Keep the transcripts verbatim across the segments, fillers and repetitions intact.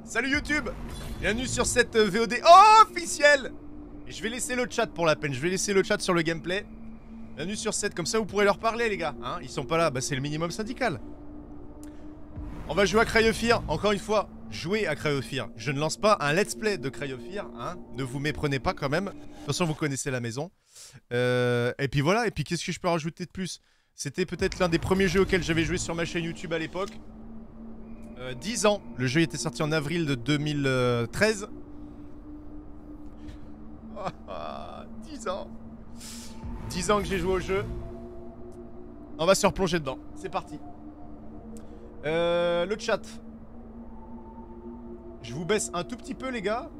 Salut YouTube. Bienvenue sur cette V O D officielle. Et je vais laisser le chat pour la peine, je vais laisser le chat sur le gameplay. Bienvenue sur cette, comme ça vous pourrez leur parler les gars, hein. Ils sont pas là, bah c'est le minimum syndical. On va jouer à Cry of Fear, encore une fois, jouer à Cry of Fear. Je ne lance pas un let's play de Cry of Fear, hein. Ne vous méprenez pas quand même. De toute façon vous connaissez la maison. euh, Et puis voilà, et puis qu'est-ce que je peux rajouter de plus? C'était peut-être l'un des premiers jeux auxquels j'avais joué sur ma chaîne YouTube à l'époque. euh, dix ans, le jeu était sorti en avril de deux mille treize. dix ans. dix ans que j'ai joué au jeu. On va se replonger dedans, c'est parti. Euh, le chat. Je vous baisse un tout petit peu les gars.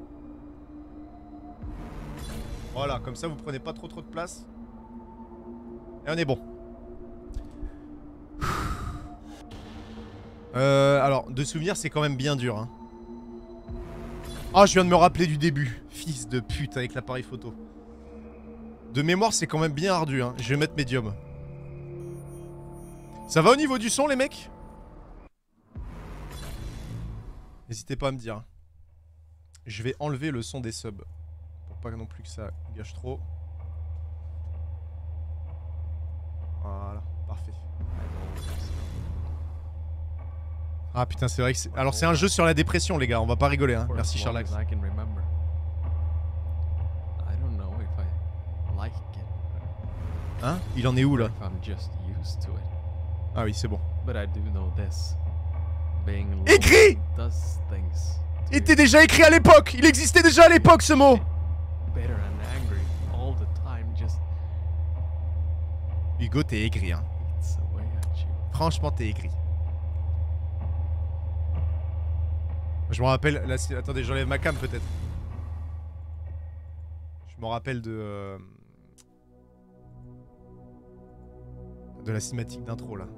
Voilà, comme ça vous prenez pas trop trop de place. Et on est bon. Euh, alors, de souvenir c'est quand même bien dur hein. Oh, je viens de me rappeler du début. Fils de pute avec l'appareil photo. De mémoire c'est quand même bien ardu hein. Je vais mettre médium. Ça va au niveau du son les mecs? N'hésitez pas à me dire. Je vais enlever le son des subs. Pour pas non plus que ça gâche trop. Voilà, parfait. Ah putain c'est vrai que c'est... Alors c'est un jeu sur la dépression les gars, on va pas rigoler hein. Merci Charlax. Hein? Il en est où là? Ah oui c'est bon. Écrit! Il était déjà écrit à l'époque! Il existait déjà à l'époque ce mot! Hugo t'es aigri hein. Franchement t'es aigri. Je me rappelle... Là, attendez j'enlève ma cam peut-être. Je me rappelle de... Euh, de la cinématique d'intro là.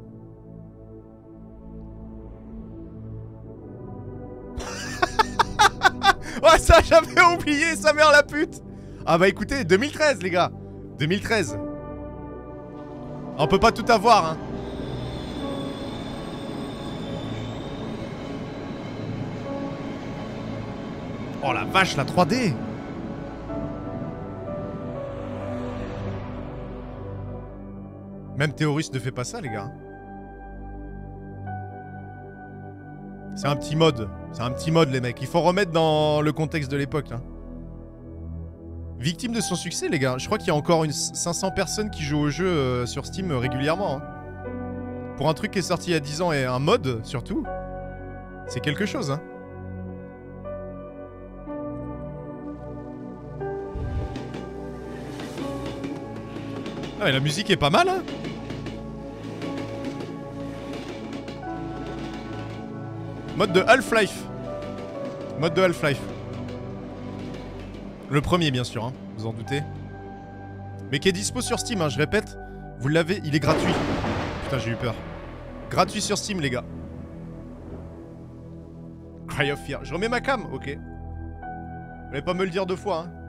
Ouais ça j'avais oublié sa mère la pute. Ah bah écoutez deux mille treize les gars. deux mille treize. On peut pas tout avoir hein. Oh la vache la trois D. Même Théorus ne fait pas ça les gars. C'est un petit mode. C'est un petit mode les mecs. Il faut remettre dans le contexte de l'époque là. Victime de son succès les gars. Je crois qu'il y a encore une cinq cents personnes qui jouent au jeu euh, sur Steam euh, régulièrement hein. Pour un truc qui est sorti il y a dix ans et un mode surtout. C'est quelque chose hein. Ah mais la musique est pas mal hein. Mode de Half-Life. Mode de Half-Life. Le premier bien sûr hein, vous en doutez. Mais qui est dispo sur Steam hein, je répète. Vous l'avez, il est gratuit. Putain j'ai eu peur. Gratuit sur Steam les gars. Cry of Fear. Je remets ma cam, ok. Vous allez pas me le dire deux fois hein.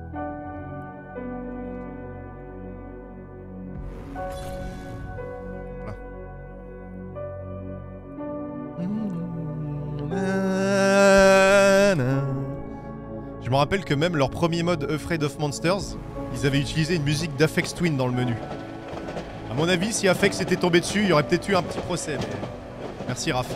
Je me rappelle que même leur premier mode Afraid of Monsters, ils avaient utilisé une musique d'Aphex Twin dans le menu. A mon avis, si Aphex était tombé dessus, il y aurait peut-être eu un petit procès. Mais... Merci Raph.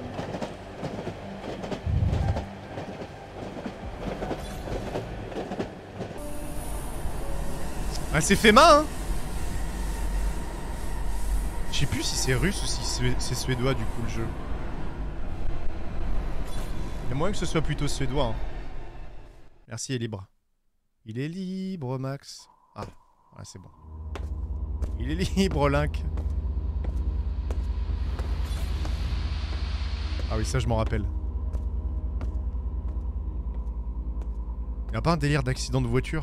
Ah, c'est fait main, hein. Je sais plus si c'est russe ou si c'est suédois du coup le jeu. Il y a moyen que ce soit plutôt suédois. Hein. Merci, il est libre. Il est libre, Max. Ah, ouais, c'est bon. Il est libre, Link. Ah oui, ça, je m'en rappelle. Y'a pas un délire d'accident de voiture?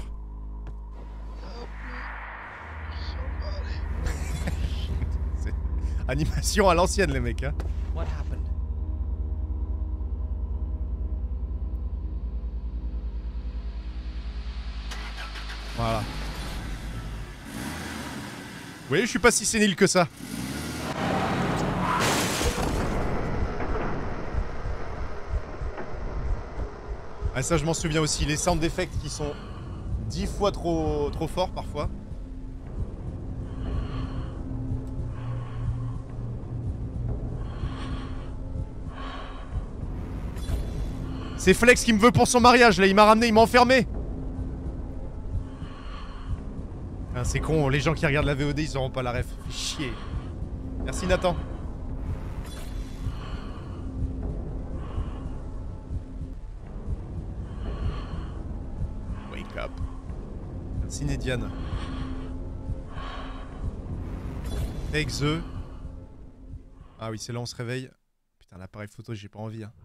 Animation à l'ancienne, les mecs, hein. Voilà. Vous voyez, je suis pas si sénile que ça. Ah ça je m'en souviens aussi, les sound effects qui sont dix fois trop, trop forts parfois. C'est Flex qui me veut pour son mariage là, il m'a ramené, il m'a enfermé. Ah, c'est con, les gens qui regardent la V O D ils auront pas la ref. Fait chier. Merci Nathan. Wake up. Merci Nédiane. Take the. Ah oui, c'est là on se réveille. Putain, l'appareil photo, j'ai pas envie. Hein.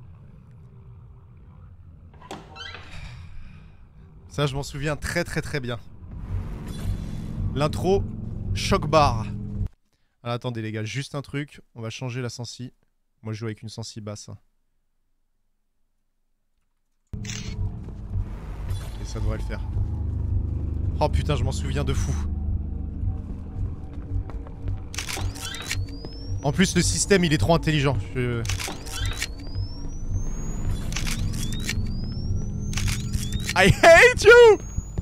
Ça, je m'en souviens très très très bien. L'intro, choc bar. Alors attendez les gars, juste un truc. On va changer la sensi. Moi je joue avec une sensi basse. Et ça devrait le faire. Oh putain, je m'en souviens de fou. En plus le système il est trop intelligent. Je... I hate you!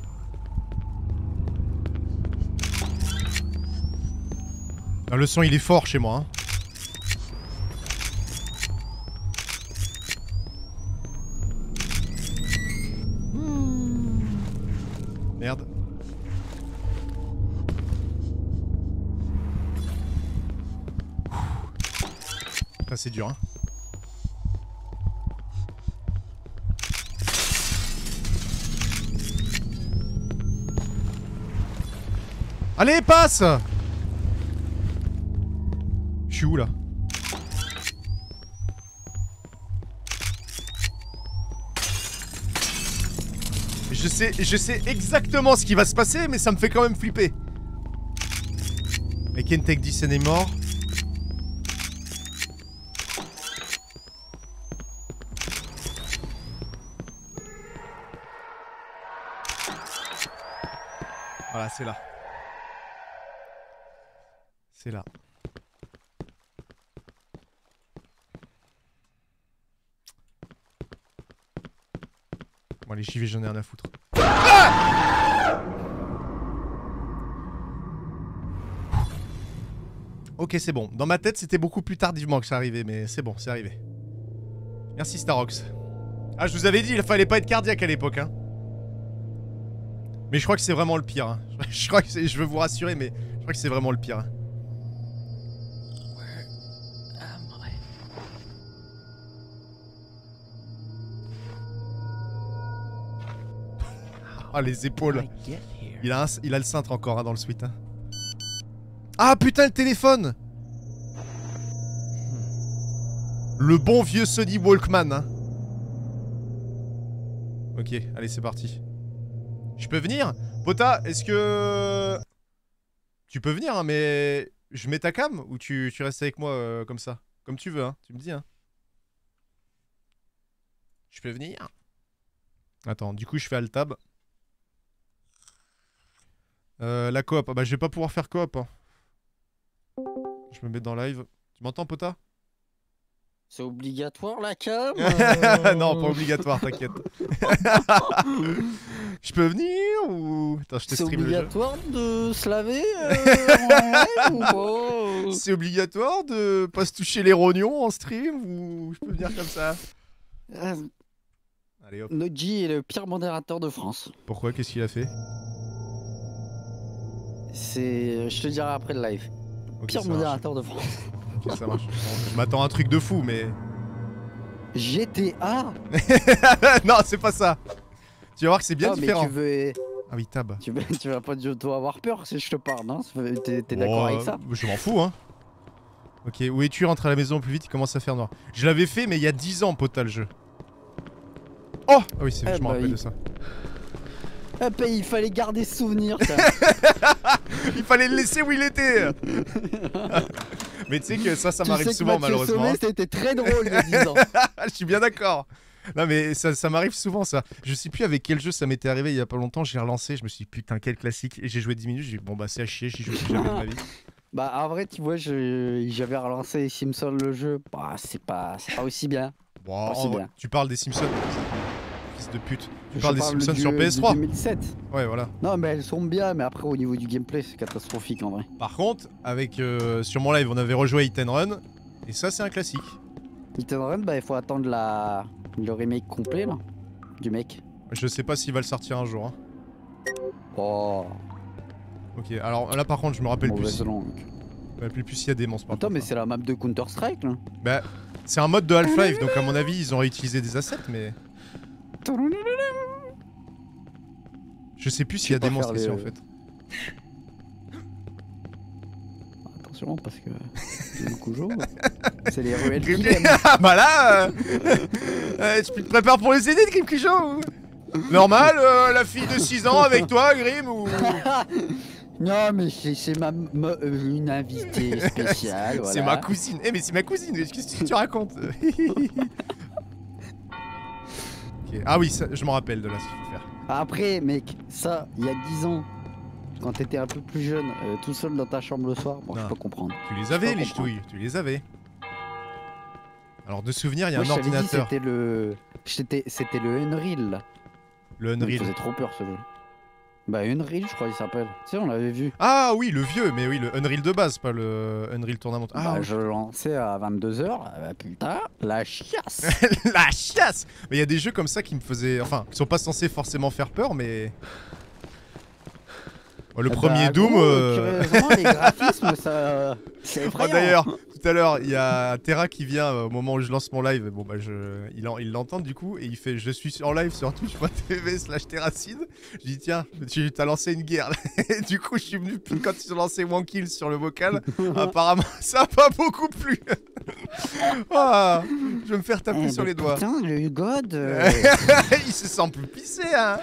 Ah, le son il est fort chez moi. Hein. Mmh. Merde. Putain c'est dur hein. Allez passe! Je suis où là? Je sais, je sais exactement ce qui va se passer, mais ça me fait quand même flipper. Et Kentek Dyson est mort. Voilà, c'est là. C'est là. Bon allez j'y vais, j'en ai rien à foutre. Ah ok c'est bon. Dans ma tête c'était beaucoup plus tardivement que ça arrivait, mais c'est bon, c'est arrivé. Merci Starox. Ah je vous avais dit, il fallait pas être cardiaque à l'époque hein. Mais je crois que c'est vraiment le pire hein. Je crois que c'est... Je veux vous rassurer mais je crois que c'est vraiment le pire hein. Ah les épaules. Il a, un, il a le cintre encore hein, dans le suite. Hein. Ah putain le téléphone. Le bon vieux Sony Walkman. Hein. Ok, allez c'est parti. Je peux venir? Pota, est-ce que... Tu peux venir hein, mais... Je mets ta cam ou tu, tu restes avec moi euh, comme ça? Comme tu veux hein, tu me dis hein. Je peux venir? Attends, du coup je fais Alt-Tab. Euh, la coop, ah bah je vais pas pouvoir faire coop. Hein. Je me mets dans live. Tu m'entends Pota? C'est obligatoire la cam euh... Non pas obligatoire t'inquiète. Je peux venir ou... Attends je te stream le jeu. C'est obligatoire de se laver euh, en live ou pas? C'est obligatoire de pas se toucher les rognons en stream ou je peux venir comme ça? euh... Allez hop. Noji est le pire modérateur de France. Pourquoi? Qu'est-ce qu'il a fait? C'est... Je te dirai après le live. Okay, pire modérateur marche. de France. Ok, ça marche. Bon, je m'attends à un truc de fou, mais... G T A. Non, c'est pas ça. Tu vas voir que c'est bien non, différent. Mais tu veux... Ah oui, tab. Tu, veux... tu vas pas du tout avoir peur si je te parle, non? T'es d'accord oh, avec ça? Je m'en fous, hein. Ok, où es-tu? Rentre à la maison plus vite, il commence à faire noir. Je l'avais fait, mais il y a dix ans, Pota, le jeu. Oh! Ah oui, c'est eh je me bah rappelle il... de ça. Ah bah, il fallait garder ce souvenir. Il fallait le laisser où il était. Mais tu sais que ça, ça m'arrive souvent malheureusement. C'était très drôle il y a dix ans. Je suis bien d'accord. Non mais ça, ça m'arrive souvent ça. Je sais plus avec quel jeu ça m'était arrivé il y a pas longtemps. J'ai relancé, je me suis dit putain quel classique. Et j'ai joué dix minutes, j'ai dit bon bah c'est à chier, j'y joue plus jamais de ma vie. Bah en vrai tu vois, j'avais relancé Simpson le jeu. Bah c'est pas, pas aussi bien. Bon, pas aussi vrai, bien. Tu parles des Simpsons. fils de pute. Tu Je parles des parle Simpsons du- sur du P S trois. deux mille sept. Ouais, voilà. Non, mais elles sont bien, mais après, au niveau du gameplay, c'est catastrophique en vrai. Par contre, avec euh, sur mon live, on avait rejoué Hit and Run. Et ça, c'est un classique. Hit and Run, bah, il faut attendre la... le remake complet, là, du mec. Je sais pas s'il va le sortir un jour. Hein. Oh, Ok, alors là, par contre, je me rappelle plus. mauvaise Si... langue. Je me rappelle plus s'il y a des monstres. par Attends, contre, mais hein. c'est la map de Counter-Strike, là. Bah, c'est un mode de Half-Life, donc à mon avis, ils ont réutilisé des assets, mais. Je sais plus s'il y a Je sais des pas monstres faire ici les- en fait. Attention, parce que c'est le Cujo. C'est les ruelles qui Grim- l'aiment. Ah bah là euh... euh, Tu te prépares pour les aider de Grim Cujo. Normal, euh, la fille de six ans avec toi, Grim, ou... Non, mais c'est c'est ma, ma- euh, une invitée spéciale. C'est voilà. ma cousine. Eh mais c'est ma cousine, qu'est-ce que tu racontes? Ok. Ah oui, ça, je m'en rappelle de là, ce qu'il faut faire. Après, mec, ça, il y a dix ans, quand t'étais un peu plus jeune, euh, tout seul dans ta chambre le soir, bon, Non. je peux comprendre. Tu les avais, peux les comprendre. ch'touilles, tu les avais. Alors de souvenir, il y a Moi, un je t'avais dit, ordinateur. c'était le... C'était c'était le Unreal, là. Le Il me Unreal. faisait trop peur, ce jeu. Bah, Unreal, je crois il s'appelle. Tu sais, on l'avait vu. Ah oui, le vieux, mais oui, le Unreal de base, pas le Unreal Tournament. Ah, Bah, je le lançais à vingt-deux heures, bah, putain, la chiasse. la chiasse. Mais il y a des jeux comme ça qui me faisaient... Enfin, qui sont pas censés forcément faire peur, mais... Oh, le Bah, premier Doom... gros, euh, curieusement, les graphismes, ça... C'est Oh, effrayant. d'ailleurs, tout à l'heure, il y a Terra qui vient euh, au moment où je lance mon live. Bon bah je, il en- il l'entend du coup et il fait je suis en live sur twitch point t v slash terracide. Je dis tiens, tu t'as lancé une guerre. Et du coup je suis venu puis quand ils ont lancé One Kill sur le vocal. Apparemment ça a pas beaucoup plu. Ah, je vais me faire taper Eh, sur bah, les doigts. Putain, le god... euh, Il se sent plus pissé hein.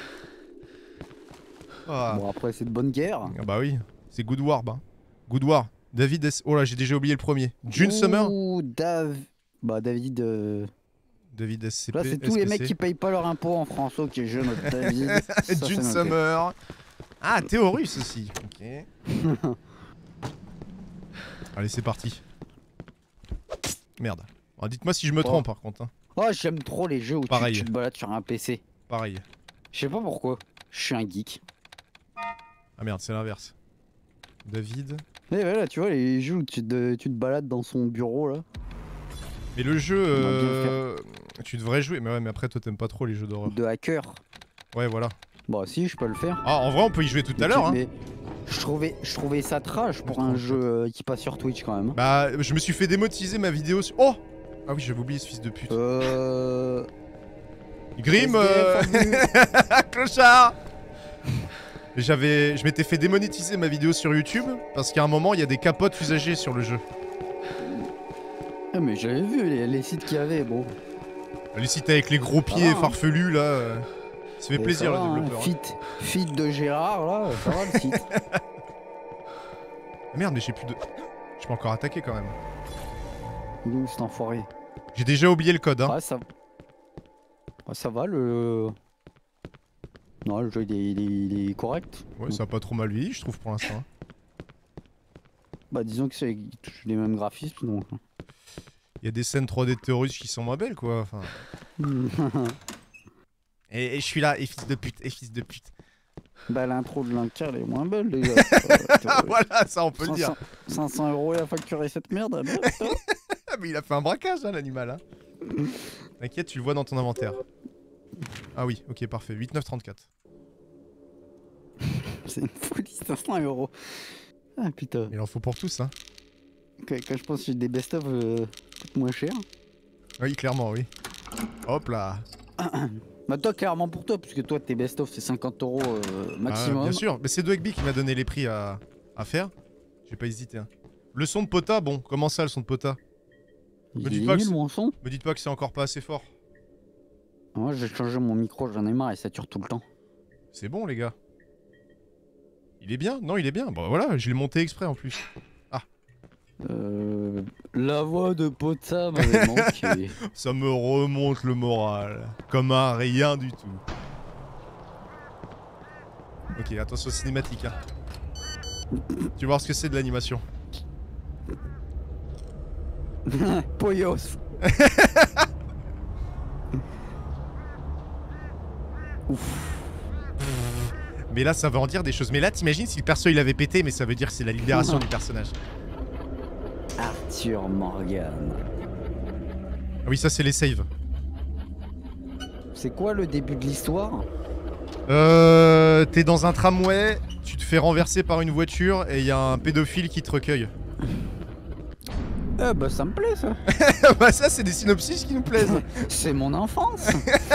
Ah. Bon, après, c'est de bonne guerre. Ah bah oui, c'est Good War bah. Good War. David S... Oh là j'ai déjà oublié le premier. June Summer. Ouh, Dav... Bah, David... euh, David S C P. Là, c'est tous les mecs qui payent pas leur impôt en France. Ok, je note David. Ça, c'est June noté. Summer. Ah, Théorus aussi. Ok. Allez, c'est parti. Merde. Ah, dites-moi si je me Oh. trompe par contre. Hein. Oh, j'aime trop les jeux où tu, Pareil. tu te balades sur un P C. Pareil. Je sais pas pourquoi. Je suis un geek. Ah merde, c'est l'inverse. David. Et voilà, tu vois, les jeux où tu te, tu te balades dans son bureau là. Mais le jeu, va bien le euh... tu devrais jouer. Mais ouais, mais après toi t'aimes pas trop les jeux d'horreur. De hacker. Ouais, voilà. Bon, si, je peux le faire. Ah, en vrai, on peut y jouer tout à l'heure. Hein. Mais je trouvais, je trouvais ça trash pour un jeu euh, qui passe sur Twitch quand même. Bah, je me suis fait démotiser ma vidéo. Sur... Oh. Ah oui, j'avais oublié ce fils de pute. Euh. Grim, S D euh... F, clochard. J'avais, je m'étais fait démonétiser ma vidéo sur YouTube parce qu'à un moment il y a des capotes usagées sur le jeu. Ah, mais j'avais vu les, les sites qu'il y avait, bon. Les sites avec les gros pieds Ah, hein. farfelus là, euh, ça fait Et plaisir ça le va, hein. développeur. hein. Fit, fit de Gérard là, ça va le site. Ah, merde, mais j'ai plus de. Je peux encore attaquer quand même. Il est où cet enfoiré? J'ai déjà oublié le code. Hein. Ouais, ça... Ouais, ça va le... Non, le jeu il est, il est- il est correct. Ouais, ça a pas trop mal vieilli, je trouve pour l'instant. hein. Bah disons que c'est il touche les mêmes graphismes donc. Il y a des scènes trois D de terroristes qui sont moins belles quoi. Enfin. Et, et je suis là, et fils de pute, et fils de pute. Bah l'intro de l'Inca elle est moins belle déjà. Ah voilà, ça on peut le dire. cinq cents euros il a facturé cette merde. alors, putain. Ah, mais il a fait un braquage hein, l'animal. Hein. T'inquiète, tu le vois dans ton inventaire. Ah oui, ok, parfait. huit neuf trente-quatre. C'est une folie, cinq cents euros. Ah putain. Il en faut pour tous, hein. Quand, quand je pense que des best-of euh, coûtent moins cher. Oui, clairement, oui. Hop là. Bah toi clairement pour toi, puisque toi tes best-of c'est cinquante euros euh, Ah, maximum. bien sûr, mais c'est Dwegby qui m'a donné les prix à, à faire. J'ai pas hésité. Hein. Le son de Pota, bon, comment ça le son de Pota? Il me dites est pas que nul c'est- mon son. Me dites pas que c'est encore pas assez fort. Moi j'ai changé mon micro, j'en ai marre, il sature tout le temps. C'est bon, les gars. Il est bien? Non, il est bien. Bon, voilà, je l'ai monté exprès en plus. Euh, la voix de Pota m'avait manqué. Ça me remonte le moral. Comme un rien du tout. Ok, attention cinématique. Hein. Tu vas voir ce que c'est de l'animation. Poyos. Ouf. Mais là, ça veut en dire des choses. Mais là, t'imagines si le perso il avait pété, mais ça veut dire que c'est la libération du personnage. Arthur Morgan. Ah oui, ça c'est les saves. C'est quoi le début de l'histoire? Euh... T'es dans un tramway, tu te fais renverser par une voiture et il y a un pédophile qui te recueille. Euh bah ça me plaît ça. Bah ça c'est des synopsis qui nous plaisent. C'est mon enfance.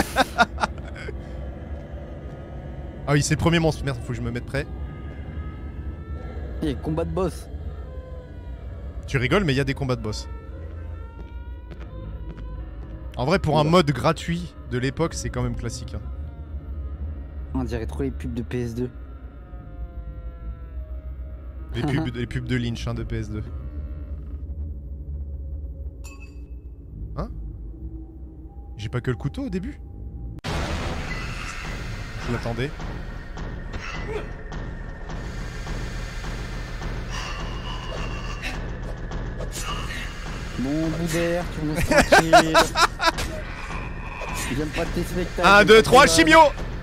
Ah oui, c'est le premier monstre, merde, faut que je me mette prêt. Il y a combat de boss. Tu rigoles, mais il y a des combats de boss. En vrai, pour un Ouais. mode gratuit de l'époque, c'est quand même classique. Hein. On dirait trop les pubs de P S deux. Les, pubs, les pubs de Lynch hein, de P S deux. Hein? J'ai pas que le couteau au début? Je l'attendais. Bon bout d'air, tu me laisses tranquille. J'aime pas tes spectacles. un, deux, trois, chimio!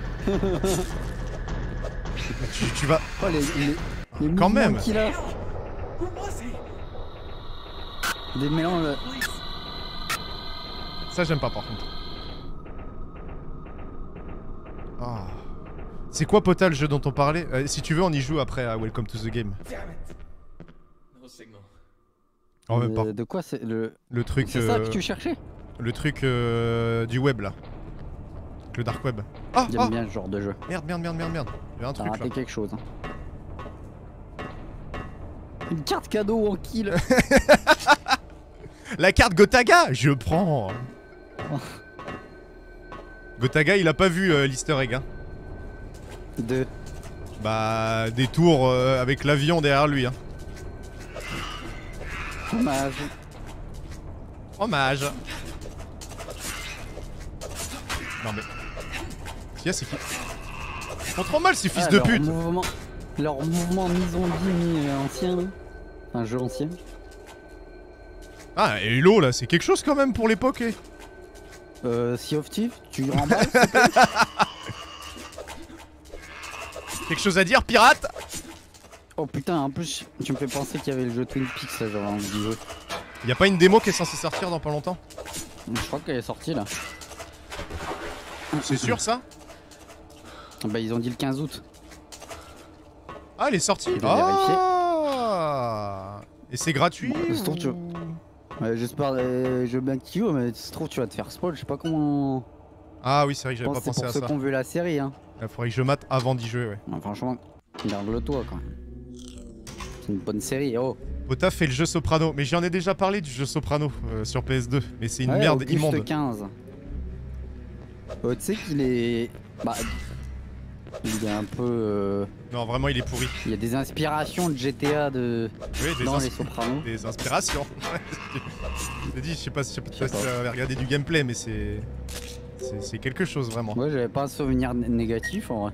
tu, tu vas... Oh les, les, les Quand mouvements même. qu'il a. Des mélanges. Ça j'aime pas par contre. Ah. C'est quoi Pota le jeu dont on parlait? euh, Si tu veux on y joue après à Welcome to the Game. En même pas. Euh, de quoi c'est le. Le truc... C'est ça euh, que tu cherchais? Le truc euh, du web là. Le dark web. Ah, J'aime ah bien ce genre de jeu. Merde, merde, merde, merde, merde. Il y a un T'as truc raté là. quelque chose. Hein. Une carte cadeau en kill. La carte Gotaga, je prends. Gotaga, il a pas vu euh, l'easter egg. Hein. Deux. Bah, des tours euh, avec l'avion derrière lui. Hein. Dommage. Hommage. Non mais. Tiens, c'est qui? Ils font trop mal ces fils Ah, de leur pute. Mouvement... Leur mouvement mi-zombie, mi-ancien. Un jeu ancien. Ah, et l'eau là, c'est quelque chose quand même pour l'époque. Eh. Euh, Sea of Thieves, tu remballes? Quelque chose à dire, pirate? Oh putain, en plus, tu me fais penser qu'il y avait le jeu Twin Peaks là, j'avais envie d'y jouer. Y a pas une démo qui est censée sortir dans pas longtemps? Je crois qu'elle est sortie là. C'est sûr ça? Bah, ils ont dit le quinze août. Ah, elle est sortie. Je vais vérifier. Ah. Et c'est gratuit? Bon, ça se trouve, tu- ou- Ouais, j'espère, euh, je veux bien que tu joues, mais si ça se trouve, tu vas te faire spoil, je sais pas comment. Ah oui, c'est vrai que Je j'avais pense pas que c'est pensé pour à ceux ça. qui ont vu la série, hein. Il faudrait que je mate avant d'y jouer, ouais. Non, franchement, garde-le toi quand même. C'est une bonne série, oh. Pota fait le jeu Soprano, mais j'en ai déjà parlé du jeu Soprano euh, sur P S deux, mais c'est une Ouais, merde Auguste immonde. quinze. Euh, tu sais qu'il est. Bah. Il est un peu. euh, Non, vraiment, il est pourri. Il y a des inspirations de G T A de... Oui, des, dans ins- les Sopranos. des inspirations. Je t'ai dit, je sais pas si je sais pas Je sais si pas. tu avais regardé du gameplay, mais c'est. c'est- C'est quelque chose vraiment. Moi, j'avais pas un souvenir né- négatif en vrai.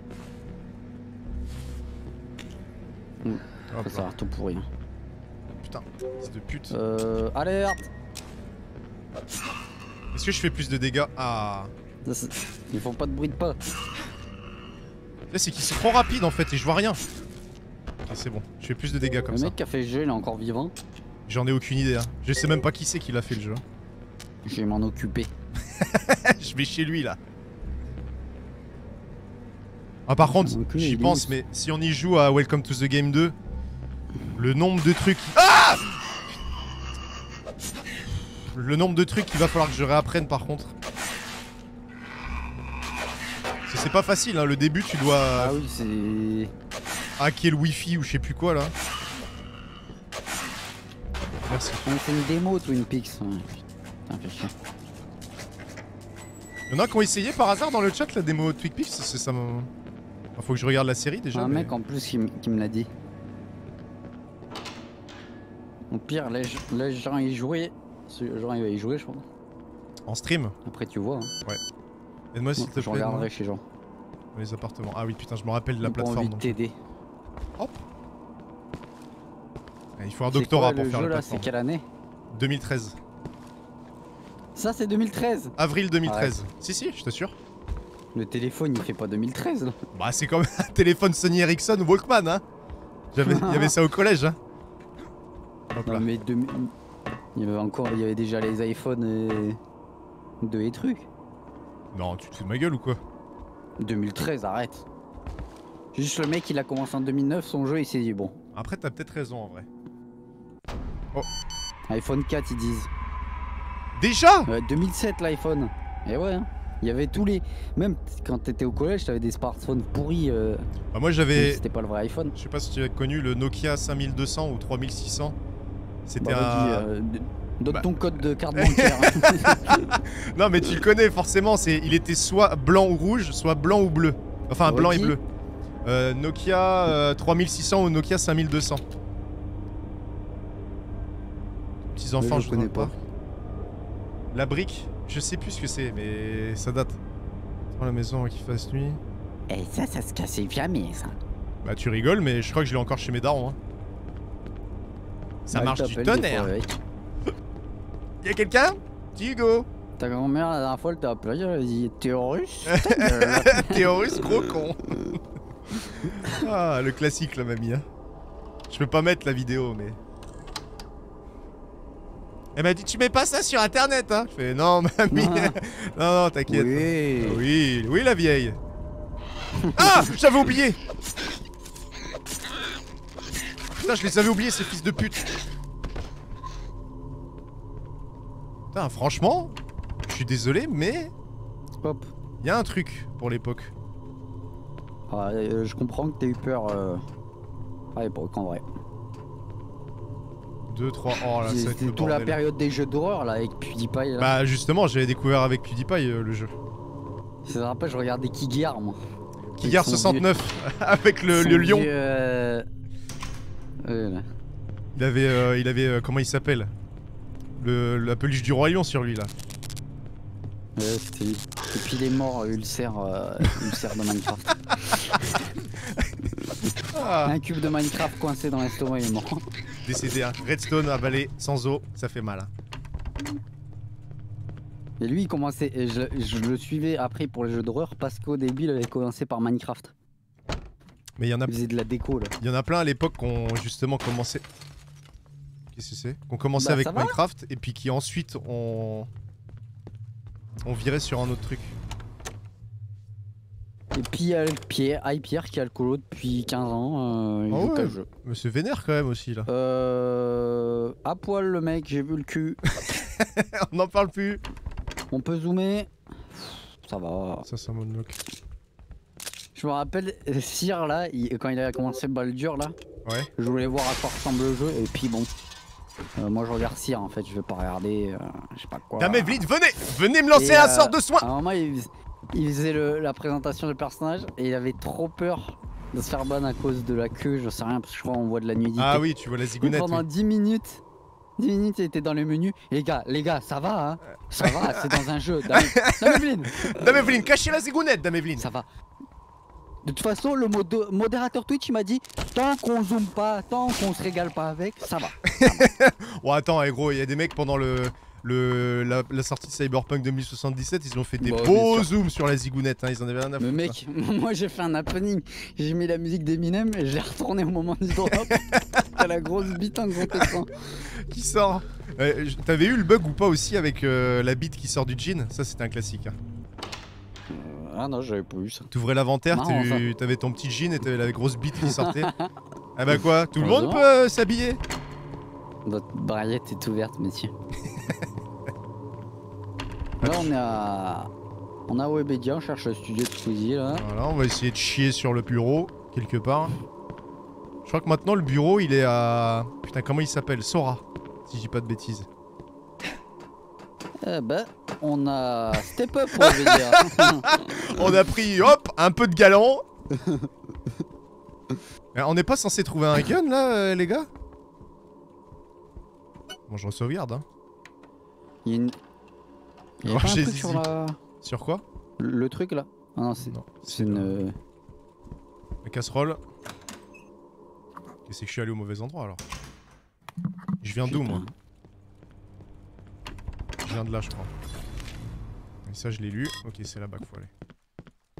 Hop Ça là. a l'air tout pourri. Putain, fils de pute. Euh. Alerte! Est-ce que je fais plus de dégâts? Ah. Ça, c'est- Ils font pas de bruit de pas. Là, c'est qu'ils sont trop rapides en fait et je vois rien. Ah, c'est bon, je fais plus de dégâts comme Le ça. mec qui a fait le jeu, il est encore vivant. J'en ai aucune idée. Hein. Je sais même pas qui c'est qui l'a fait le jeu. Je vais m'en occuper. Je vais chez lui là. Ah, par contre, Donc, lui, j'y il est pense, où mais si on y joue à Welcome to the Game deux, le nombre de trucs. Ah! Le nombre de trucs qu'il va falloir que je réapprenne par contre. Parce que c'est pas facile, hein. Le début, tu dois Ah oui, c'est. hacker le wifi ou je sais plus quoi là. Merci. Ouais, c'est une démo Twin Peaks. Ouais. Putain, fais chier. Y'en a qui ont essayé par hasard dans le chat la démo Twin Peaks, c'est ça me... Enfin, faut que je regarde la série déjà. Un mais- mec en plus qui, m- qui me l'a dit. Au pire, laisse laisse gens y jouer. Ce genre il va y jouer, je crois. En stream. Après, tu vois. Hein. Aide-moi s'il te Je plaît. regarderai non chez Jean. Dans les appartements. Ah oui, putain, je me rappelle de la J'ai pas envie plateforme. de donc. t'aider. Hop. Il faut un C'est doctorat quoi, pour le faire jeu, la là, c'est plateforme. quelle année? deux mille treize. Ça, c'est deux mille treize. Avril deux mille treize. Si, si, je t'assure. Le téléphone il fait pas deux mille treize là. Bah c'est comme un téléphone Sony Ericsson ou Walkman hein. Il y avait ça au collège hein. Hop là. Non mais deux... il y avait encore, il y avait déjà les iPhones et... de et trucs. Non tu te fous de ma gueule ou quoi? deux mille treize arrête. Juste le mec il a commencé en deux mille neuf son jeu il s'est dit bon. Après t'as peut-être raison en vrai. Oh. iPhone quatre ils disent. Déjà euh, deux mille sept l'iPhone. Et ouais hein. Il y avait tous les... Même quand t'étais au collège t'avais des smartphones pourris. Euh... Bah moi j'avais... C'était pas le vrai iPhone. Je sais pas si tu as connu le Nokia cinq mille deux cents ou trois mille six cents. C'était bah, un... Euh, donne bah... ton code de carte bancaire. Non mais tu le connais forcément, c'est il était soit blanc ou rouge, soit blanc ou bleu. Enfin blanc et bleu. Euh, Nokia euh, trois mille six cents ou Nokia cinq mille deux cents. Petits enfants, je, je connais pas. pas. La brique, je sais plus ce que c'est, mais ça date. Dans la maison qu'il fasse nuit. Et ça, ça se cassait jamais, ça. Bah tu rigoles, mais je crois que je l'ai encore chez mes darons. Hein. Ça bah, marche du tonnerre. Y'a quelqu'un? Hugo. Ta grand-mère la dernière fois elle t'a appelé, elle a dit t'es russe? T'es russe, gros con. Ah, le classique la mamie. Hein. Je peux pas mettre la vidéo, mais... Elle m'a dit tu mets pas ça sur internet hein. Je fais non mamie. Non non t'inquiète. Oui. oui oui la vieille. Ah j'avais oublié. Putain je les avais oubliés ces fils de pute. Putain franchement je suis désolé mais hop il y a un truc pour l'époque. Ah, euh, je comprends que t'aies eu peur euh... à l'époque en vrai. deux, trois, oh là c'est toute la période des jeux d'horreur là avec PewDiePie là. Bah justement j'avais découvert avec PewDiePie euh, le jeu. Ça me rappelle je regardais Kigar moi. Kigar soixante-neuf avec le, le lion. Vieux, euh... Euh, il avait euh, il avait euh, comment il s'appelle le, la peluche du roi lion sur lui là. Ouais c'était lui. Et puis il est mort ulcère, euh, ulcère de Minecraft. Ah. Un cube de Minecraft coincé dans l'estomac il est mort. Décédé hein. Redstone avalé sans eau, ça fait mal. Hein. Et lui il commençait, et je, je le suivais après pour les jeux d'horreur parce qu'au début il avait commencé par Minecraft. Mais il y en a... Il faisait de la déco là. Il y en a plein à l'époque qui ont justement commencé... Qu'est-ce que c'est? Qu'on commençait bah, avec Minecraft et puis qui ensuite ont... On virait sur un autre truc. Et puis il y a Pierre, iPierre qui a le colo depuis quinze ans, euh, il oh joue ouais. le jeu. Mais c'est vénère quand même aussi là. Euh... À poil le mec, j'ai vu le cul. On n'en parle plus. On peut zoomer. Ça va. Ça c'est un moonlock. Je me rappelle, Cyr là, il, quand il a commencé Baldur là, ouais. Je voulais voir à quoi ressemble le jeu et puis bon. Euh, moi je regarde Cyr en fait, je vais pas regarder, euh, je sais pas quoi. Dame Evelyne, venez Venez me lancer et, un euh, sort de soin. À un moment il, il faisait le, la présentation du personnage et il avait trop peur de se faire ban à cause de la queue, je sais rien parce que je crois on voit de la nudité. Ah oui, tu vois la zigounette. Pendant oui. dix minutes, dix minutes il était dans le menu. Et les gars, les gars, ça va hein. Ça va, c'est dans un jeu. Dame, Dame Evelyne Dame Evelyne, cachez la zigounette, Dame Evelyne. Ça va. De toute façon, le mod modérateur Twitch il m'a dit tant qu'on zoome pas, tant qu'on se régale pas avec, ça va. Ça va. Oh attends, hey, gros, il y a des mecs pendant le, le la, la sortie de Cyberpunk deux mille soixante-dix-sept, ils ont fait des bah, beaux zooms sur la zigounette, hein, ils en avaient rien à foutre. Mais mec, moi j'ai fait un happening, j'ai mis la musique d'Eminem et je l'ai retourné au moment du drop. T'as la grosse bite en gros écran. Qui sort euh, T'avais eu le bug ou pas aussi avec euh, la bite qui sort du jean? Ça c'était un classique. Hein. Ah non, j'avais pas eu ça. T'ouvrais l'inventaire, t'avais ton petit jean et t'avais la grosse bite qui sortait. Ah bah quoi, tout le monde peut euh, s'habiller. Votre braillette est ouverte, messieurs. Là on est à... On est à Webedia, on cherche le studio de Squeezie là. Voilà, on va essayer de chier sur le bureau, quelque part. Je crois que maintenant le bureau il est à... Putain comment il s'appelle? Sora, si je dis pas de bêtises. Eh bah, on a step up, on veut dire. On a pris, hop, un peu de galant. On n'est pas censé trouver un gun là, euh, les gars? Bon, je sauvegarde. Hein. Il y a une. Il y a oh, pas un truc sur la... Sur quoi? Le, le truc là? Ah non, c'est c'est une. Euh... La casserole. C'est que je suis allé au mauvais endroit alors. Je viens d'où moi? Je viens de là je crois. Et ça je l'ai lu. Ok c'est là-bas qu'il faut aller.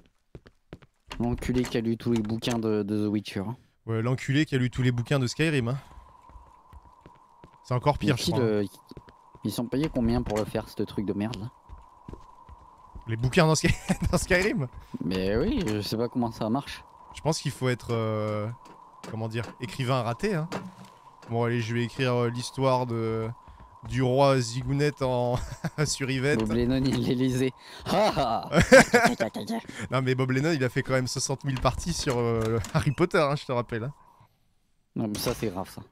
L'enculé qui a lu tous les bouquins de, de The Witcher. Ouais, l'enculé qui a lu tous les bouquins de Skyrim. Hein. C'est encore pire, Mais je qui crois. le- Ils sont payés combien pour le faire, ce truc de merde là? Les bouquins dans, Sky... dans Skyrim. Mais oui, je sais pas comment ça marche. Je pense qu'il faut être... Euh... Comment dire? Écrivain raté, hein. Bon, allez, je vais écrire euh, l'histoire de... du roi Zigounette en... sur Yvette. Bob Lennon, il les lisait. Ah Non, mais Bob Lennon, il a fait quand même soixante mille parties sur euh, Harry Potter, hein, je te rappelle. Hein. Non, mais ça, c'est grave ça.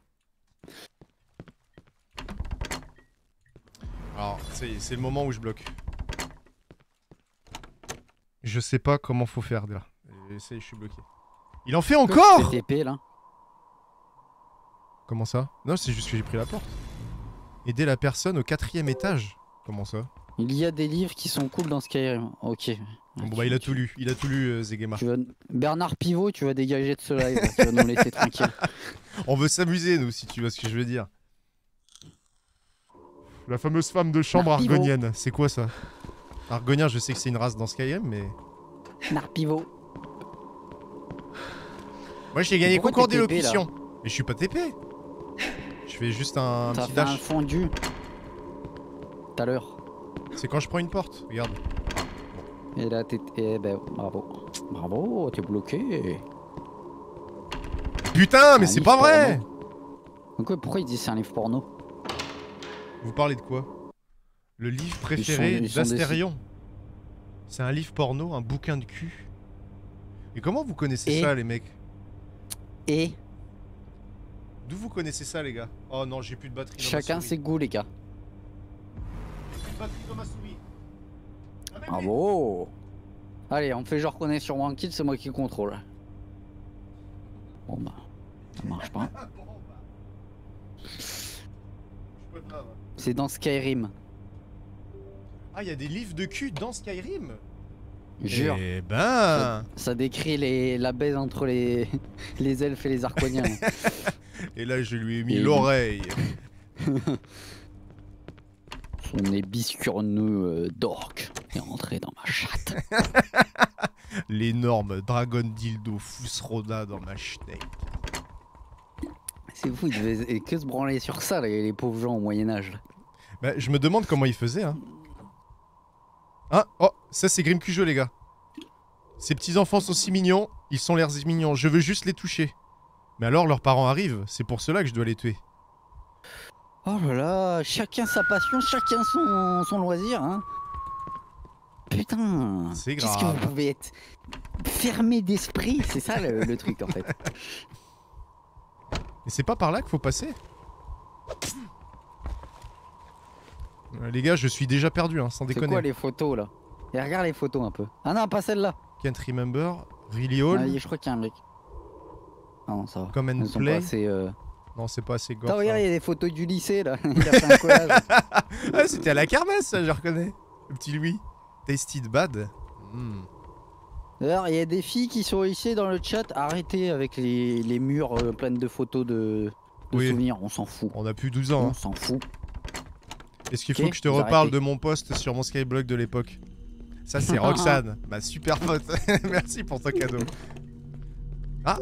Alors, c'est le moment où je bloque. Je sais pas comment faut faire, là. Essaye, je suis bloqué. Il en fait encore? T P là. Comment ça? Non, c'est juste que j'ai pris la porte. Aider la personne au quatrième étage. Comment ça? Il y a des livres qui sont cool dans Skyrim. Ok. Bon, bah, il a tout lu. Il a tout lu, euh, Zegema. Tu vas... Bernard Pivot, tu vas dégager de ce live. Tu vas nous laisser tranquille. On veut s'amuser, nous, si tu vois ce que je veux dire. La fameuse femme de chambre Bernard Pivot. argonienne. C'est quoi ça? Argonien, je sais que c'est une race dans Skyrim, mais... Bernard Pivot. Moi, j'ai gagné Pourquoi concours t'es T P, d'élocution. Mais je suis pas T P. Je fais juste un T'as petit fait un dash. fondu. Tout à l'heure. C'est quand je prends une porte, regarde. Et là, t'es... Eh ben, bravo. Bravo, t'es bloqué. Putain, mais Un c'est livre pas vrai. porno. Donc ouais, pourquoi il dit c'est un livre porno? Vous parlez de quoi? Le livre préféré ils sont des- d'Astérion. C'est un livre porno, un bouquin de cul. Et comment vous connaissez Et ça, les mecs? Et D'où vous connaissez ça, les gars? Oh non, j'ai plus de batterie dans chacun ma souris. ses goûts, les gars. Plus de batterie dans ma souris. Ah, mais oui. Bravo. Allez, on fait genre qu'on est sur Wankill, c'est moi qui contrôle. Bon bah, ça marche pas. Ah, bon, bah. Je suis pas grave. C'est dans Skyrim. Ah, il y a des livres de cul dans Skyrim? Jure. Eh ben. Ça décrit les, la baise entre les, les elfes et les arconiens. Et là, je lui ai mis Et- l'oreille. Son nez biscurneux euh, d'orque est rentré dans ma chatte. L'énorme dragon dildo Fusroda dans ma schneck. C'est fou, ils devaient que se branler sur ça, les, les pauvres gens au Moyen-Âge. Bah, je me demande comment il faisait, hein. Ah, oh, ça c'est Grim Cujo, les gars. Ces petits enfants sont si mignons, ils sont l'air mignons, je veux juste les toucher. Mais alors leurs parents arrivent, c'est pour cela que je dois les tuer. Oh là là, chacun sa passion, chacun son, son loisir, hein. Putain, C'est qu'est-ce que grave. vous pouvez être fermé d'esprit, c'est ça le, le truc en fait. Et c'est pas par là qu'il faut passer? Euh, Les gars, je suis déjà perdu, hein, sans C'est déconner. quoi les photos là? Et regarde les photos un peu. Ah non, pas celle-là. Can't remember, really all, Ah, je crois qu'il y a un mec. Ah non, ça va. come and Elles sont play. pas assez, euh... Non, c'est pas assez gore. Attends, ça. regarde, il y a des photos du lycée là. Il a fait un collage. Ah, c'était à la kermesse, ça, je reconnais. Le petit Louis. Tasted bad. Hmm. D'ailleurs, il y a des filles qui sont ici dans le chat. Arrêtez avec les, les murs euh, pleins de photos de, de Oui. souvenirs. On s'en fout. On a plus douze ans. On Hein. s'en fout. Est-ce qu'il Ok, faut que je te vous reparle arrêtez. de mon post sur mon Skyblock de l'époque? Ça, c'est Roxane, ma super pote. Merci pour ton cadeau. Ah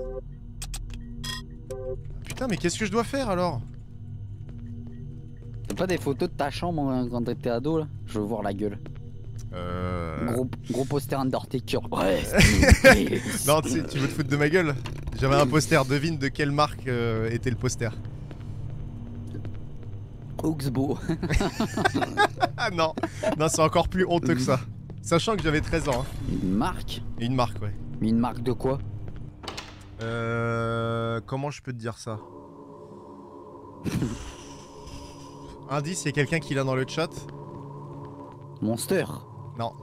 Putain, mais qu'est-ce que je dois faire alors? C'est pas des photos de ta chambre hein, quand t'étais ado là? Je veux voir la gueule. Euh... Gros, gros poster Undertaker. Ouais. Non, tu sais, tu veux te foutre de ma gueule? J'avais un poster, devine de quelle marque euh, était le poster. Oxbow. Ah non, non, c'est encore plus honteux que ça. Sachant que j'avais treize ans. Hein. Une marque? Et une marque, ouais. Mais une marque de quoi? Euh... Comment je peux te dire ça? Indice, il y a quelqu'un qui l'a dans le chat? Monster. Non.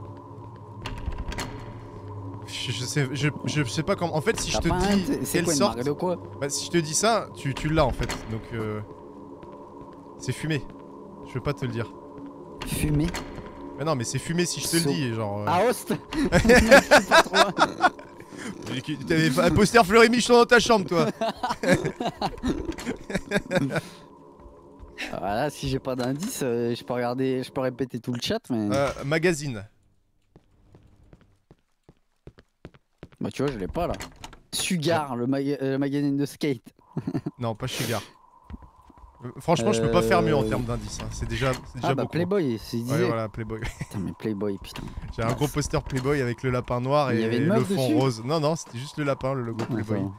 Je, je sais, je, je sais pas comment. En fait, si je T'as te pas un- dis c'est quelle quoi une sorte, marque de quoi? bah, si je te dis ça, tu, tu l'as en fait. Donc euh, c'est fumé. Je peux pas te le dire. Fumée. Mais non, mais c'est fumé si je te So- le dis, genre. euh, Ah host. Je suis pas trop loin. mais qui- T'avais un poster Fleury Michon dans ta chambre, toi. Voilà, si j'ai pas d'indice, euh, je peux regarder, je peux répéter tout le chat, mais. Euh, magazine. Bah tu vois, je l'ai pas là. Sugar, le, maga le magazine de skate. Non, pas Sugar. Euh, franchement, je peux pas faire mieux en Euh, termes d'indices. Hein. C'est déjà, c'est déjà Ah bah beaucoup. Playboy, c'est disait. Ouais, voilà, Playboy. Putain, mais Playboy, putain. J'ai un gros poster Playboy avec le lapin noir Il et y avait une le meuf fond dessus rose. Non, non, c'était juste le lapin, le logo Ah, Playboy. ça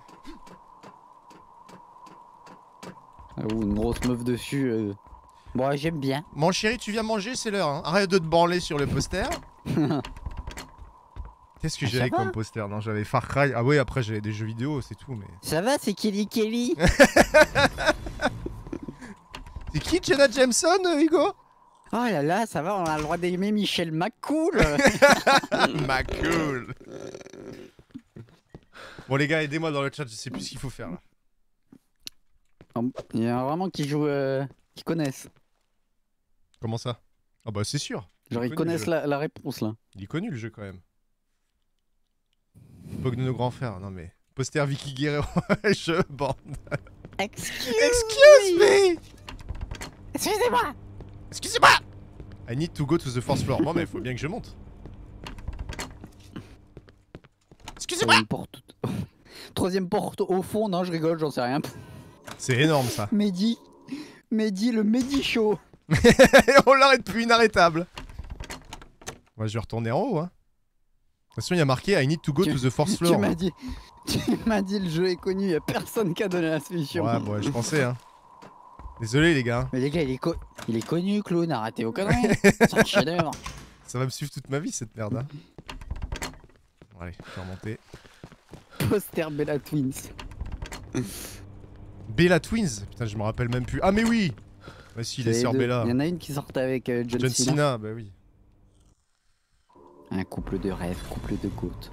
va. Ah, ou une grosse meuf dessus. Euh... Bon, ouais, j'aime bien. Mon chéri, tu viens manger, c'est l'heure. Hein. Arrête de te branler sur le poster. Qu'est-ce que Ah, ça j'avais va comme poster? Non, j'avais Far Cry. Ah ouais, après j'avais des jeux vidéo, c'est tout. Mais Ça va, c'est Kelly Kelly. c'est qui Jenna Jameson, euh, Hugo? Oh là là, ça va, on a le droit d'aimer Michel McCool. McCool. Bon les gars, aidez-moi dans le chat, je sais plus ce qu'il faut faire là. Il y en a vraiment qui jouent, euh, qui connaissent. Comment ça? Ah bah c'est sûr. Genre ils connu, connaissent le la, la réponse là. Il est connu le jeu quand même. Époque de nos grands frères, non mais... Poster Vicky Guerrero, je bande. Excuse, Excuse me. Excusez-moi. Excusez-moi. I need to go to the fourth floor. Bon mais il faut bien que je monte. Excusez-moi. Troisième porte... Troisième porte au fond, non je rigole, j'en sais rien. C'est énorme ça. Mehdi, Mehdi, le Mehdi Show. On l'arrête plus inarrêtable. Moi je vais retourner en haut hein. De toute façon il y a marqué I need to go tu, to the fourth Tu floor. m'as dit, tu m'as dit le jeu est connu, y a personne qui a donné la solution. Ouais bon ouais, je pensais hein. Désolé les gars. Mais les gars il est, co il est connu Clown, arrêtez vos conneries. C'est un chef-d'œuvre. Ça va me suivre toute ma vie cette merde hein. Bon, allez, je vais remonter. Poster Bella Twins. Bella Twins. Putain je me rappelle même plus. Ah mais oui. Bah si les sœurs Bella. Il y en a une qui sortait avec euh, John, John Cena. Cena, bah oui. Un couple de rêve, couple de côte.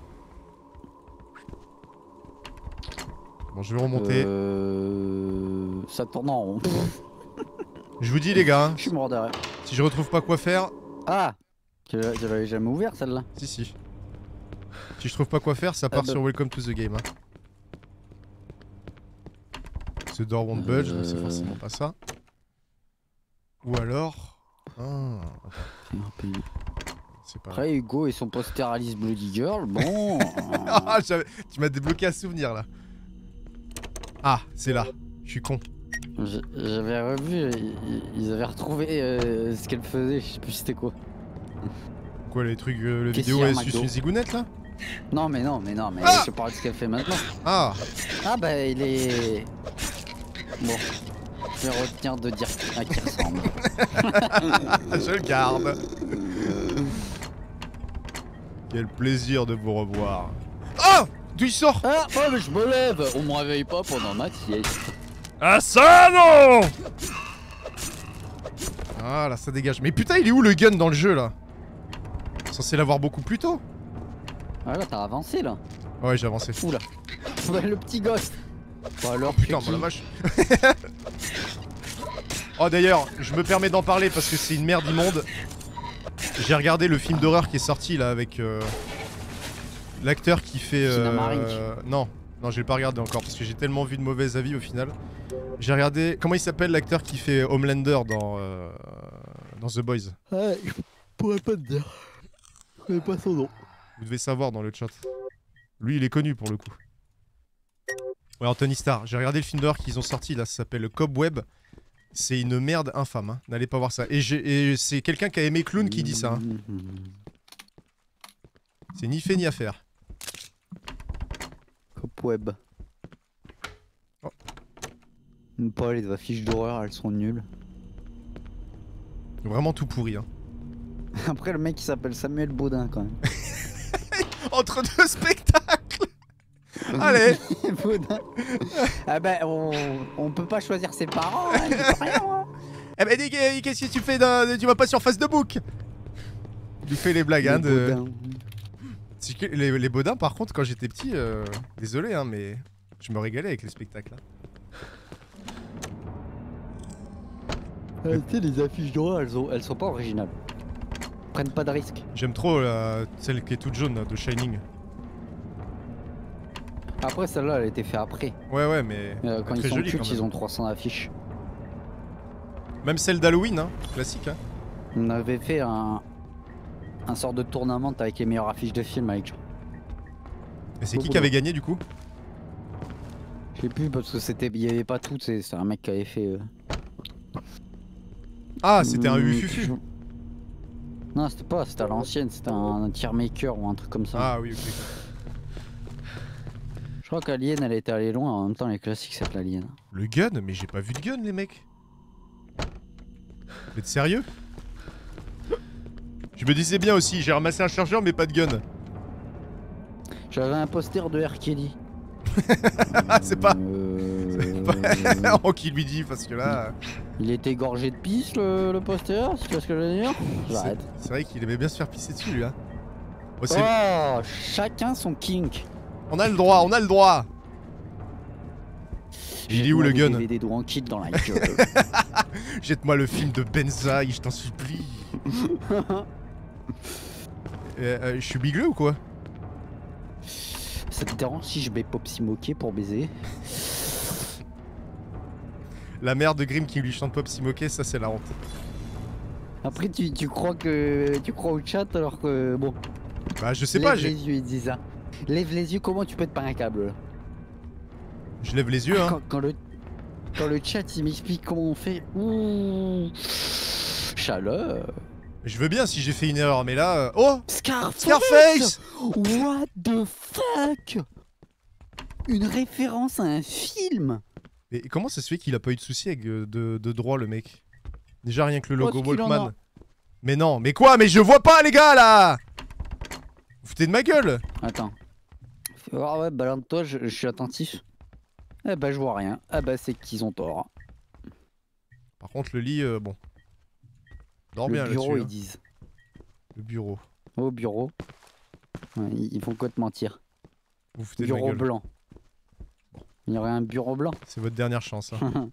Bon je vais remonter. Euh... Ça tourne en rond. Je vous dis les gars, hein, Je suis mort derrière. si je retrouve pas quoi faire... Ah, je l'avais jamais ouvert celle-là. Si si. Si je trouve pas quoi faire, ça part Ah bah. sur Welcome to the Game. Hein. Ce door won't budge, donc c'est Euh. forcément pas ça. Ou alors... Ah, c'est pas... Après Hugo et son poster Alice Bloody Girl, bon... Ah, j'avais- tu m'as débloqué un souvenir là. Ah, c'est là. Je suis con. J'- J'avais revu, ils- ils avaient retrouvé euh, ce qu'elle faisait, je sais plus c'était quoi. Quoi, les trucs, euh, le Caissière vidéo est McDo. sur une zigounette là? Non mais non, mais non, mais Ah je parle de ce qu'elle fait maintenant. Ah. Ah bah il est... Bon, je vais retenir de dire à qui ressemble. Je le garde. Quel plaisir de vous revoir. Oh! D'où il sort? Ah, oh mais je me lève, on me réveille pas pendant ma sieste. Ah ça non! Ah là ça dégage. Mais putain il est où le gun dans le jeu là? Censé l'avoir beaucoup plus tôt. Ah là t'as avancé là. Ouais j'ai avancé. Oula. Ouais, le petit gosse. Bon alors, Oh putain c'est bah la qui vache. Oh d'ailleurs je me permets d'en parler parce que c'est une merde immonde. J'ai regardé le film d'horreur qui est sorti là avec euh, l'acteur qui fait... Tina Euh, Marink. non, non j'ai pas regardé encore parce que j'ai tellement vu de mauvais avis au final. J'ai regardé... Comment il s'appelle l'acteur qui fait Homelander dans, euh, dans The Boys? Ouais, je pourrais pas te dire. Je connais pas son nom. Vous devez savoir dans le chat. Lui il est connu pour le coup. Ouais Anthony Starr. J'ai regardé le film d'horreur qu'ils ont sorti là, ça s'appelle Cobweb. C'est une merde infâme, hein. N'allez pas voir ça. Et, et c'est quelqu'un qui a aimé Clown qui dit ça. Hein. C'est ni fait ni à faire. Copweb. Oh. Même pas les affiches d'horreur, elles sont nulles. Vraiment tout pourri. Hein. Après le mec il s'appelle Samuel Baudin quand même. Entre deux spectacles. Allez. Baudin. Ah bah on, on peut pas choisir ses parents, hein, j'y peux rien moi. Eh ben dis, qu'est-ce que tu fais dans... Tu vas pas sur Facebook? Tu fais les blagues hein de... Baudin. C'est que Les, les Baudins par contre quand j'étais petit, euh... désolé hein mais je me régalais avec les spectacles. Hein. Euh, tu sais les affiches d'horreur elles, ont- elles sont pas originales. Prennent pas de risques. J'aime trop la... celle qui est toute jaune là, de Shining. Après celle-là elle a été faite après. Ouais ouais mais... Euh, quand très ils sont jolie, cultes quand même. ils ont trois cents affiches. Même celle d'Halloween, hein, classique. Hein. On avait fait un, un sort de tournament avec les meilleures affiches de films avec Jean. Mais c'est Beau qui qui boulot. avait gagné du coup? Je sais plus parce que c'était, il y avait pas tout, c'est c'est un mec qui avait fait. Euh... Ah, c'était un hmm, Ufufu. je- Non, c'était pas, c'était à l'ancienne, c'était un, un tier maker ou un truc comme ça. Ah oui, ok. Je crois qu'Alien elle était allée loin, en même temps les classiques c'est l'Alien. Le gun? Mais j'ai pas vu de gun les mecs. Vous êtes sérieux? Je me disais bien aussi, j'ai ramassé un chargeur mais pas de gun. J'avais un poster de R. Kelly. C'est pas... Euh... Oh qui lui dit parce que là... Il était gorgé de pisse le, le poster, si tu vois ce que je veux dire? C'est J'arrête. c'est vrai qu'il aimait bien se faire pisser dessus lui hein. Oh, c'est- Oh, chacun son kink. On a le droit, on a le droit. Il est où le gun? D V D tranquille dans la gueule. Jette-moi le film de Benzaï, je t'en supplie. euh, euh, je suis bigleux ou quoi? Ça te dérange si je vais Popsy moquer pour baiser? La mère de Grimm qui lui chante Pop Simoké, ça c'est la honte. Après tu, tu crois que tu crois au chat alors que bon. Bah je sais Lève pas, les j'ai- yeux, ils disent ça. Lève les yeux, comment tu peux te pas un câble là? je lève les yeux hein. Quand, quand le quand le chat il m'explique comment on fait. Ouh, chaleur. Je veux bien si j'ai fait une erreur, mais là... euh, Oh Scarface. Scarface. What the fuck? Une référence à un film. Et comment ça se fait qu'il a pas eu de soucis avec euh, de, de droit le mec? Déjà rien que le Parce logo qu'il en a. Walkman. Mais non, mais quoi? Mais je vois pas les gars là. Vous foutez de ma gueule? Attends. Ah ouais, bah toi, je, je suis attentif. Eh bah je vois rien. Ah bah c'est qu'ils ont tort. Par contre le lit, euh, bon. Dors Le bien bureau, là-dessus. ils hein. disent. Le bureau. Au bureau. Ouais, ils, ils font quoi te mentir? Vous foutez de ma Bureau gueule. blanc. Il y aurait un bureau blanc. C'est votre dernière chance. Hein.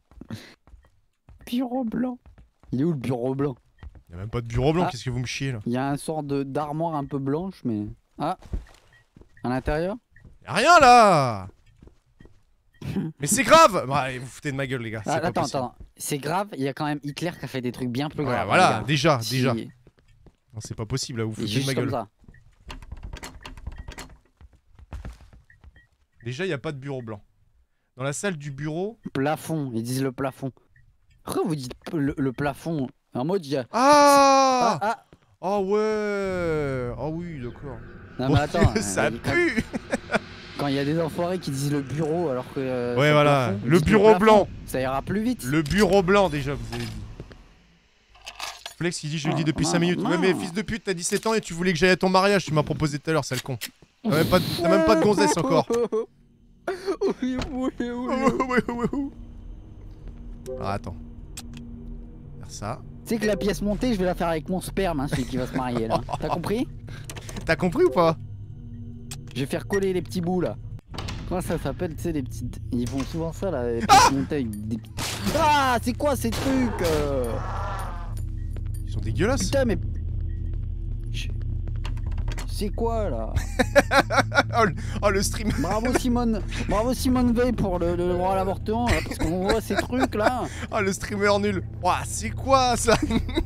Bureau blanc. Il est où le bureau blanc? Y a même pas de bureau blanc, Ah. qu'est-ce que vous me chiez là? Il y a un sort de d'armoire un peu blanche, mais. Ah! À l'intérieur? Y'a rien là. Mais c'est grave. Bah, vous foutez de ma gueule les gars. Ah, C'est pas attends, possible. attends. C'est grave, il y a quand même Hitler qui a fait des trucs bien plus Ouais, graves. voilà, les gars. déjà, Si- déjà. Non, c'est pas possible là, vous Et foutez de juste ma comme gueule. ça. Déjà, y a pas de bureau blanc. Dans la salle du bureau. Plafond, ils disent le plafond. Pourquoi vous dites le, le plafond? En mode, il y a. Ah Ah, ah. Oh ouais. Oh oui, d'accord. Non, Mon mais attends. Dieu, ça euh, quand- pue. Quand il y a des enfoirés qui disent le bureau alors que. euh, Ouais, c'est voilà, plafond, le dites bureau plafond, blanc. Ça ira plus vite. Le bureau blanc déjà, vous avez dit. Flex il dit je le dis Ah, depuis non, cinq minutes. non. Ouais mais fils de pute, t'as dix-sept ans et tu voulais que j'aille à ton mariage, tu m'as proposé tout à l'heure, sale con. T'as même, pas de- t'as même pas de gonzesse encore. Oui, oui, oui. Ouais, ouais, ouais, ouais. Ah, attends. Faire ça. Tu sais que la pièce montée, je vais la faire avec mon sperme, hein, celui qui va se marier là. T'as compris? T'as compris ou pas? Je vais faire coller les petits bouts là. Comment ça s'appelle, tu sais, les petites. Ils font souvent ça là, les pièces montées avec des. Ah, c'est quoi ces trucs euh Ils sont dégueulasses. Putain, mais. Je- C'est quoi là? oh, le, oh, le stream. Bravo Simone, bravo Simone Veil pour le, le droit à l'avortement, là, parce qu'on voit ces trucs là. Oh le streamer nul. Ouah, c'est quoi ça?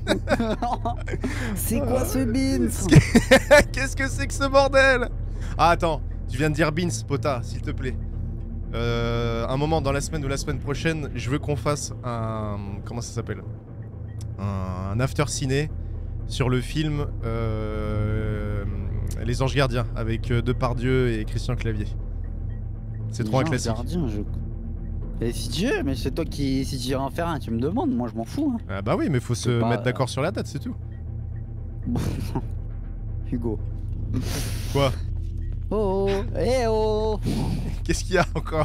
C'est quoi ce beans? Qu'est-ce que c'est que ce bordel? Ah attends, tu viens de dire Beans, Pota, s'il te plaît. Euh, un moment dans la semaine ou la semaine prochaine, je veux qu'on fasse un... Comment ça s'appelle? un, un after ciné sur le film euh, Les Anges Gardiens avec euh, Depardieu et Christian Clavier. C'est trop un Non, classique. gardien, je... Et si tu veux, mais c'est toi qui... Si tu veux en faire un, tu me demandes, moi je m'en fous. Hein. Ah bah oui, mais faut se C'est pas, mettre euh, d'accord sur la date, c'est tout. Bon. Hugo. Quoi? Oh, oh, eh oh. Qu'est-ce qu'il y a encore?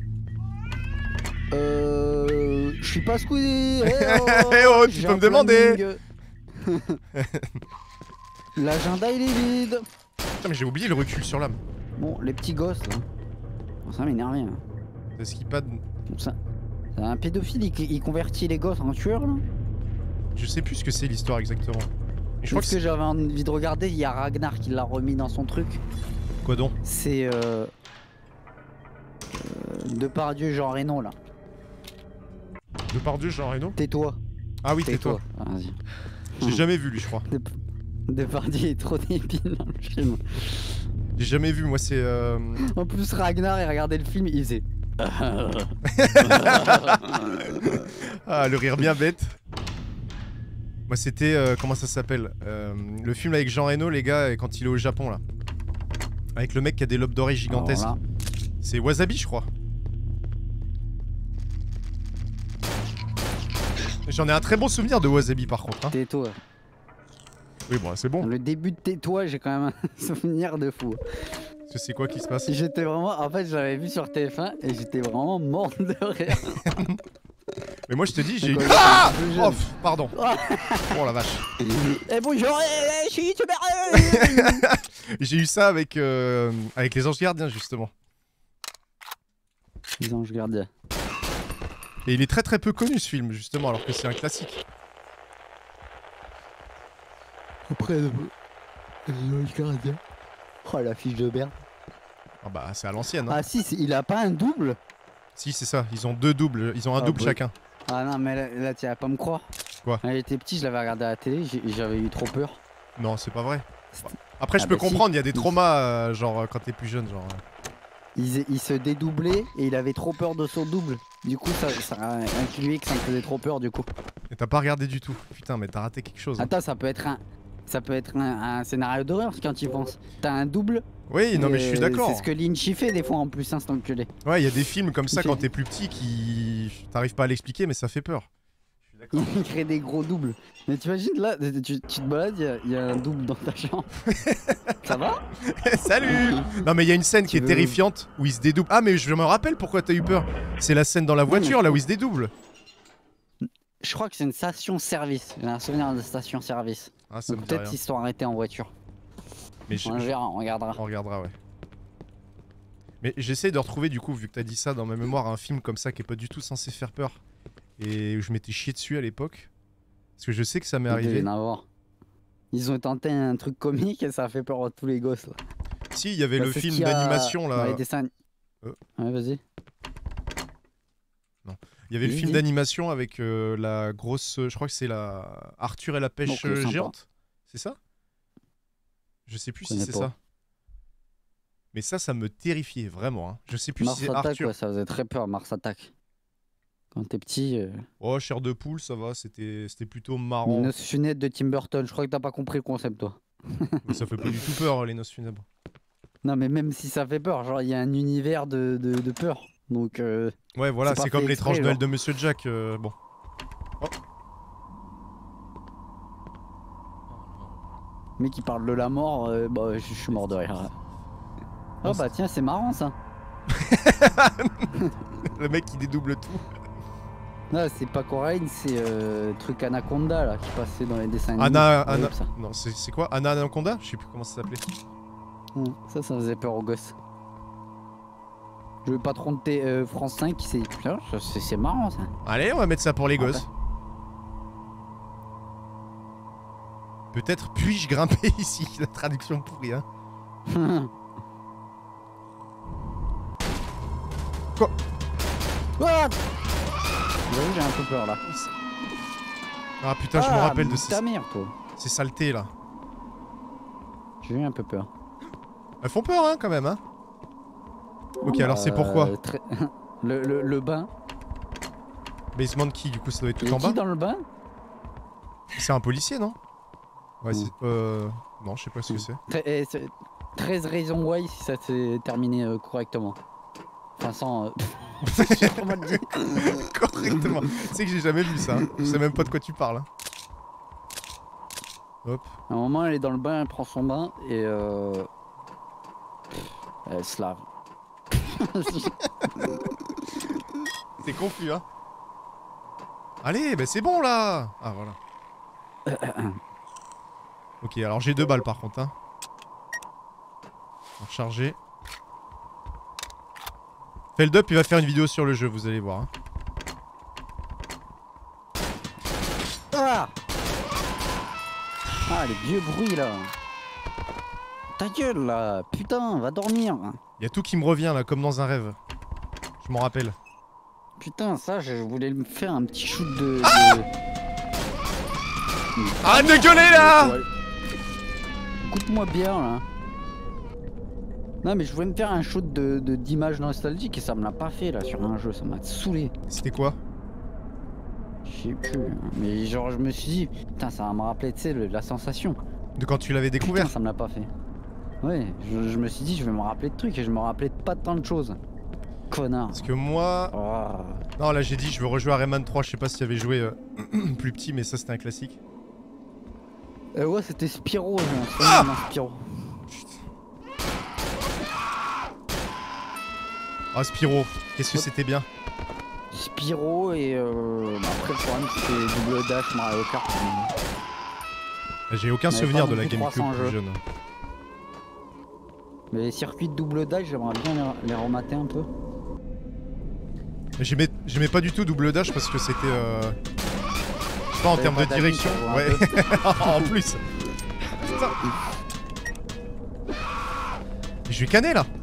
Euh... Je suis pas squeezé. Eh oh, Eh oh, tu j'ai peux un me demander. planning. L'agenda il est vide. Putain mais j'ai oublié le recul sur l'âme. Bon, les petits gosses là. Bon, ça m'énerve. Hein. Le skipad, Bon, ça... C'est un pédophile, il, il convertit les gosses en tueurs là. je sais plus ce que c'est l'histoire exactement. Et je crois que Ce que c'est... j'avais envie de regarder, il y a Ragnar qui l'a remis dans son truc. Quoi donc? C'est euh... euh... Depardieu, Jean Reno là. Depardieu, Jean Reno? Tais-toi. Ah oui, tais-toi. Ah, vas-y. J'ai jamais vu lui, je crois. Dep- Depardieu est trop débile dans le film. J'ai jamais vu, moi c'est... Euh... En plus Ragnar il regardait le film, il faisait... Ah, le rire bien bête. Moi c'était... Euh, comment ça s'appelle euh, le film avec Jean Reno, les gars, quand il est au Japon là. Avec le mec qui a des lobes d'oreilles gigantesques. Là... C'est Wasabi je crois. J'en ai un très bon souvenir de Wasabi par contre. Hein. Tais-toi. Oui bon c'est bon. Le début de Tais-toi j'ai quand même un souvenir de fou. C'est quoi qui se passe? J'étais vraiment... En fait je l'avais vu sur T F un et j'étais vraiment mort de rire. Mais moi je te dis j'ai eu... Ah oh, pardon. Oh la vache. Eh bonjour, je suis youtubeur. J'ai eu ça avec, euh, avec les Anges Gardiens justement. Les Anges Gardiens. Et il est très très peu connu ce film justement alors que c'est un classique. Après les Anges Gardiens. Oh la fiche de merde. Ah bah c'est à l'ancienne. Hein. Ah si, il a pas un double? Si c'est ça, ils ont deux doubles, ils ont un ah, double bah... chacun. Ah non mais là, là tu vas pas me croire. Quoi? Quand j'étais petit je l'avais regardé à la télé, j'avais eu trop peur. Non c'est pas vrai. Après je ah, peux bah, comprendre, il si. y a des traumas euh, genre quand t'es plus jeune genre... Il, il se dédoublait et il avait trop peur de son double. Du coup ça, ça a inclué que ça me faisait trop peur du coup. Et t'as pas regardé du tout. Putain mais t'as raté quelque chose. Hein. Attends ça peut être un... Ça peut être un, un scénario d'horreur quand tu y penses. T'as un double. Oui non mais je suis d'accord. C'est ce que Lynch fait des fois en plus, hein, cet enculé. Ouais il y a des films comme ça il quand fait... t'es plus petit qui... T'arrives pas à l'expliquer mais ça fait peur. Il crée des gros doubles. Mais t'imagines là, tu, tu te balades, il y, y a un double dans ta chambre. Ça va? Salut. Non mais il y a une scène qui tu est veux... terrifiante où il se dédouble. Ah mais je me rappelle pourquoi t'as eu peur. C'est la scène dans la voiture non, là où il se dédouble. Je crois que c'est une station-service. J'ai un souvenir de station-service. Ah, peut-être qu'ils se sont arrêtés en voiture. Mais je... On verra, on regardera. On regardera ouais. Mais j'essaie de retrouver du coup, vu que t'as dit ça dans ma mémoire, un film comme ça qui est pas du tout censé faire peur. Et je m'étais chié dessus à l'époque. Parce que je sais que ça m'est arrivé. Ils ont tenté un truc comique et ça a fait peur à tous les gosses là. Si, il y avait bah, le film a... d'animation là. Dans les dessins... euh. Ouais, vas-y. Non. Il y avait oui, le film d'animation avec euh, la grosse. Je crois que c'est la. Arthur et la pêche okay, géante. C'est ça? Je sais plus si c'est ça. Mais ça, ça me terrifiait vraiment. Hein. Je sais plus Mars si c'est Attack, Arthur. Ouais, ça faisait très peur, Mars Attack. Quand t'es petit. Euh... Oh, chair de poule, ça va, c'était plutôt marrant. Les noces funèbres de Tim Burton, je crois que t'as pas compris le concept, toi. Mais ça fait pas du tout peur, les noces funèbres. Non, mais même si ça fait peur, genre, il y a un univers de, de, de peur. Donc. Euh, ouais, voilà, c'est comme l'étrange Noël de Monsieur Jack. Euh, bon. Oh. Le mec qui parle de la mort, euh, bah, je suis mort de rire. Oh, oh bah, tiens, c'est marrant ça. Le mec qui dédouble tout. Non, c'est pas Coraline, c'est euh, truc Anaconda là qui passait dans les dessins animés. Anna, Anna... Non, c'est quoi Anna Anaconda? Je sais plus comment ça s'appelait. Mmh, ça, ça faisait peur aux gosses. Le patron de T euh, France cinq qui s'est dit, c'est marrant ça. Allez, on va mettre ça pour les gosses. Peut-être puis-je grimper ici? La traduction pourrie, hein. Quoi? What? J'ai un peu peur là. Ah putain, ah, je me rappelle de ces... toi. Ces saletés là. J'ai eu un peu peur. Elles font peur hein quand même hein. Ok euh, alors c'est pourquoi très... le, le, le bain. Basement de qui du coup ça doit être tout Et en qui bas dans le bain? C'est un policier non? Ouais mmh. c'est... Euh... Non je sais pas ce que c'est. Mmh. treize raisons why si ça s'est terminé euh, correctement. Enfin sans... Euh... Correctement. Tu sais que j'ai jamais vu ça. Hein. Je sais même pas de quoi tu parles. Hein. Hop. À un moment, elle est dans le bain, elle prend son bain et euh... elle se lave. C'est confus, hein. Allez, bah c'est bon là. Ah voilà. Ok, alors j'ai deux balles par contre. Hein. On va recharger. Feldup il va faire une vidéo sur le jeu, vous allez voir. Hein. Ah, ah les vieux bruits là. Ta gueule là, putain, va dormir. Il y a tout qui me revient là, comme dans un rêve. Je m'en rappelle. Putain, ça, je voulais me faire un petit shoot de... Ah de... Arrête de gueuler là. Écoute-moi bien là. Non mais je voulais me faire un shoot de de- d'images nostalgiques et ça me l'a pas fait là sur un jeu, ça m'a saoulé. C'était quoi? Je sais plus, hein. Mais genre je me suis dit, putain ça va me rappeler, tu sais, le- la sensation. De quand tu l'avais Putain découvert? ça me l'a pas fait. Ouais, je, je me suis dit je vais me rappeler de trucs et je me rappelais de pas tant de choses. Connard. Parce que moi... Oh. Non, là j'ai dit je veux rejouer à Rayman trois, je sais pas si tu avais joué euh, plus petit, mais ça c'était un classique. Euh, ouais c'était Spyro, je m'en Ah souviens d'un Spyro. Ah Spyro, qu'est-ce que c'était bien. Spyro et euh... bah, après le problème c'était Double Dash, Mario Kart. J'ai aucun On avait souvenir pas de la non plus GameCube trois cents plus jeux. jeune. Mais les circuits de Double Dash j'aimerais bien les, les remater un peu. J'aimais j'aimais pas du tout Double Dash parce que c'était... Euh... Je sais pas, en T'avais termes pas de d'amis, direction. ça, Ouais. En plus. Putain. Je lui canner là.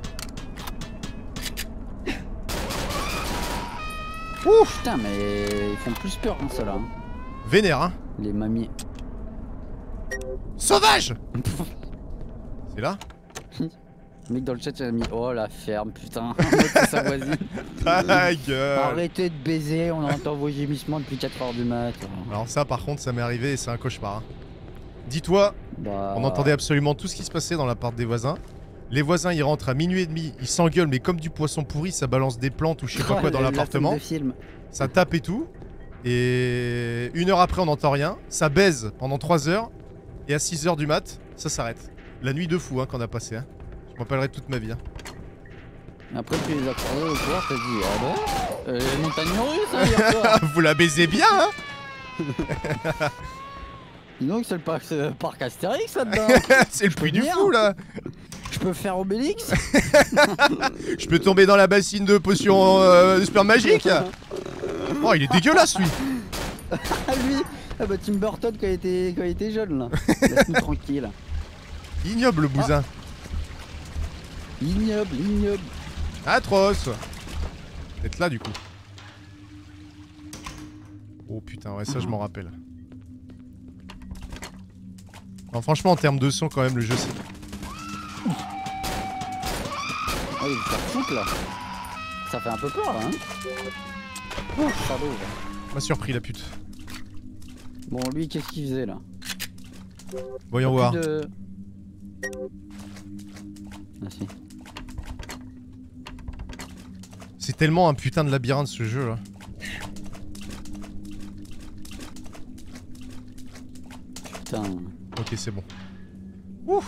Ouf. Putain mais ils font plus peur hein, ceux-là. Hein. Vénère hein. Les mamies. Sauvage. C'est là. Le mec dans le chat il a mis oh la ferme putain. C'est sa voisine. Ta gueule. Arrêtez de baiser, on entend vos gémissements depuis quatre heures du mat. Alors ça par contre ça m'est arrivé et c'est un cauchemar hein. Dis-toi, Bah... on entendait absolument tout ce qui se passait dans l'appart des voisins. Les voisins ils rentrent à minuit et demi, ils s'engueulent mais comme du poisson pourri, ça balance des plantes ou je sais pas quoi dans l'appartement. Ça tape et tout. Et une heure après on n'entend rien, ça baise pendant trois heures. Et à six heures du mat, ça s'arrête. La nuit de fou hein, qu'on a passé hein. Je m'en rappellerai toute ma vie hein. Après tu les as croisés au soir, t'as dit ah bah euh, les montagnes russes hein, hier soir. Vous la baisez bien hein. Dis donc c'est le parc, le parc Astérix là-dedans. C'est le puits du venir. fou là. Je peux faire Obélix. Je peux tomber dans la bassine de potions euh, de sperme magique. Oh il est dégueulasse lui. Ah lui ah bah Tim Burton quand il était, quand il était jeune là. Laisse-nous tranquille. Ignoble le bousin. Ignoble, ignoble. Atroce. D'être là du coup. Oh putain ouais ça je m'en rappelle. Non franchement en termes de son quand même le jeu c'est... Oh il va faire foutre là. Ça fait un peu peur là hein. Oh, pardon. M'a surpris la pute. Bon lui qu'est-ce qu'il faisait là? Voyons voir. De... Ah si. C'est tellement un putain de labyrinthe ce jeu là. Putain. Ok c'est bon. Ouh.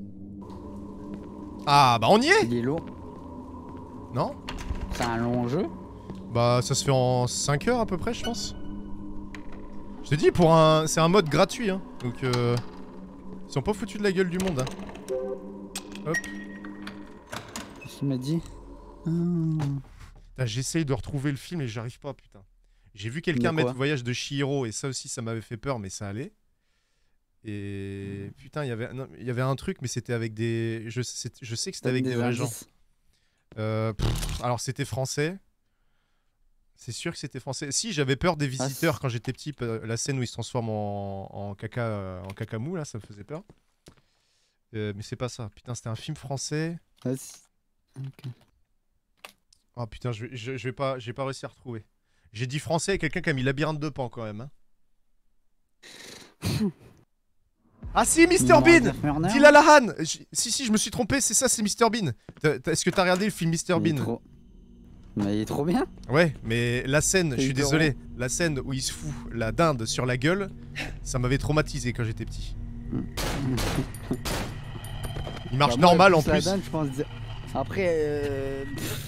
Ah bah on y est. Il est lourd. Non? C'est un long jeu. Bah ça se fait en cinq heures à peu près je pense. Je te dis pour un... c'est un mode gratuit hein. Donc euh... ils sont pas foutus de la gueule du monde hein. Hop. Qu'est-ce qu'il m'a dit? Ah, j'essaye de retrouver le film et j'arrive pas putain. J'ai vu quelqu'un De mettre quoi Voyage de Chihiro et ça aussi ça m'avait fait peur mais ça allait. Et putain il y avait non, il y avait un truc mais c'était avec des... Je, je sais que c'était avec des, des vrais gens. Euh, pff, alors c'était français. C'est sûr que c'était français. Si j'avais peur des visiteurs ah, quand j'étais petit, la scène où ils se transforment en, en caca en cacamou là, ça me faisait peur. Euh, mais c'est pas ça. Putain, c'était un film français. Ah, okay. Oh putain, je, je, je vais pas, j'ai pas réussi à retrouver. J'ai dit français et quelqu'un qui a mis Labyrinthe de Pan quand même. Hein. Ah si, mister Bean, Dylan Lahan. Si si, je me suis trompé, c'est ça, c'est mister Bean. Est-ce que t'as regardé le film mister Bean? Trop... Mais il est trop bien. Ouais, mais la scène, je suis désolé, la scène où il se fout la dinde sur la gueule, ça m'avait traumatisé quand j'étais petit. Il marche bah, normal moi, en plus. La dinde, je pense... Après, euh...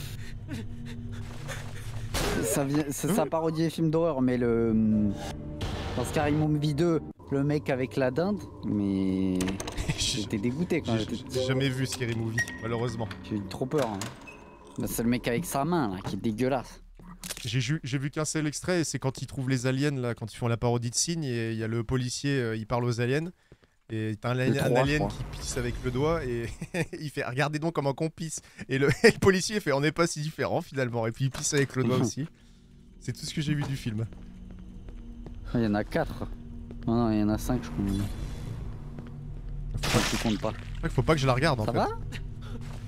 ça, vient... ça, ça parodie les films d'horreur, mais le... Dans Scary Movie deux, le mec avec la dinde, mais... J'étais dégoûté quand j'étais petit. J'ai jamais vu Scary Movie, malheureusement. J'ai eu trop peur. Hein. Bah, c'est le mec avec sa main là, qui est dégueulasse. J'ai vu qu'un seul extrait, c'est quand ils trouvent les aliens, là, quand ils font la parodie de Signe, et il y a le policier, euh, il parle aux aliens, et t'as un, un trois, alien qui pisse avec le doigt, et il fait « Regardez donc comment qu'on pisse !» Et le, et le policier fait « On n'est pas si différents finalement » et puis il pisse avec le doigt aussi. C'est tout ce que j'ai vu du film. Il y en a quatre. Non, non, il y en a cinq je crois. Faut pas que tu comptes pas. Faut pas que je la regarde en Ça fait. va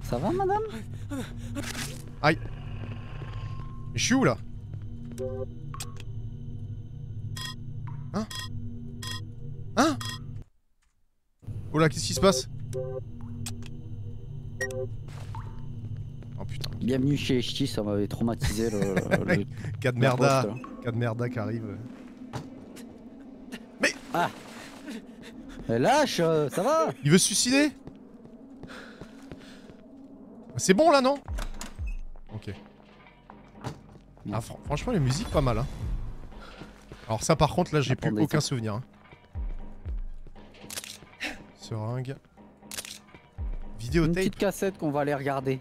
Ça va, madame? Aïe. Je suis où là? Hein? Hein? Oh là, qu'est-ce qui se passe? Oh putain. Bienvenue chez Echti, ça m'avait traumatisé le. le... Cas de merda. Cas de merda qui arrive. Mais. Ah! Mais lâche, euh, ça va? Il veut se suicider? C'est bon là, non? Ok. Ah, fr franchement, les musiques, pas mal. Hein. Alors, ça, par contre, là, j'ai plus aucun souvenir. Hein. Seringue. Vidéotape. Une petite cassette qu'on va aller regarder.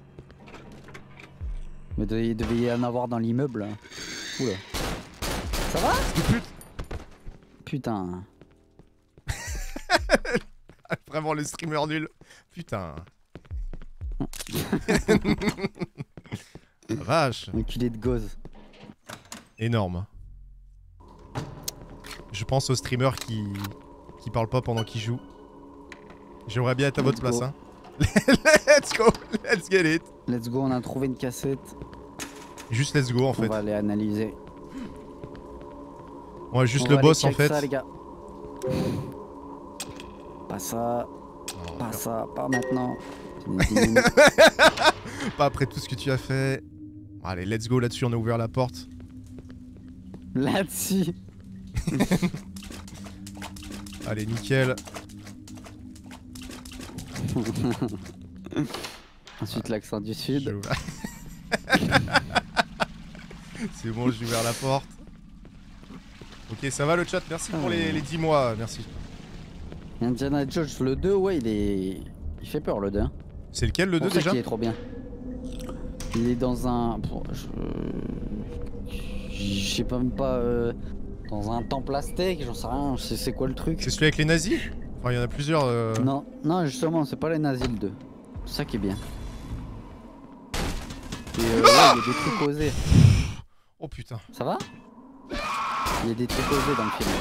Mais il devait y en avoir dans l'immeuble. Oula. Ça va? Putain. Vraiment le streamer nul. Putain. La vache. Enculé de gosse. Énorme. Je pense aux streamers qui qui parlent pas pendant qu'ils jouent. J'aimerais bien être à votre place, hein. Let's go, let's get it. Let's go, on a trouvé une cassette. Juste let's go en fait. On va aller analyser. Ouais, juste on le va boss en aller check fait. Ça, les gars. Pas ça, Non, pas faire... ça, pas maintenant. Pas après tout ce que tu as fait. Allez, let's go là-dessus, on a ouvert la porte. Là-dessus. Allez, nickel. Ensuite l'accent du sud. C'est bon, j'ai ouvert la porte. Ok, ça va le chat, merci pour les, les dix mois, merci. Indiana Jones, le deux, ouais, il est... Il fait peur le deux. Hein. C'est lequel le deux déjà? Il est trop bien. Il est dans un... Je, je sais pas même pas... Euh... Dans un temple aztèque, j'en sais rien, c'est quoi le truc? C'est celui avec les nazis? Enfin, il y en a plusieurs. Euh... Non, non, justement, c'est pas les nazis le deux. C'est ça qui est bien. Et euh, ah ouais, il y a des trucs osés. Oh putain. Ça va? Il y a des trucs osés dans le film.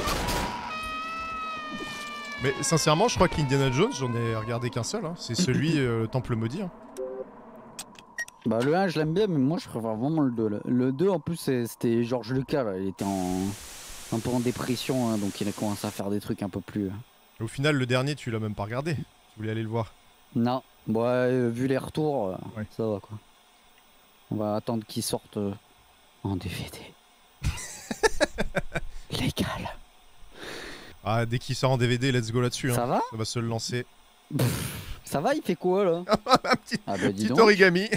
Mais sincèrement, je crois qu'Indiana Jones, j'en ai regardé qu'un seul. Hein. C'est celui, euh, le Temple Maudit. Hein. Bah le un, je l'aime bien, mais moi je préfère vraiment le deux. Là. Le deux, en plus, c'était George Lucas. Là. Il était en... un peu en dépression, hein, donc il a commencé à faire des trucs un peu plus... Au final, le dernier, tu l'as même pas regardé. Tu voulais aller le voir. Non. Bon, euh, vu les retours, euh, ouais. Ça va quoi. On va attendre qu'il sorte euh, en D V D. Légal. Ah, dès qu'il sort en D V D, let's go là-dessus. Ça hein. va? Ça va se le lancer. Ça va, il fait quoi là? Un petit, ah bah, petit donc. origami.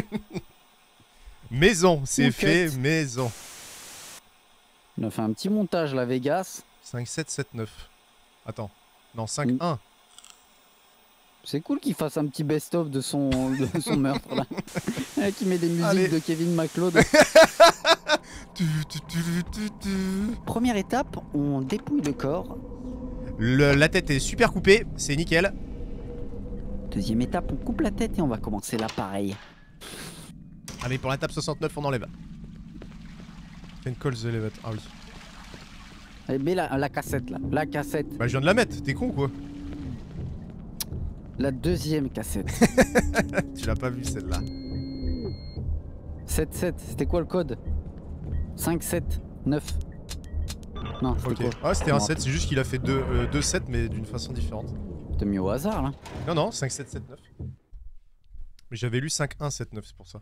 Maison, c'est fait, quête. maison. On a fait un petit montage la Vegas. cinq, sept, sept, neuf. Attends. Non, cinq, un. C'est cool qu'il fasse un petit best-of de son, de son meurtre là. Qui met des musiques Allez. de Kevin MacLeod. Première étape, on dépouille le corps. Le, la tête est super coupée, c'est nickel. Deuxième étape, on coupe la tête et on va commencer l'appareil. Allez, pour l'étape soixante-neuf, on enlève. Can call the elevator. Ah oui. Allez, mets la, la cassette là, la cassette. Bah, je viens de la mettre, t'es con ou quoi? La deuxième cassette. Tu l'as pas vu celle-là. sept sept, c'était quoi le code? cinq sept neuf. Non, c'était okay. quoi? Ah, c'était un sept, c'est juste qu'il a fait deux, euh, deux sept mais d'une façon différente. T'as mis au hasard là? Non, non, cinq sept sept neuf. Mais j'avais lu cinq un sept neuf, c'est pour ça.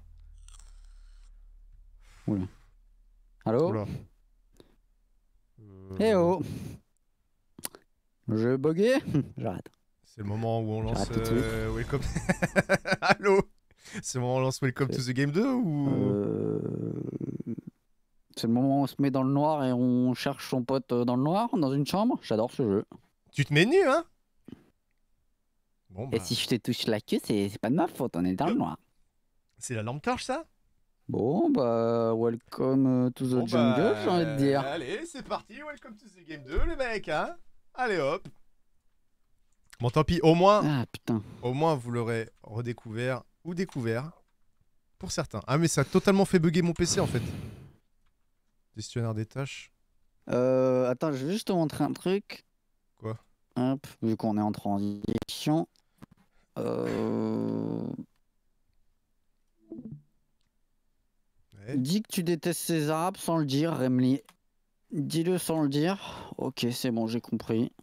Oula. Allô? Oula. Euh... Eh oh! Je bugué? J'arrête. C'est le moment où on lance euh, Welcome. Allô? C'est le moment où on lance Welcome to the Game deux ou euh... C'est le moment où on se met dans le noir et on cherche son pote dans le noir, dans une chambre? J'adore ce jeu. Tu te mets nu, hein? Bon, bah... Et si je te touche la queue, c'est pas de ma faute, on est dans le noir. C'est la lampe torche, ça? Bon, bah, welcome to the bon, jungle, bah, j'ai envie de dire. Allez, c'est parti, Welcome to the Game deux, les mecs, hein? Allez, hop. Bon, tant pis, au moins, ah, putain. Au moins vous l'aurez redécouvert ou découvert. Pour certains. Ah, mais ça a totalement fait bugger mon P C, en fait. Gestionnaire des tâches. Euh, attends, je vais juste te montrer un truc. Quoi? Hop, vu qu'on est en transition. Euh... Ouais. Dis que tu détestes ces arabes sans le dire, Remli. Dis-le sans le dire. Ok, c'est bon, j'ai compris.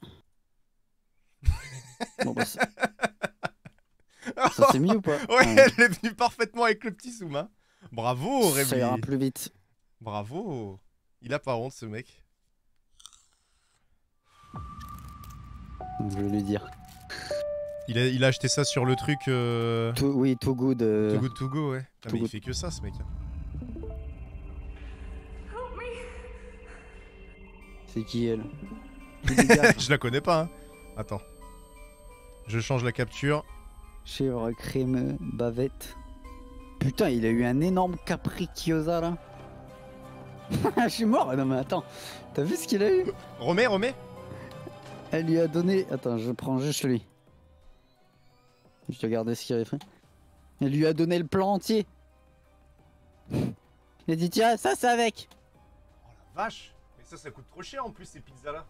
Bon bah ça, ça c'est mis ou pas? Ouais, Ouais. elle est venue parfaitement avec le petit zoom, hein. Bravo, Ça ira Rémi. plus vite. Bravo. Il a pas honte, ce mec. Je vais lui dire. Il a, il a acheté ça sur le truc... Euh... Too, oui, too good. euh, Too Good To Go, ouais. Ah, Too mais il Good. fait que ça, ce mec. C'est qui elle? Qui dégage. Je la connais pas, hein. Attends. Je change la capture. Chèvre, crème, bavette. Putain, il a eu un énorme capricciosa là. Je suis mort. Non mais attends, t'as vu ce qu'il a eu? Remets, remets. Elle lui a donné... Attends, je prends juste lui. Je te regardais ce qu'il avait fait. Elle lui a donné le plan entier. Il a dit tiens, ça c'est avec. Oh la vache. Mais ça, ça coûte trop cher en plus, ces pizzas-là.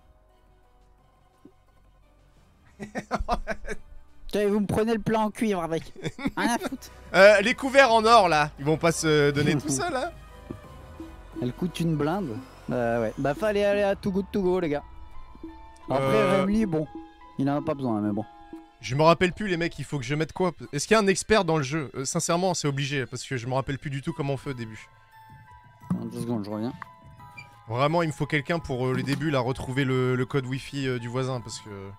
Tiens, vous me prenez le plan en cuivre avec. Rien à foutre. Euh, les couverts en or, là. Ils vont pas se donner tout ça, là. Elle coûte une blinde. Euh, ouais. Bah fallait aller à Too Good To Go les gars. Après Euh, Remli, bon. Il en a pas besoin mais bon. Je me rappelle plus, les mecs, il faut que je mette quoi? Est-ce qu'il y a un expert dans le jeu? Euh, Sincèrement, c'est obligé, parce que je me rappelle plus du tout comment on fait au début. En deux secondes, je reviens. Vraiment, il me faut quelqu'un pour euh, le début, là, retrouver le, le code Wi-Fi euh, du voisin, parce que...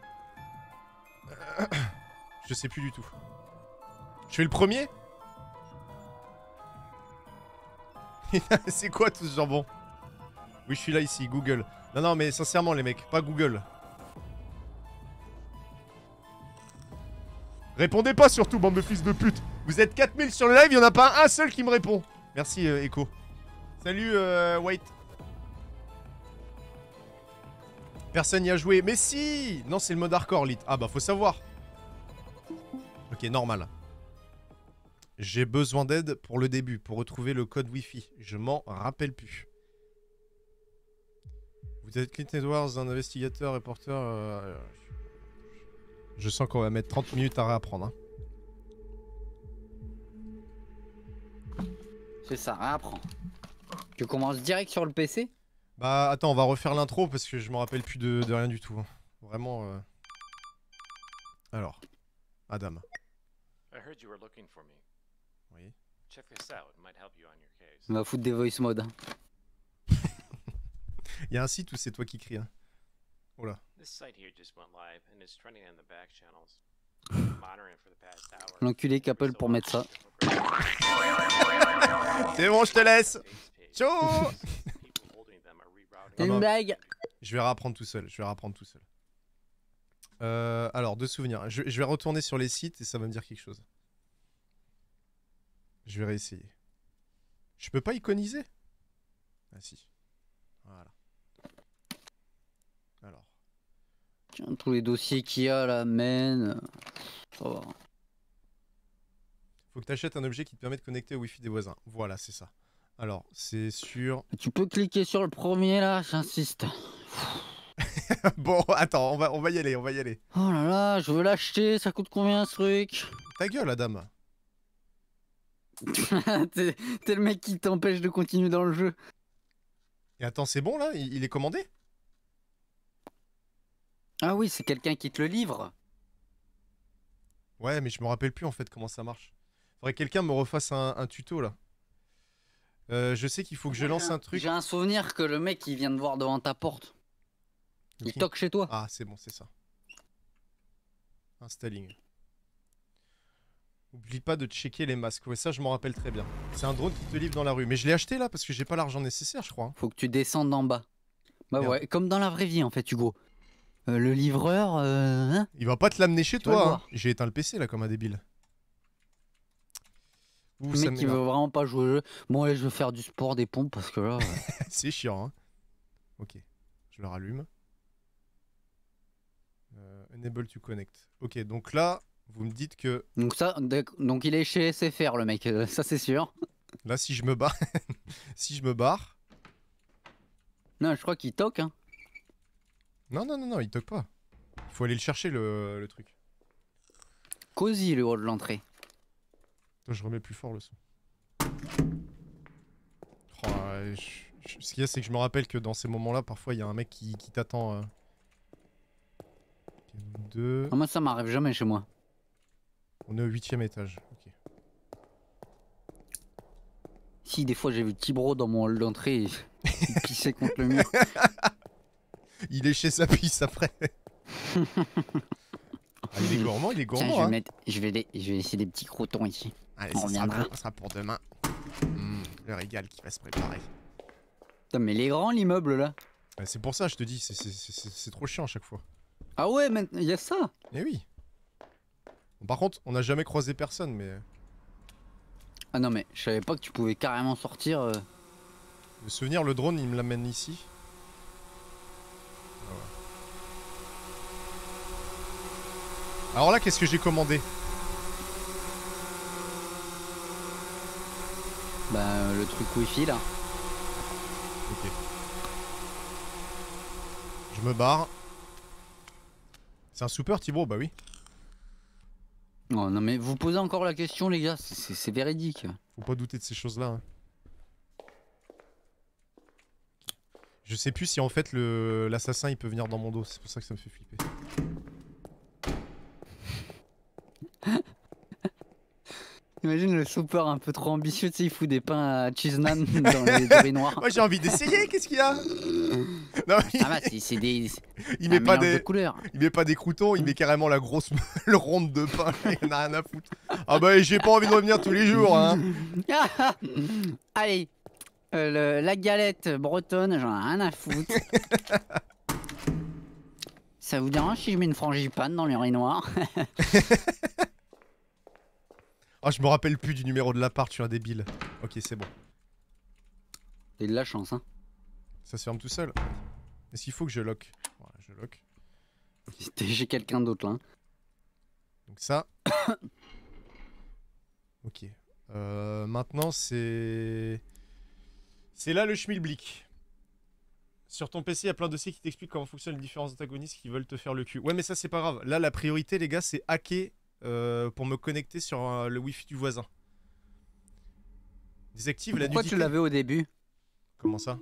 Je sais plus du tout. Je fais le premier? C'est quoi tout ce jambon? Oui, je suis là, ici, Google. Non, non, mais sincèrement, les mecs, pas Google. Répondez pas surtout, bande de fils de pute. Vous êtes quatre mille sur le live, il y en a pas un seul qui me répond. Merci, euh, Echo. Salut, euh, White. Personne n'y a joué. Mais si! Non, c'est le mode hardcore, lit. Ah bah, faut savoir. Ok, normal. J'ai besoin d'aide pour le début, pour retrouver le code Wi-Fi. Je m'en rappelle plus. Vous êtes Clint Edwards, un investigateur, reporter... Euh... Je sens qu'on va mettre trente minutes à réapprendre. Hein. C'est ça, réapprends. Tu commences direct sur le P C? Bah attends, on va refaire l'intro parce que je me rappelle plus de, de rien du tout. Hein. Vraiment... Euh... Alors, Adam. Oui. On va foutre des voice mode. Il y a un site où c'est toi qui crie. Hein. Oh là. L'enculé qu'Apple pour mettre ça. C'est bon, je te laisse. Ciao. C'est une blague. Je vais réapprendre tout seul. Je vais réapprendre tout seul. Euh, alors, deux souvenirs. Je, je vais retourner sur les sites et ça va me dire quelque chose. Je vais réessayer. Je peux pas iconiser? Ah si. Voilà. Alors. Tiens, tous les dossiers qu'il y a là, men. Ça va. Faut que tu achètes un objet qui te permet de connecter au Wi-Fi des voisins. Voilà, c'est ça. Alors, c'est sur... Tu peux cliquer sur le premier là, j'insiste. Bon, attends, on va, on va y aller, on va y aller. Oh là là, je veux l'acheter, ça coûte combien ce truc? Ta gueule, Adam. T'es t'es le mec qui t'empêche de continuer dans le jeu. Et attends, c'est bon là? Il, il est commandé? Ah oui, c'est quelqu'un qui te le livre. Ouais, mais je me rappelle plus en fait comment ça marche. Faudrait que quelqu'un me refasse un, un tuto là. Euh, je sais qu'il faut que je lance un truc. J'ai un souvenir que le mec il vient de voir devant ta porte. Il Ok. toque chez toi. Ah, c'est bon, c'est ça. Installing. Oublie pas de checker les masques. Ouais, ça, je m'en rappelle très bien. C'est un drone qui te livre dans la rue. Mais je l'ai acheté là parce que j'ai pas l'argent nécessaire, je crois. Faut que tu descendes en bas. Bah Merde. ouais, comme dans la vraie vie en fait, Hugo. Euh, le livreur, euh, hein, Il va pas te l'amener chez Tu vas le toi. Hein. voir. J'ai éteint le P C là comme un débile. Ouh, le ça mec qui veut m'énerve. vraiment pas jouer au jeu. Bon, allez, je veux faire du sport, des pompes parce que là. euh, C'est chiant, hein. Ok, je le rallume. Euh, enable to connect. Ok, donc là, vous me dites que Donc ça, d'ac- donc il est chez S F R le mec, euh, ça c'est sûr. là, si je me barre, si je me barre, Non, je crois qu'il toque. Hein. non, non, non, non, il toque pas. Il faut aller le chercher le, le truc. Cosy le haut de l'entrée. Attends, je remets plus fort le son. Ouais, je, je, ce qu'il y a, c'est que je me rappelle que dans ces moments-là, parfois, il y a un mec qui, qui t'attend. Euh... Deux. Ah, moi, ça m'arrive jamais chez moi. On est au huitième étage. Ok. Si, des fois, j'ai vu Tibro dans mon hall d'entrée, il pissait contre le mur. Il léchait sa pisse après. Ah, il est gourmand, il est gourmand. Tiens, je vais, hein. mettre, je, vais les, je vais laisser des petits crotons ici. Allez, On ça sera, reviendra. pour, ça sera pour demain. Mmh, le régal qui va se préparer. Putain, mais les grands, l'immeuble, là. Bah, c'est pour ça, je te dis, c'est trop chiant à chaque fois. Ah ouais, il y a ça. Eh oui. Bon, par contre, on n'a jamais croisé personne, mais... Ah non, mais je savais pas que tu pouvais carrément sortir. Euh... Le souvenir, le drone, il me l'amène ici. Ah ouais. Alors là, qu'est-ce que j'ai commandé? Bah, euh, le truc Wi-Fi, là. Ok. Je me barre. C'est un super Thibaut, bah oui. Oh non, mais vous posez encore la question, les gars, c'est véridique. Faut pas douter de ces choses-là. Hein. Je sais plus si en fait l'assassin il peut venir dans mon dos, c'est pour ça que ça me fait flipper. Imagine le super un peu trop ambitieux, tu sais, il fout des pains à cheese naan dans les urinoirs. Moi j'ai envie d'essayer, qu'est-ce qu'il y a? Non, il... Ah bah c'est des... Il met pas des... De couleurs. Il met pas des croutons, il met carrément la grosse le ronde de pain, il en a rien à foutre. Ah bah j'ai pas envie de revenir tous les jours hein. Allez, euh, le, la galette bretonne, j'en ai rien à foutre. Ça vous dérange si je mets une frangipane dans l'urinoir? Ah, oh, je me rappelle plus du numéro de l'appart, je suis un débile. Ok, c'est bon. T'as de la chance, hein. Ça se ferme tout seul. Est-ce qu'il faut que je lock? Voilà, je lock. J'ai quelqu'un d'autre là. Hein. Donc ça. Ok. Euh, maintenant, c'est... C'est là le schmilblick. Sur ton P C, il y a plein de dossiers qui t'expliquent comment fonctionnent les différents antagonistes qui veulent te faire le cul. Ouais, mais ça, c'est pas grave. Là, la priorité, les gars, c'est hacker... Euh, pour me connecter sur euh, le wifi du voisin. Désactive la nudité. Pourquoi tu l'avais au début? Comment ça?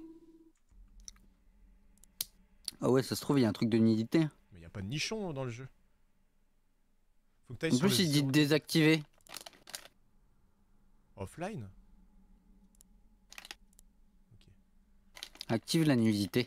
Ah ouais, ça se trouve, il y a un truc de nudité. Mais il n'y a pas de nichon dans le jeu. Faut que t'ailles en sur plus, le il dit de désactiver. Offline? Ok. Active la nudité.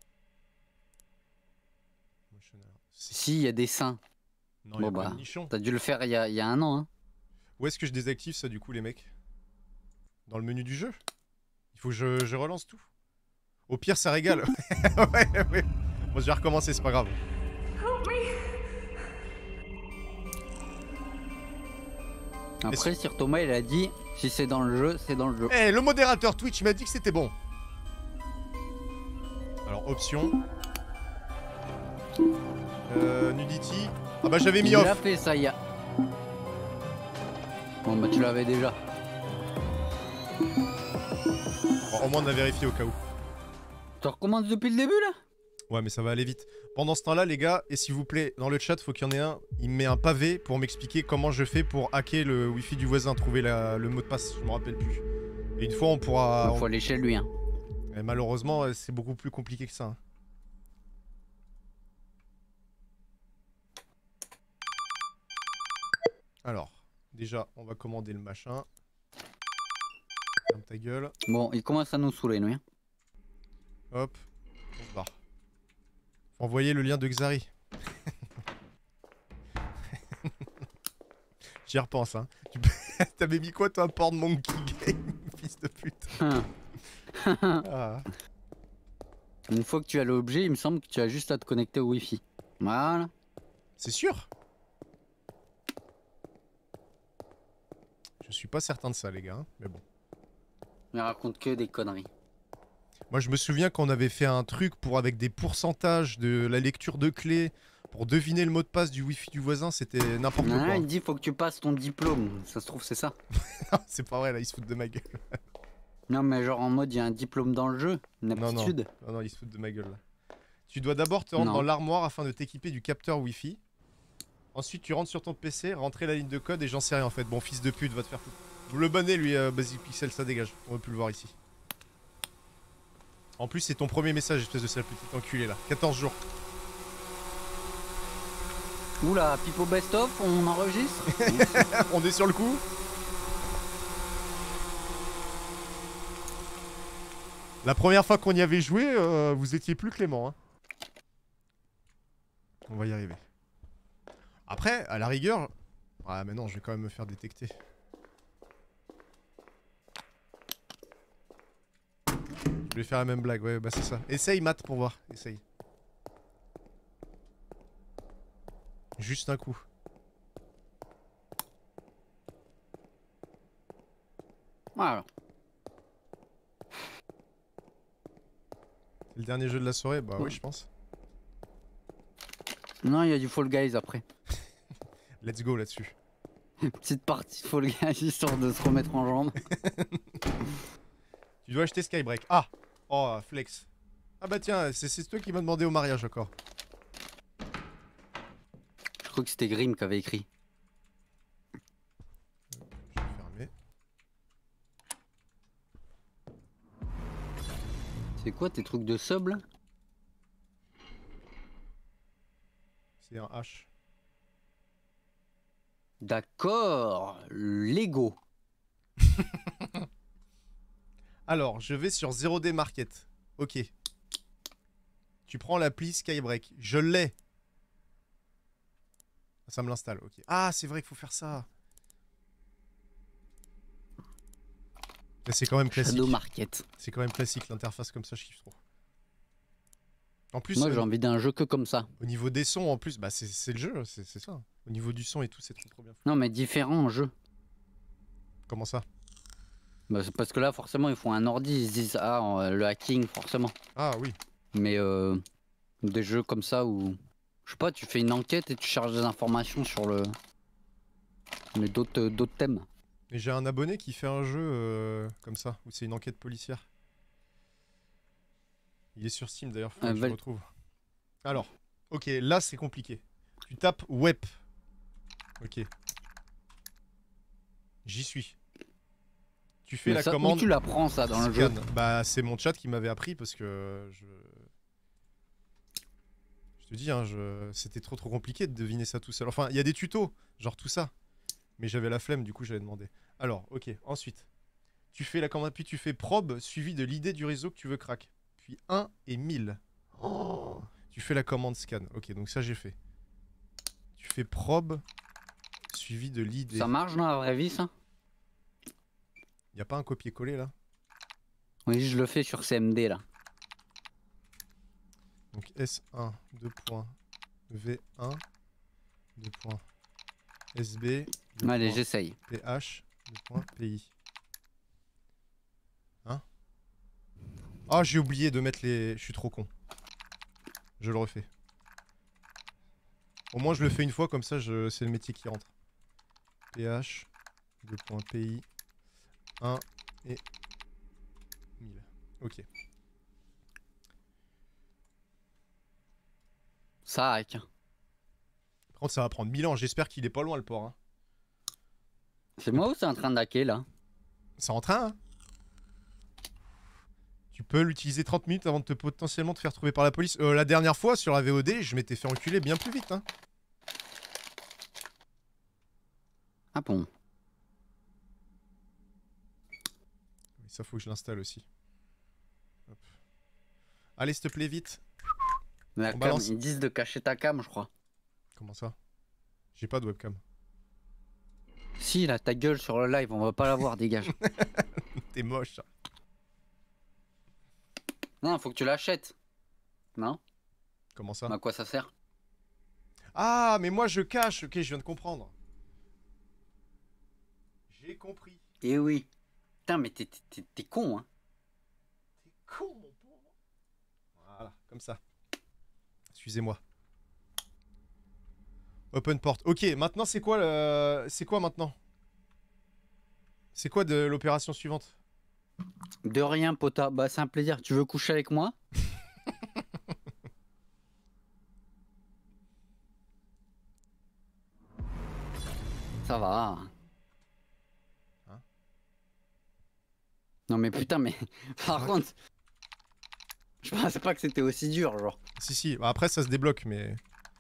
Si, il y a des seins. Non, bon y a bah, pas de nichon. T'as dû le faire il y a, y a un an, hein. Où est-ce que je désactive ça du coup, les mecs? Dans le menu du jeu? Il faut que je, je relance tout. Au pire, ça régale. Ouais, ouais. Bon, je vais recommencer, c'est pas grave. Après, sur Thomas, il a dit si c'est dans le jeu, c'est dans le jeu. Eh, hey, le modérateur Twitch m'a dit que c'était bon. Alors, option. Euh, nudity. Ah bah j'avais mis il off. Il a fait ça, il y a... Bon bah tu l'avais déjà. Bon, au moins on a vérifié au cas où. Tu recommences depuis le début là? Ouais mais ça va aller vite. Pendant ce temps là les gars, et s'il vous plaît, dans le chat faut qu'il y en ait un, il me met un pavé pour m'expliquer comment je fais pour hacker le wifi du voisin, trouver la, le mot de passe, je me rappelle plus. Et une fois on pourra... Il faut on... aller chez lui hein. Et malheureusement c'est beaucoup plus compliqué que ça. Hein. Alors, déjà, on va commander le machin. Ferme ta gueule. Bon, il commence à nous saouler, lui. Hop, on se barre. Faut envoyer le lien de Xari. J'y repense, hein. T'avais mis quoi, toi, Porn Monkey Game, fils de pute. Ah. Une fois que tu as l'objet, il me semble que tu as juste à te connecter au Wi-Fi. Voilà. C'est sûr? Je suis pas certain de ça les gars, hein, mais bon. Il raconte que des conneries. Moi je me souviens qu'on avait fait un truc pour avec des pourcentages de la lecture de clés pour deviner le mot de passe du wifi du voisin, c'était n'importe quoi. Ah, il dit faut que tu passes ton diplôme, ça se trouve c'est ça. Non c'est pas vrai là, ils se foutent de ma gueule. Non mais genre en mode il y a un diplôme dans le jeu, une aptitude. Non non, non, non ils se foutent de ma gueule là. Tu dois d'abord te rendre non. dans l'armoire afin de t'équiper du capteur wifi. Ensuite, tu rentres sur ton P C, rentrer la ligne de code et j'en sais rien en fait. Bon, fils de pute, va te faire foutre. Le bonnet, lui, euh, Basic Pixel, ça dégage. On veut plus le voir ici. En plus, c'est ton premier message, espèce de sale petite enculé là. quatorze jours. Oula, Pipo Best of, on enregistre. On est sur le coup. La première fois qu'on y avait joué, euh, vous étiez plus clément. Hein. On va y arriver. Après, à la rigueur... Ah mais non, je vais quand même me faire détecter. Je vais faire la même blague, ouais, bah c'est ça. Essaye, Matt, pour voir. Essaye. Juste un coup. Voilà. C'est le dernier jeu de la soirée? Bah ouais, oui, je pense. Non, il y a du Fall Guys après. Let's go là-dessus. Petite partie Fall Guys histoire de se remettre en jambes. Tu dois acheter Skybreak. Ah! Oh, flex. Ah bah tiens, c'est toi qui m'as demandé au mariage encore. Je crois que c'était Grim qui avait écrit. Je vais fermer. C'est quoi tes trucs de sub là? C'est un H. D'accord, Lego. Alors, je vais sur zéro D Market. Ok. Tu prends l'appli Skybreak. Je l'ai. Ça me l'installe, ok. Ah, c'est vrai qu'il faut faire ça. C'est quand même classique. Shadow Market. C'est quand même classique l'interface comme ça, je kiffe trop. En plus, moi j'ai euh, envie d'un jeu que comme ça. Au niveau des sons, en plus, bah c'est le jeu, c'est ça. Au niveau du son et tout, c'est trop, trop bien. Non, mais différent en jeu. Comment ça? Bah, parce que là, forcément, ils font un ordi, ils se disent ah le hacking, forcément. Ah oui. Mais euh, des jeux comme ça où je sais pas, tu fais une enquête et tu cherches des informations sur le. Mais d'autres d'autres thèmes. Et j'ai un abonné qui fait un jeu euh, comme ça, où c'est une enquête policière. Il est sur Steam d'ailleurs, faut Ah, que je val... le retrouve. Alors, ok, là c'est compliqué. Tu tapes web. Ok. J'y suis. Tu fais Mais la ça, commande. Où tu l'apprends ça dans le jeu? Bah c'est mon chat qui m'avait appris parce que je. Je te dis, hein, je... c'était trop trop compliqué de deviner ça tout seul. Enfin, il y a des tutos, genre tout ça. Mais j'avais la flemme, du coup j'avais demandé. Alors, ok, ensuite. Tu fais la commande, puis tu fais probe suivi de l'idée du réseau que tu veux crack. Puis un et mille. Oh, tu fais la commande scan. Ok, donc ça j'ai fait. Tu fais probe suivi de l'idée. Ça marche dans la vraie vie ça? Y a pas un copier-coller là? Oui, je le fais sur C M D là. Donc S un, deux points, V un, deux points, S B, deux Allez, points, j'essaye. P H, deux points, P I. Hein? Ah, j'ai oublié de mettre les... Je suis trop con. Je le refais. Au moins je le fais une fois, comme ça je... c'est le métier qui rentre. P H, deux points, P I, un et mille. Ok. Ça hack. Par contre ça va prendre mille ans, j'espère qu'il est pas loin le port. Hein. C'est moi ou c'est en train d'hacker là? C'est en train hein. Tu peux l'utiliser trente minutes avant de te potentiellement te faire trouver par la police. Euh, la dernière fois sur la V O D, je m'étais fait enculer bien plus vite. Hein. Ah bon? Ça faut que je l'installe aussi. Hop. Allez s'il te plaît vite. La cam, ils disent de cacher ta cam je crois. Comment ça? J'ai pas de webcam. Si là ta gueule sur le live, on va pas la voir, dégage. T'es moche. Non, faut que tu l'achètes. Non? Comment ça? À quoi ça sert? Ah mais moi je cache, ok je viens de comprendre. J'ai compris. Eh oui. Putain mais t'es con hein. T'es con mon pauvre. Voilà, comme ça. Excusez-moi. Open port. Ok, maintenant c'est quoi le... C'est quoi maintenant? C'est quoi de l'opération suivante? De rien, pota. Bah, c'est un plaisir. Tu veux coucher avec moi? Ça va. Hein? Non, mais putain, mais par contre, Je pensais pas que c'était aussi dur, genre. Si, si. Bah, après, ça se débloque, mais...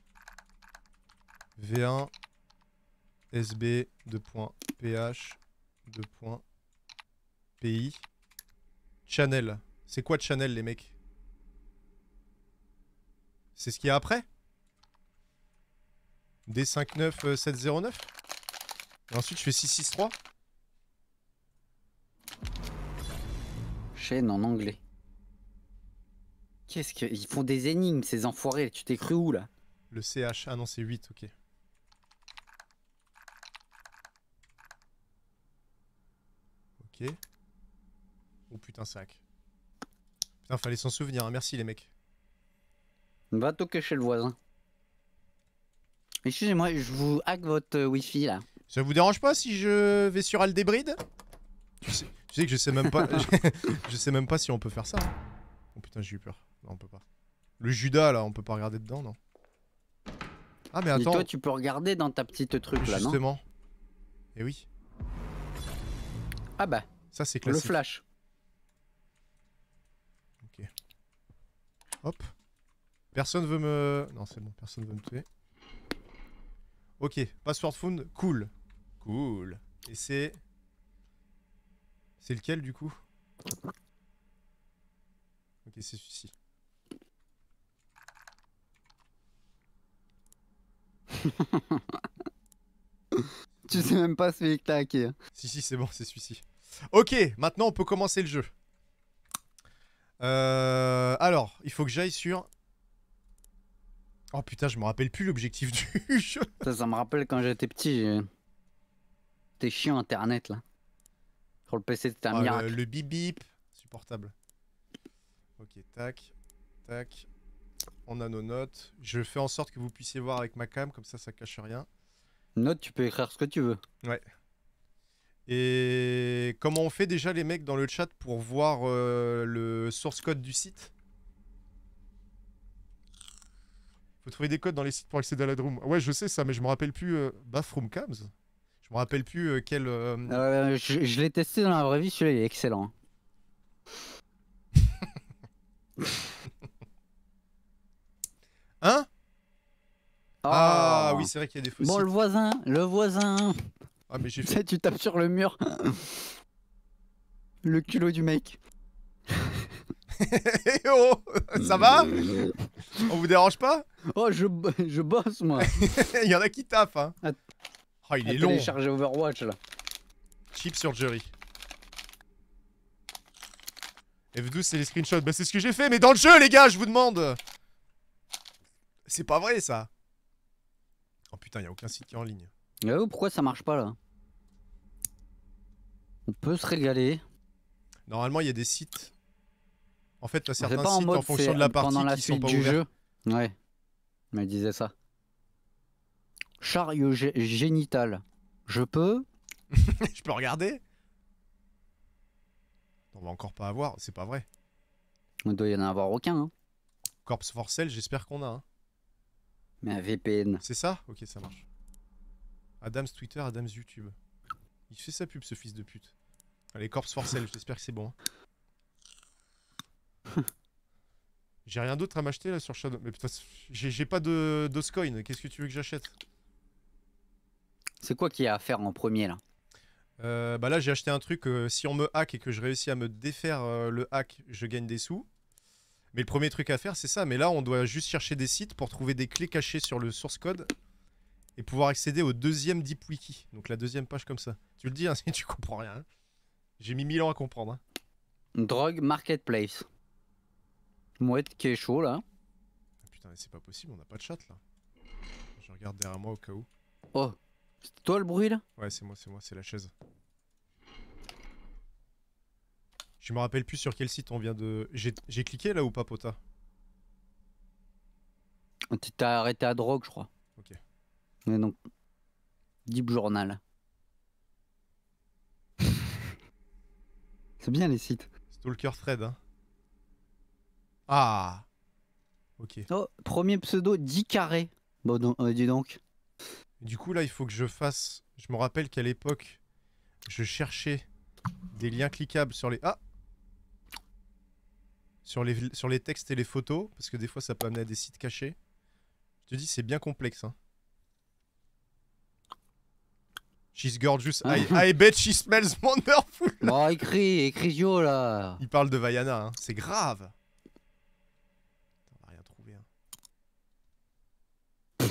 V un, S B, deux points, P H, deux points, P I, Channel. C'est quoi Channel, les mecs? C'est ce qu'il y a après? D cinq neuf sept zéro neuf. Et ensuite, je fais six six trois. Chaîne en anglais. Qu'est-ce que... Ils font des énigmes, ces enfoirés. Tu t'es cru où, là? Le C H. Ah non, c'est huit, ok. Ok. Oh putain, sac. Putain, fallait s'en souvenir, hein. Merci les mecs. Va toquer chez le voisin. Excusez-moi, je vous hack votre euh, wifi là. Ça vous dérange pas si je vais sur Aldebrid? tu sais, tu sais que je sais même pas. Je sais même pas si on peut faire ça. Hein. Oh putain, j'ai eu peur. Non, on peut pas. Le Judas là, on peut pas regarder dedans, non? Ah, mais attends. Et toi, tu peux regarder dans ta petite truc là, non? Justement. Eh oui. Ah bah. Ça, c'est classique. Le flash. Ok. Hop. Personne veut me... Non, c'est bon, personne veut me tuer. Ok, password found, cool. Cool. Et c'est... C'est lequel, du coup? Ok, c'est celui-ci. Tu sais même pas celui que t'as hacké. Hein. Si, si, c'est bon, c'est celui-ci. Ok, maintenant, on peut commencer le jeu. Euh... Alors, il faut que j'aille sur... Oh putain, je me rappelle plus l'objectif du jeu. Ça, ça me rappelle quand j'étais petit. C'était chiant internet là. Sur le P C, c'était un Ah, miracle. le, le bip bip. Supportable. Ok, tac. Tac. On a nos notes. Je fais en sorte que vous puissiez voir avec ma cam, comme ça, ça cache rien. Note, tu peux écrire ce que tu veux. Ouais. Et comment on fait déjà les mecs dans le chat pour voir euh, le source code du site? Faut trouver des codes dans les sites pour accéder à la room. Ouais, je sais ça, mais je me rappelle plus. Euh... Bathroom Cams. Je me rappelle plus euh, quel. Euh... Euh, je je l'ai testé dans la vraie vie, celui-là il est excellent. Hein? Oh. Ah oui, c'est vrai qu'il y a des faux Bon, sites. le voisin, le voisin. Ah, mais j'ai Tu fait. sais, tu tapes sur le mur. Le culot du mec. Eh oh, ça va? On vous dérange pas? Oh, je, bo- je bosse moi. Il y en a qui tapent, hein. Att- Oh, il À est long. télécharger Overwatch là. Chip surgery. F douze, c'est les screenshots. Bah, c'est ce que j'ai fait, mais dans le jeu, les gars, je vous demande. C'est pas vrai, ça. Oh putain, y a aucun site qui est en ligne. Euh, pourquoi ça marche pas là? On peut se régaler. Normalement, il y a des sites. En fait, t'as C'est certains pas en sites mode en fonction c'est de la partie pendant la qui sont suite pas du ouverts. jeu. Ouais. Il me disait ça. Chariot gé- génital. Je peux? Je peux regarder? On va encore pas avoir, c'est pas vrai. Il doit y en avoir aucun. Hein. Corpse for Sale, j'espère qu'on a. Hein. Mais un V P N. C'est ça? Ok, ça marche. Adams Twitter, Adams YouTube. Il fait sa pub, ce fils de pute. Allez, Corpse for Sale, j'espère que c'est bon. Hein. J'ai rien d'autre à m'acheter là sur Shadow. Mais putain, j'ai pas de d'Oscoin. Qu'est-ce que tu veux que j'achète? C'est quoi qu'il y a à faire en premier là? euh, Bah là, j'ai acheté un truc. Euh, si on me hack et que je réussis à me défaire euh, le hack, je gagne des sous. Mais le premier truc à faire, c'est ça. Mais là, on doit juste chercher des sites pour trouver des clés cachées sur le source code et pouvoir accéder au deuxième Deep Wiki. Donc la deuxième page comme ça. Tu le dis hein, si tu comprends rien. Hein. J'ai mis mille ans à comprendre. Hein. Drogue Marketplace. Mouette qui est chaud là. Ah, putain, c'est pas possible, on n'a pas de chat là. Je regarde derrière moi au cas où. Oh, c'est toi le bruit là? Ouais, c'est moi, c'est moi, c'est la chaise. Je me rappelle plus sur quel site on vient de... J'ai cliqué là ou pas, Pota? Tu t'es arrêté à drogue, je crois. Ok. Mais non. Deep Journal. C'est bien les sites. Stalker Thread, hein. Ah. Ok. Oh, premier pseudo dix carrés. Bon, non, euh, dis donc. Du coup, là, il faut que je fasse... Je me rappelle qu'à l'époque, je cherchais des liens cliquables sur les... Ah sur les, sur les textes et les photos, parce que des fois ça peut amener à des sites cachés. Je te dis, c'est bien complexe. Hein. She's gorgeous. I, I bet she smells wonderful. Bon, écris, écris yo là. Il parle de Vaiana, hein. C'est grave. On va rien trouver. Hein.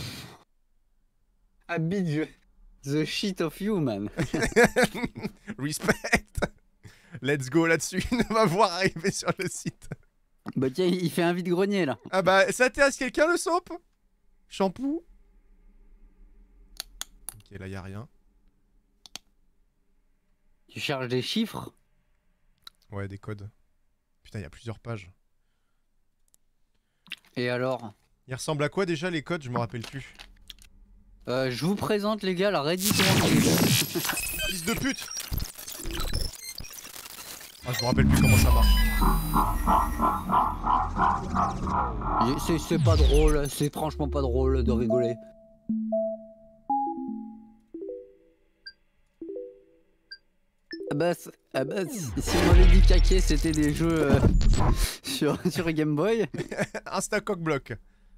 Habit the shit of you, man. Respect. Let's go là-dessus. On va voir arriver sur le site. Bah tiens, il fait un vide-grenier là. Ah bah, ça intéresse quelqu'un le soap? Shampoo? Ok, là y a rien. Tu charges des chiffres? Ouais, des codes. Putain, il y a plusieurs pages. Et alors? Il ressemble à quoi déjà les codes? Je me rappelle plus. Euh, je vous présente les gars la Reddit One. Fils de pute! Ah, je me rappelle plus comment ça marche. C'est pas drôle, c'est franchement pas drôle de rigoler. Ah bah, ah bah si on m'avait dit qu'Ake c'était des jeux euh, sur, sur Game Boy. Insta coq bloc.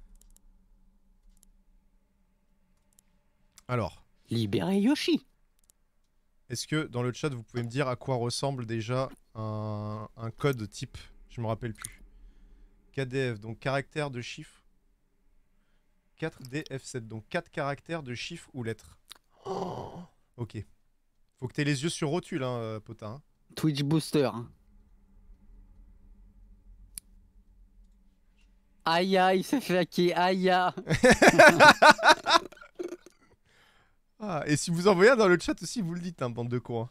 Alors. Libérez Yoshi. Est-ce que dans le chat vous pouvez me dire à quoi ressemble déjà un, un code type? Je me rappelle plus. K D F, donc caractère de chiffre. quatre D F sept, donc quatre caractères de chiffres ou lettres. Oh, ok. Faut que t'aies les yeux sur rotule, hein, euh, potin. Hein. Twitch Booster. Aïe aïe, il s'est fait hacker, aïe aïe. Ah, et si vous en voyez un dans le chat aussi, vous le dites, hein, bande de cons.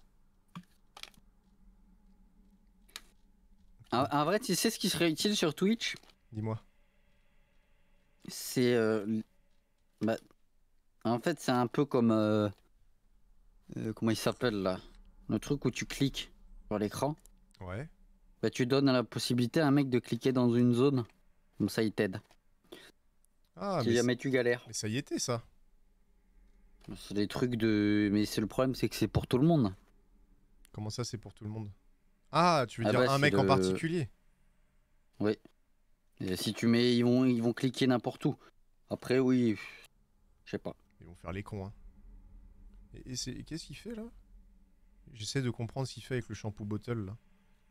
En, en vrai, tu sais ce qui serait utile sur Twitch? Dis-moi. C'est... Euh, bah, en fait, c'est un peu comme... Euh, euh, comment il s'appelle là? Le truc où tu cliques sur l'écran. Ouais. Bah, tu donnes la possibilité à un mec de cliquer dans une zone. Comme ça, il t'aide. Ah, si mais jamais tu galères. Mais ça y était, ça. C'est des trucs de... Mais c'est le problème, c'est que c'est pour tout le monde. Comment ça, c'est pour tout le monde? Ah, tu veux ah dire bah, un mec de... en particulier? Oui. Et si tu mets, ils vont, ils vont cliquer n'importe où. Après, oui, je sais pas. Ils vont faire les cons, hein. Et, et c'est qu'est-ce qu'il fait là? J'essaie de comprendre ce qu'il fait avec le shampoo bottle là.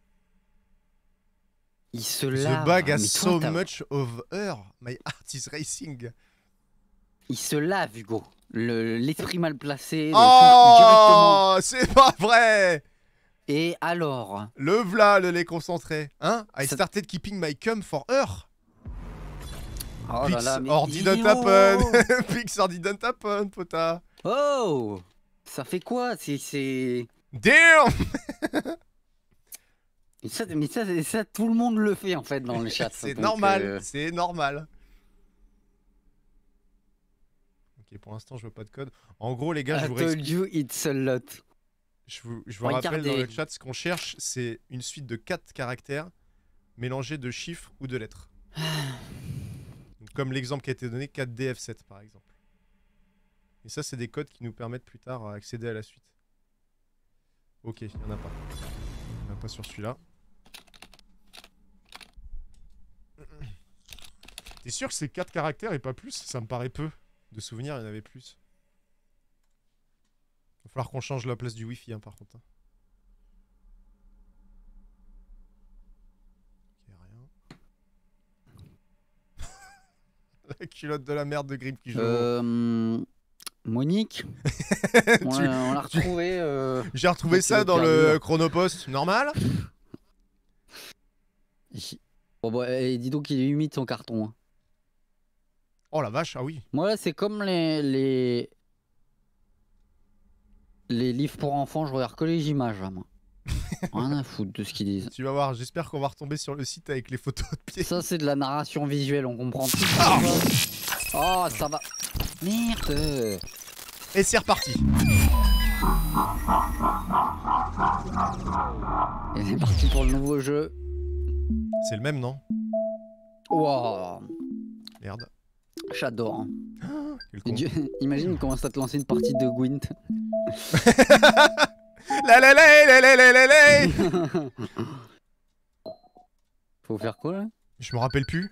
Il se lave. The bag has mais so toi, much of her. My heart is racing. Il se lave, Hugo. L'esprit mal placé. Oh, c'est pas vrai. Et alors? Le v'là, le lait concentré. Hein? I Ça... started keeping my cum for her. Oh Pix là là, mais... or didn't happen. Pix or didn't happen, pota. Oh, ça fait quoi? C'est... Damn. mais, ça, mais ça, ça, tout le monde le fait en fait dans le chat. C'est normal, euh... c'est normal. Ok, pour l'instant, je veux pas de code. En gros, les gars, je I vous told you it's a lot. Je vous, je vous rappelle dans le chat, ce qu'on cherche, c'est une suite de quatre caractères mélangés de chiffres ou de lettres. Donc, comme l'exemple qui a été donné, quatre D F sept par exemple. Et ça, c'est des codes qui nous permettent plus tard à accéder à la suite. Ok, il n'y en a pas. Il n'y en a pas sur celui-là. T'es sûr que c'est quatre caractères et pas plus? Ça me paraît peu. De souvenirs, il y en avait plus. Il va falloir qu'on change la place du wifi, hein, par contre. Ok, rien. La culotte de la merde de Grip qui joue. Euh, Monique, on tu... l'a retrouvé. Euh... J'ai retrouvé ça dans le Chronopost. Normal. Bon bah, et dis donc qu'il est humide son carton. Hein. Oh la vache, ah oui. Moi là, c'est comme les, les les livres pour enfants, je regarde que les images là, moi. Rien à foutre de ce qu'ils disent. Tu vas voir, j'espère qu'on va retomber sur le site avec les photos de pieds. Ça c'est de la narration visuelle, on comprend tout. Oh, oh ça va. Merde. Et c'est reparti. Et c'est parti pour le nouveau jeu. C'est le même, non? Wow. Merde. J'adore. Oh, Dieu, imagine comment ça te lancer une partie de Gwent. La la la la la la la la. Faut faire quoi là? Je me rappelle plus.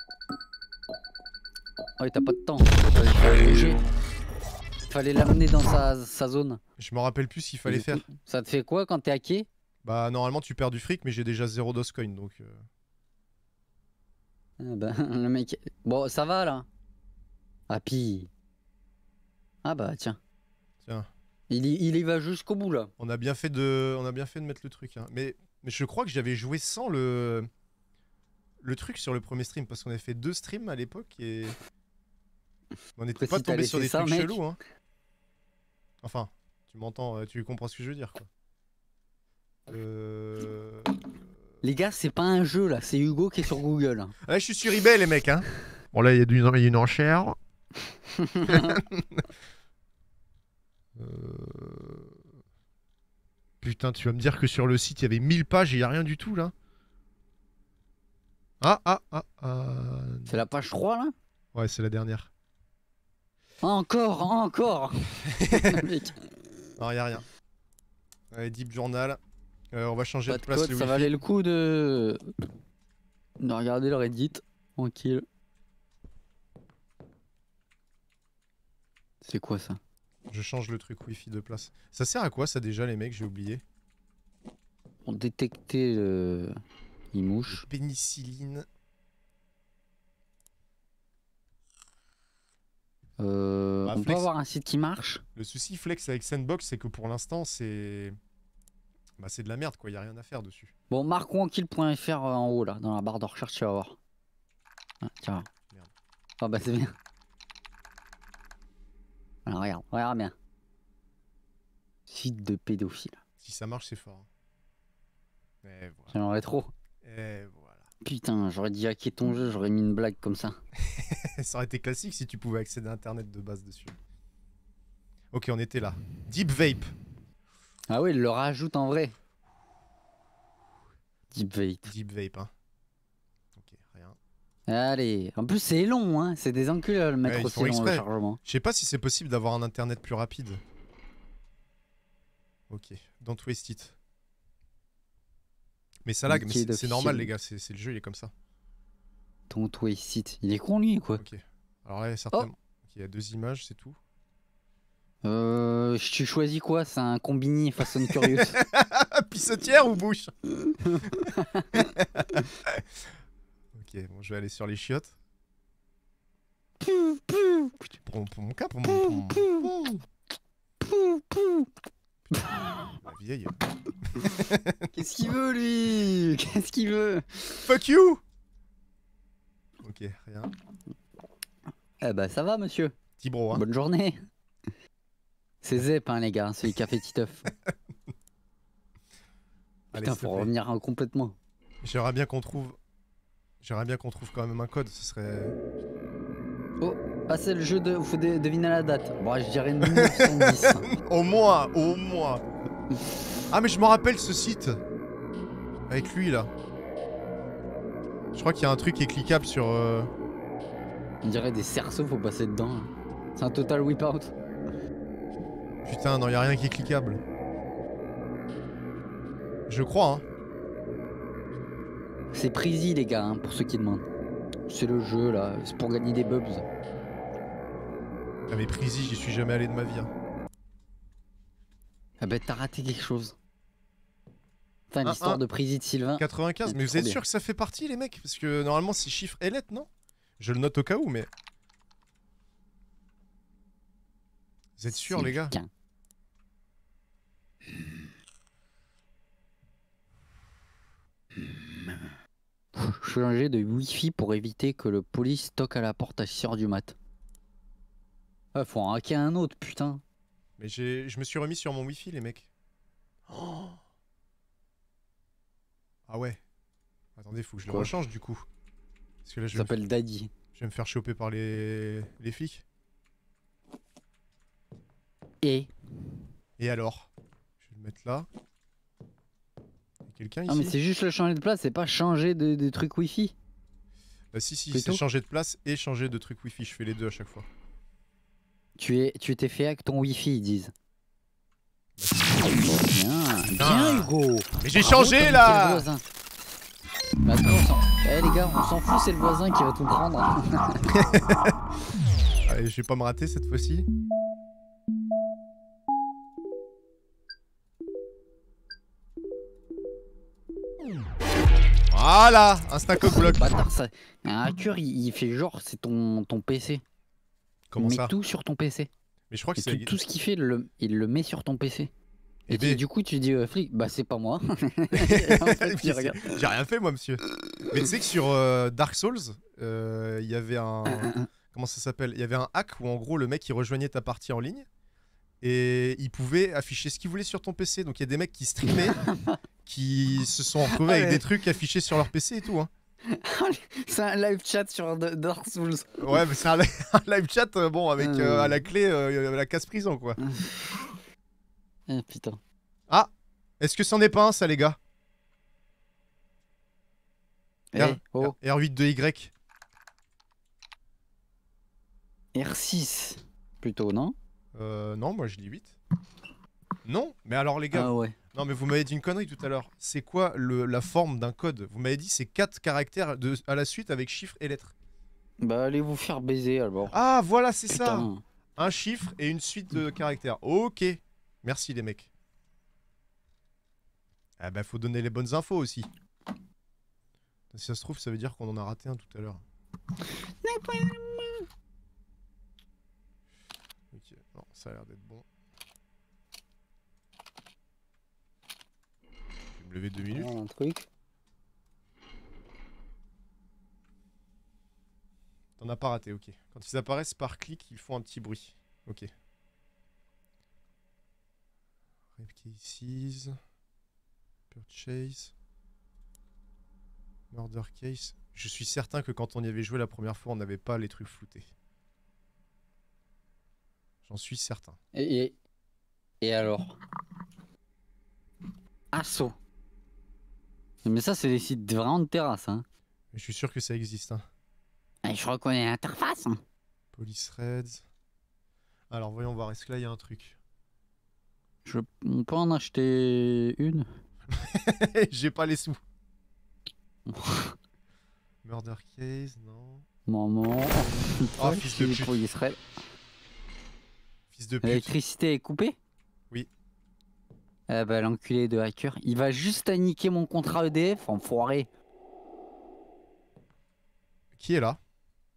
Ouais, t'as pas de temps. Fallait, fallait bouger. Fallait l'amener dans sa, sa zone. Je me rappelle plus ce qu'il fallait faire. Ça te fait quoi quand t'es hacké? Bah normalement tu perds du fric mais j'ai déjà zéro Dogecoin donc... Euh... Ah bah le mec... Bon ça va là. Ah pis... Ah bah tiens. Tiens. Il y, il y va jusqu'au bout là. On a bien fait de, on a bien fait de mettre le truc. Hein. Mais, mais je crois que j'avais joué sans le... Le truc sur le premier stream parce qu'on avait fait deux streams à l'époque et... On n'était pas si tombé t'as sur des laissé ça, trucs mec. chelous. Hein. Enfin, tu m'entends, tu comprends ce que je veux dire quoi. Euh... Les gars, c'est pas un jeu là, c'est Hugo qui est sur Google. Hein. Là, je suis sur eBay, les mecs. Hein. Bon, là, il y a du- il y a une enchère. Euh... Putain, tu vas me dire que sur le site, il y avait mille pages et il n'y a rien du tout là. Ah, ah, ah, ah. C'est la page trois là? Ouais, c'est la dernière. Encore, encore. Mec, Non, il n'y a rien. Allez, Deep Journal. Euh, on va changer pas de de place. code, le ça Wi-Fi. valait le coup de... de regarder le Reddit. Tranquille. C'est quoi ça? Je change le truc Wi-Fi de place. Ça sert à quoi ça déjà, les mecs? J'ai oublié. Pour détecter le... les mouches. Pénicilline. Euh, Bah, on peut Flex. avoir un site qui marche? Le souci Flex avec Sandbox, c'est que pour l'instant, c'est... Bah, c'est de la merde, quoi. Il n'y a rien à faire dessus. Bon, marquonkill point F R en haut là, dans la barre de recherche, tu vas voir. Ah, tiens. Merde. Ah bah c'est bien. Alors regarde, regarde bien. Site de pédophile. Si ça marche, c'est fort. Et voilà. J'aimerais trop. Et voilà. Putain, j'aurais dit hacker ton jeu, j'aurais mis une blague comme ça. Ça aurait été classique si tu pouvais accéder à Internet de base dessus. Ok, on était là. Deep Vape. Ah oui, il le rajoute en vrai. Deep vape. Deep Vape, hein. Ok, rien. Allez, en plus c'est long, hein. C'est des enculés à le mettre Ouais, ils aussi font long le exprès. chargement. Je sais pas si c'est possible d'avoir un Internet plus rapide. Ok, don't waste it. Mais ça lag, mais Liquide c'est c'est normal officiel. les gars, c'est c'est le jeu, il est comme ça. Ton twist site. Il est con lui quoi. Ok. Alors là, certainement. Ok, il y a deux images, c'est tout. Euh. Tu choisis quoi? C'est un combini Fast and Curious. Pissotière ou bouche? Ok, bon, je vais aller sur les chiottes. Pour, pour mon cas, pour mon... Pour mon... La vieille. Qu'est-ce qu'il veut lui? Qu'est-ce qu'il veut? Fuck you. Ok, rien. Eh bah ça va monsieur. Petit bro, hein. Bonne journée. C'est Zep hein les gars, celui qui a fait Titeuf. Allez, Putain, s'il te faut plaît. revenir hein, complètement. J'aimerais bien qu'on trouve... J'aimerais bien qu'on trouve quand même un code, ce serait... Oh, ah c'est le jeu de... Faut de- deviner la date. Bon, je dirais neuf cent dix. hein. Au moins, au moins. Ah mais je me rappelle ce site. Avec lui là. Je crois qu'il y a un truc qui est cliquable sur... euh, On dirait des cerceaux, faut passer dedans. hein. C'est un total whip out. Putain, non, il y a rien qui est cliquable. Je crois, hein. C'est Prezi les gars, hein, pour ceux qui demandent. C'est le jeu là, c'est pour gagner des bubs. Ah mais Prezi, j'y suis jamais allé de ma vie. Hein. Ah bah t'as raté quelque chose. Putain, Un, l'histoire un. de Prezi de Sylvain. quatre-vingt-quinze, Ah, mais vous trop êtes bien. sûr que ça fait partie les mecs? Parce que normalement c'est chiffre et lettres, non? Je le note au cas où, mais... Vous êtes sûr les gars? Sylvain. Changer de wifi pour éviter que le police toque à la porte à six heures du mat. Ah, faut en hacker un autre, putain. Mais j'ai, je me suis remis sur mon wifi les mecs. Oh ah ouais. Attendez, faut que je le Quoi rechange du coup. Parce que là je Ça vais, me... s'appelle Daddy. je vais me faire choper par les, les flics. Et Et alors? Je vais le mettre là. Il y a quelqu'un ici? Ah mais c'est juste le changer de place, c'est pas changer de, de truc wifi. Bah si si, Plutôt c'est changer de place et changer de truc wifi, je fais les deux à chaque fois. Tu es, tu t'es fait avec ton wifi, ils disent. Bien, Putain. bien Hugo. Mais j'ai Bravo, changé t'as là! niqué le voisin. Mais attends, Eh les gars, on s'en fout, c'est le voisin qui va tout prendre. Allez, je vais pas me rater cette fois-ci. Voilà, un stack of bloc. Bâtard, ça. Un hacker, il, il fait genre, c'est ton, ton P C. Comment il met ça? tout sur ton P C. Mais je crois que Et c'est... tout, tout ce qu'il fait, le, il le met sur ton P C. Et, Eh tu- ben- du coup, tu dis, euh, flic, bah c'est pas moi. En fait, il regarde. J'ai rien fait moi monsieur. Mais tu sais que sur euh, Dark Souls, euh, il y avait un... Comment ça s'appelle? Il y avait un hack où en gros le mec il rejoignait ta partie en ligne et il pouvait afficher ce qu'il voulait sur ton P C. Donc il y a des mecs qui streamaient, qui se sont retrouvés Ah avec ouais. des trucs affichés sur leur P C et tout. Hein. C'est un live chat sur D- Dark Souls. Ouais mais c'est un, li- un live chat euh, bon avec euh, Euh. à la clé euh, la casse prison quoi. Ah putain. Ah, est-ce que c'en est pas un ça les gars? Eh, R- oh, R huit de Y. R six. Plutôt, non? Euh, non moi je dis huit. Non, mais alors les gars, Ah ouais. non mais vous m'avez dit une connerie tout à l'heure. C'est quoi le, la forme d'un code? Vous m'avez dit c'est quatre caractères de, à la suite avec chiffres et lettres. Bah allez vous faire baiser alors. Ah voilà c'est ça. Putain. Un chiffre et une suite de caractères. Ok. Merci les mecs. Ah bah faut donner les bonnes infos aussi. Si ça se trouve ça veut dire qu'on en a raté un tout à l'heure. Ok, non ça a l'air d'être bon. Je vais me lever deux minutes. Oh, un truc. T'en as pas raté, ok. Quand ils apparaissent par clic, ils font un petit bruit. Ok. Rep cases. Purchase. Murder case. Je suis certain que quand on y avait joué la première fois, on n'avait pas les trucs floutés. J'en suis certain. Et, et, et alors? Assaut. Mais ça c'est des sites vraiment de terrasse hein. Mais je suis sûr que ça existe. Hein. Et je reconnais l'interface. Hein. Police Raids. Alors voyons voir, est-ce que là il y a un truc? Je on peut en acheter une. J'ai pas les sous. Murder case, non. Maman. Oh, fils de pute. Police Raid. Fils de pute. L'électricité est coupée? Oui. Eh bah l'enculé de hacker. Il va juste à niquer mon contrat E D F, enfoiré. Qui est là?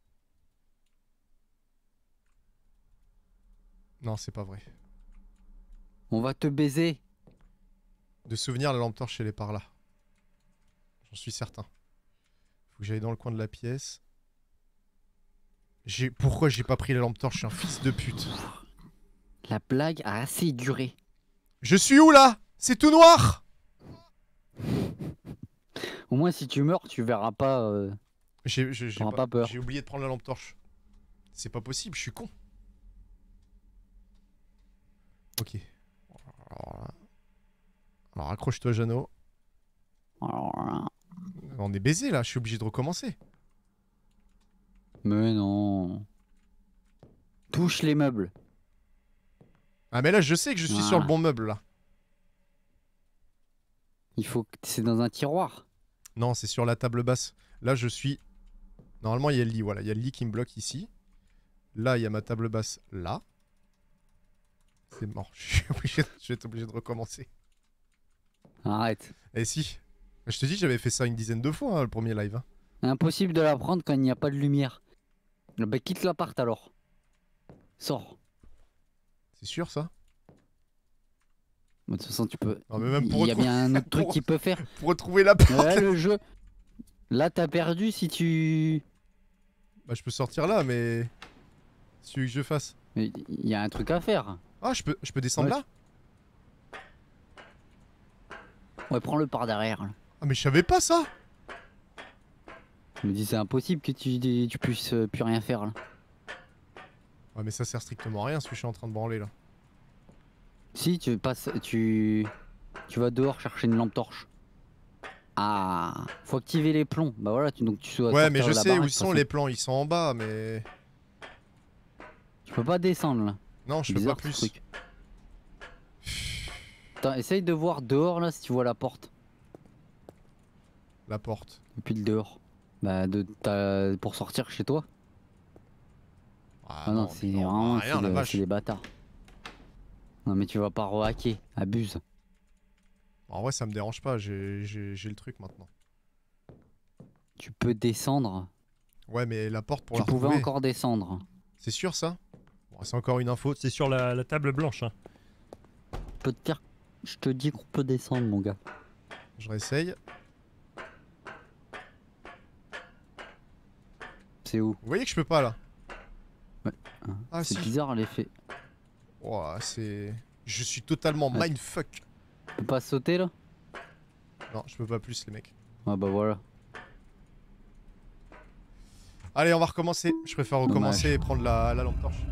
Non, c'est pas vrai. On va te baiser. De souvenir, la lampe torche, elle est par là. J'en suis certain. Faut que j'aille dans le coin de la pièce. J'ai... Pourquoi j'ai pas pris la lampe torche? Je suis un fils de pute. La blague a assez duré. Je suis où là? C'est tout noir. Au moins si tu meurs, tu verras pas. Euh... J'ai j'ai- j'ai T'auras pas, pas peur. j'ai oublié de prendre la lampe torche. C'est pas possible, je suis con. Ok. Alors, là. Alors accroche-toi Jeannot. Alors là. On est baisé là, je suis obligé de recommencer. Mais non. Touche les meubles. Ah mais là je sais que je suis sur le Voilà. bon meuble là. Il faut que c'est dans un tiroir. Non, c'est sur la table basse. Là je suis... Normalement il y a le lit, voilà. Il y a le lit qui me bloque ici. Là il y a ma table basse là. C'est mort, je suis obligé de... je vais être obligé de recommencer. Arrête. Et si. Je te dis j'avais fait ça une dizaine de fois hein, le premier live. Hein. Impossible de la prendre quand il n'y a pas de lumière. Bah quitte l'appart alors. Sors. C'est sûr ça? De toute façon tu peux... Non, mais même pour Il y a retrouver- bien un autre truc pour- qu'il peut faire. Pour retrouver la porte. Ouais le jeu. Là t'as perdu si tu... Bah je peux sortir là mais... C'est celui que je fasse. Mais il y a un truc à faire. Ah je peux, je peux descendre Ouais, là? Ouais prends-le par derrière. Là. Ah mais je savais pas ça. Je me dis c'est impossible que tu, tu puisses euh, plus rien faire là. Ouais mais ça sert strictement à rien ce que je suis en train de branler là. Si tu passes, tu, tu vas dehors chercher une lampe torche. Ah, faut activer les plombs. Bah voilà, tu, donc tu dois Ouais sortir mais de je la sais baraque, où de ils toute sont façon. les plans, ils sont en bas mais... Tu peux pas descendre là. Non je peux Bizarre, pas ce plus. truc. Attends, essaye de voir dehors là si tu vois la porte. La porte. Depuis le dehors. Bah, de ta... pour sortir chez toi. Ah, Ah non, non, c'est mais non, vraiment bah, rien, c'est la le- vache. c'est des bâtards. Non mais tu vas pas rehacker, abuse. En vrai, ça me dérange pas, j'ai j'ai- j'ai le truc maintenant. Tu peux descendre. Ouais, mais la porte pour Tu la pouvais retrouver, encore descendre. c'est sûr ça? Bon, c'est encore une info. C'est sur la, la table blanche. Hein. Je peux te dire, je te dis qu'on peut descendre, mon gars. Je réessaye. C'est où? Vous voyez que je peux pas là? Hein, Ah, c'est si. bizarre l'effet. Ouah, c'est... Je suis totalement Ouais. mindfuck. Tu peux pas sauter là? Non, je peux pas plus les mecs. Ah bah voilà. Allez, on va recommencer. Je préfère recommencer Dommage. et prendre la, la lampe torche.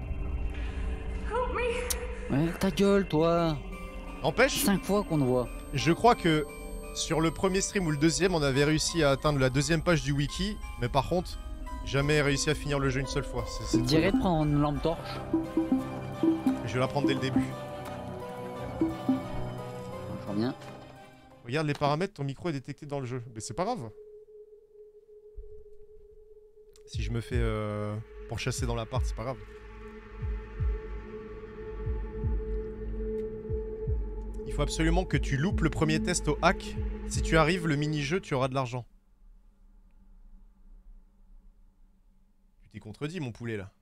Ouais, ta gueule toi. N'empêche, Cinq fois qu'on te voit. je crois que sur le premier stream ou le deuxième, on avait réussi à atteindre la deuxième page du wiki. Mais par contre, jamais réussi à finir le jeu une seule fois. C'est- Je c'est te dirais de prendre une lampe torche. Je vais la prendre dès le début. Je reviens. Regarde les paramètres, ton micro est détecté dans le jeu. Mais c'est pas grave. Si je me fais euh, pourchasser dans l'appart, c'est pas grave. Il faut absolument que tu loupes le premier test au hack. Si tu arrives, le mini-jeu, tu auras de l'argent. Tu t'es contredit, mon poulet, là.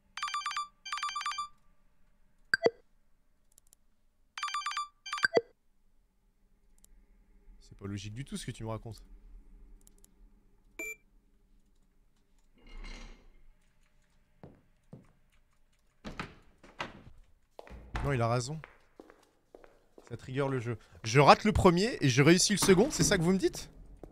C'est pas logique du tout ce que tu me racontes. Non, il a raison. Ça trigger le jeu. Je rate le premier et je réussis le second, c'est ça que vous me dites?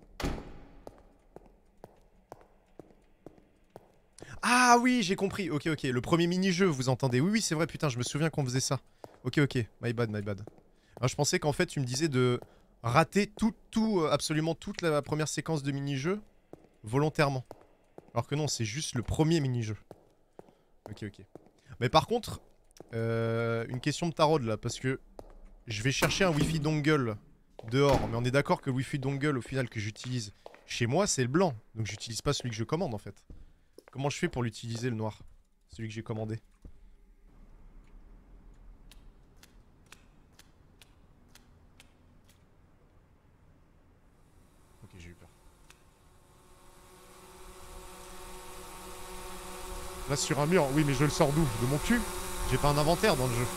Ah oui, j'ai compris. Ok, ok. Le premier mini-jeu, vous entendez? Oui, oui, c'est vrai, putain, je me souviens qu'on faisait ça. Ok, ok. My bad, my bad. Alors, je pensais qu'en fait, tu me disais de rater tout, tout, euh, absolument toute la première séquence de mini-jeu volontairement. Alors que non, c'est juste le premier mini-jeu. Ok, ok. Mais par contre, euh, une question de tarot là, parce que je vais chercher un Wi-Fi dongle dehors. Mais on est d'accord que le Wi-Fi dongle, au final, que j'utilise chez moi, c'est le blanc. Donc j'utilise pas celui que je commande, en fait. Comment je fais pour l'utiliser, le noir? Celui que j'ai commandé. Ok, j'ai eu peur. Là, sur un mur, oui, mais je le sors d'où? De mon cul? J'ai pas un inventaire dans le jeu.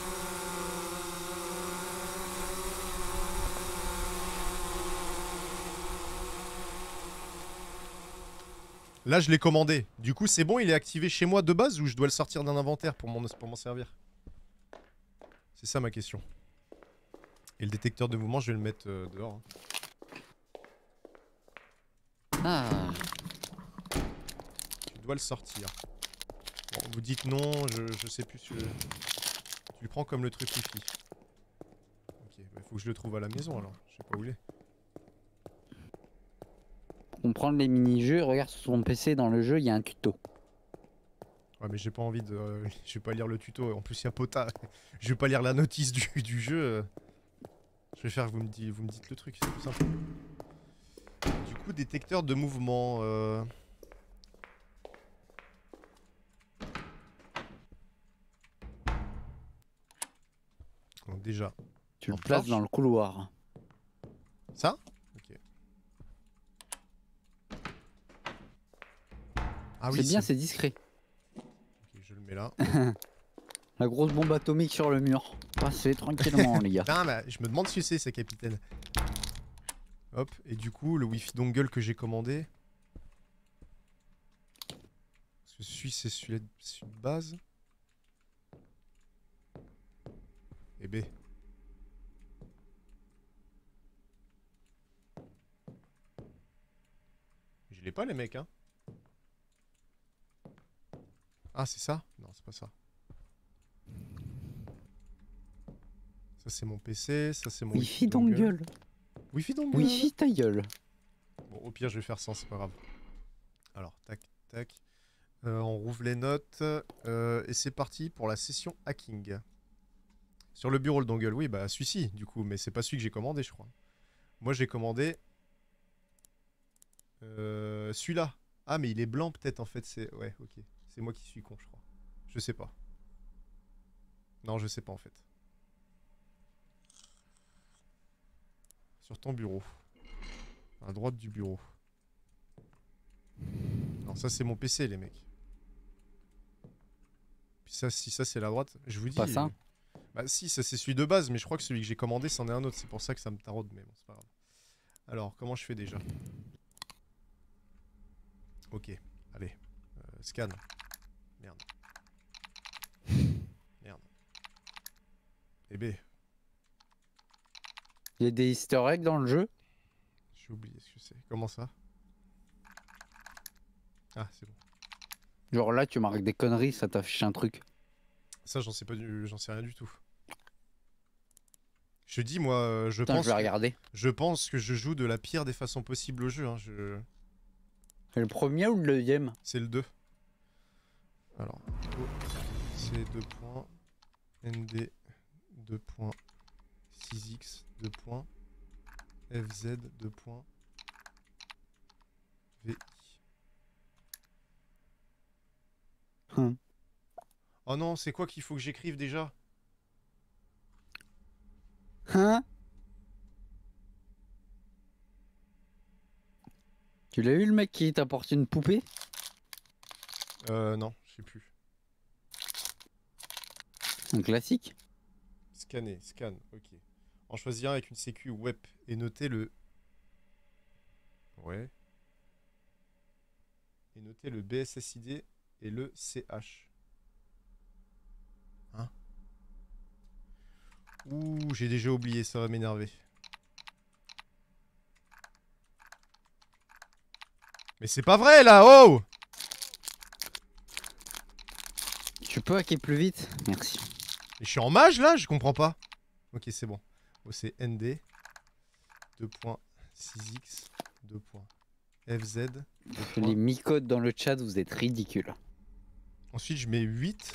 Là, je l'ai commandé. Du coup, c'est bon, il est activé chez moi de base ou je dois le sortir d'un inventaire pour m'en pour m'en servir? C'est ça ma question. Et le détecteur de mouvement, je vais le mettre euh, dehors. Hein. Ah. Tu dois le sortir. Bon, vous dites non, je, je sais plus si... Je... Tu le prends comme le truc Wi-Fi. Ok, bah faut que je le trouve à la maison alors. Je sais pas où il est. Comprendre les mini-jeux, regarde sur ton P C dans le jeu, il y a un tuto. Ouais, mais j'ai pas envie de... euh, je vais pas lire le tuto. En plus, il y a Pota. Je vais pas lire la notice du, du jeu. euh. Je vais faire que vous me, dites, vous me dites le truc, c'est plus simple. Du coup, détecteur de mouvement... Euh... Donc déjà... Tu le Lampe places torche. dans le couloir. Ça? Ok. Ah oui, c'est bien, c'est discret. Ok, je le mets là. La grosse bombe atomique sur le mur. Passez tranquillement, les gars. Putain, mais je me demande ce que c'est, ce capitaine. Hop, et du coup, le Wi-Fi dongle que j'ai commandé... Parce que celui, c'est celui de celui de base. Et B. Je l'ai pas, les mecs, hein. Ah, c'est ça? Non, c'est pas ça. Ça, c'est mon P C, ça, c'est mon Wi-Fi dongle. Wi-Fi dongle. Wi-Fi ta gueule. Bon, au pire, je vais faire sans, c'est pas grave. Alors, tac, tac. Euh, on rouvre les notes. Euh, et c'est parti pour la session hacking. Sur le bureau, le dongle. Oui, bah, celui-ci, du coup. Mais c'est pas celui que j'ai commandé, je crois. Moi, j'ai commandé... Euh, Celui-là. Ah, mais il est blanc peut-être en fait. C'est ouais, ok. C'est moi qui suis con, je crois. Je sais pas. Non, je sais pas en fait. Sur ton bureau. À droite du bureau. Non, ça c'est mon P C, les mecs. Puis ça, si ça c'est la droite, je vous dis. Pas ça. Bah si, ça c'est celui de base, mais je crois que celui que j'ai commandé c'en est un autre. C'est pour ça que ça me taraude, mais bon, c'est pas grave. Alors, comment je fais déjà? Ok, allez. Euh, scan. Merde. Merde. Eh B. Il y a des easter eggs dans le jeu. J'ai oublié ce que c'est. Comment ça? Ah, c'est bon. Genre là, tu marques des conneries, ça t'affiche un truc. Ça, j'en sais pas du... j'en sais rien du tout. Je te dis, moi, euh, je Putain, pense... je vais que... regarder. Je pense que je joue de la pire des façons possibles au jeu. Hein. Je... C'est le premier ou le deuxième? C'est le deux. Alors, C deux points, N D deux points, six X deux points, F Z deux points, V I. Hum. Oh non, c'est quoi qu'il faut que j'écrive déjà? Hein? Tu l'as eu le mec qui t'apporte une poupée? Euh, non, je sais plus. Un classique. Scanner, scan, ok. En choisir un avec une sécu web et noter le... Ouais. Et noter le B S S I D et le C H. Hein? Ouh, j'ai déjà oublié, ça va m'énerver. Mais c'est pas vrai là, oh! Tu peux hacker plus vite? Merci. Et je suis en mage là, je comprends pas. Ok, c'est bon. Oh, c'est N D deux points six X deux points F Z deux points. Les mi-codes dans le chat, vous êtes ridicules. Ensuite, je mets huit.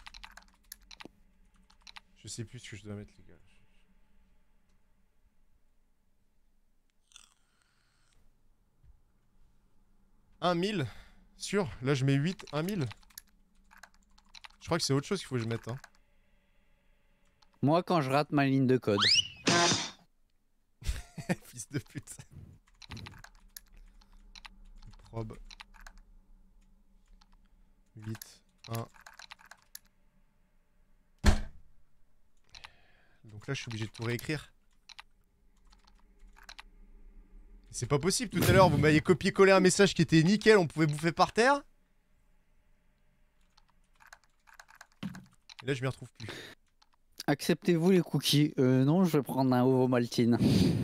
Je sais plus ce que je dois mettre, les gars. un mille. Sûr? Là, je mets huit, un mille. Je crois que c'est autre chose qu'il faut que je mette. Hein. Moi, quand je rate ma ligne de code. Fils de pute. Probe. huit, un. Donc là, je suis obligé de tout réécrire. C'est pas possible, tout à l'heure, vous m'aviez copié-collé un message qui était nickel, on pouvait bouffer par terre. Et là, je m'y retrouve plus. Acceptez-vous les cookies? Euh, non, je vais prendre un Ovomaltine.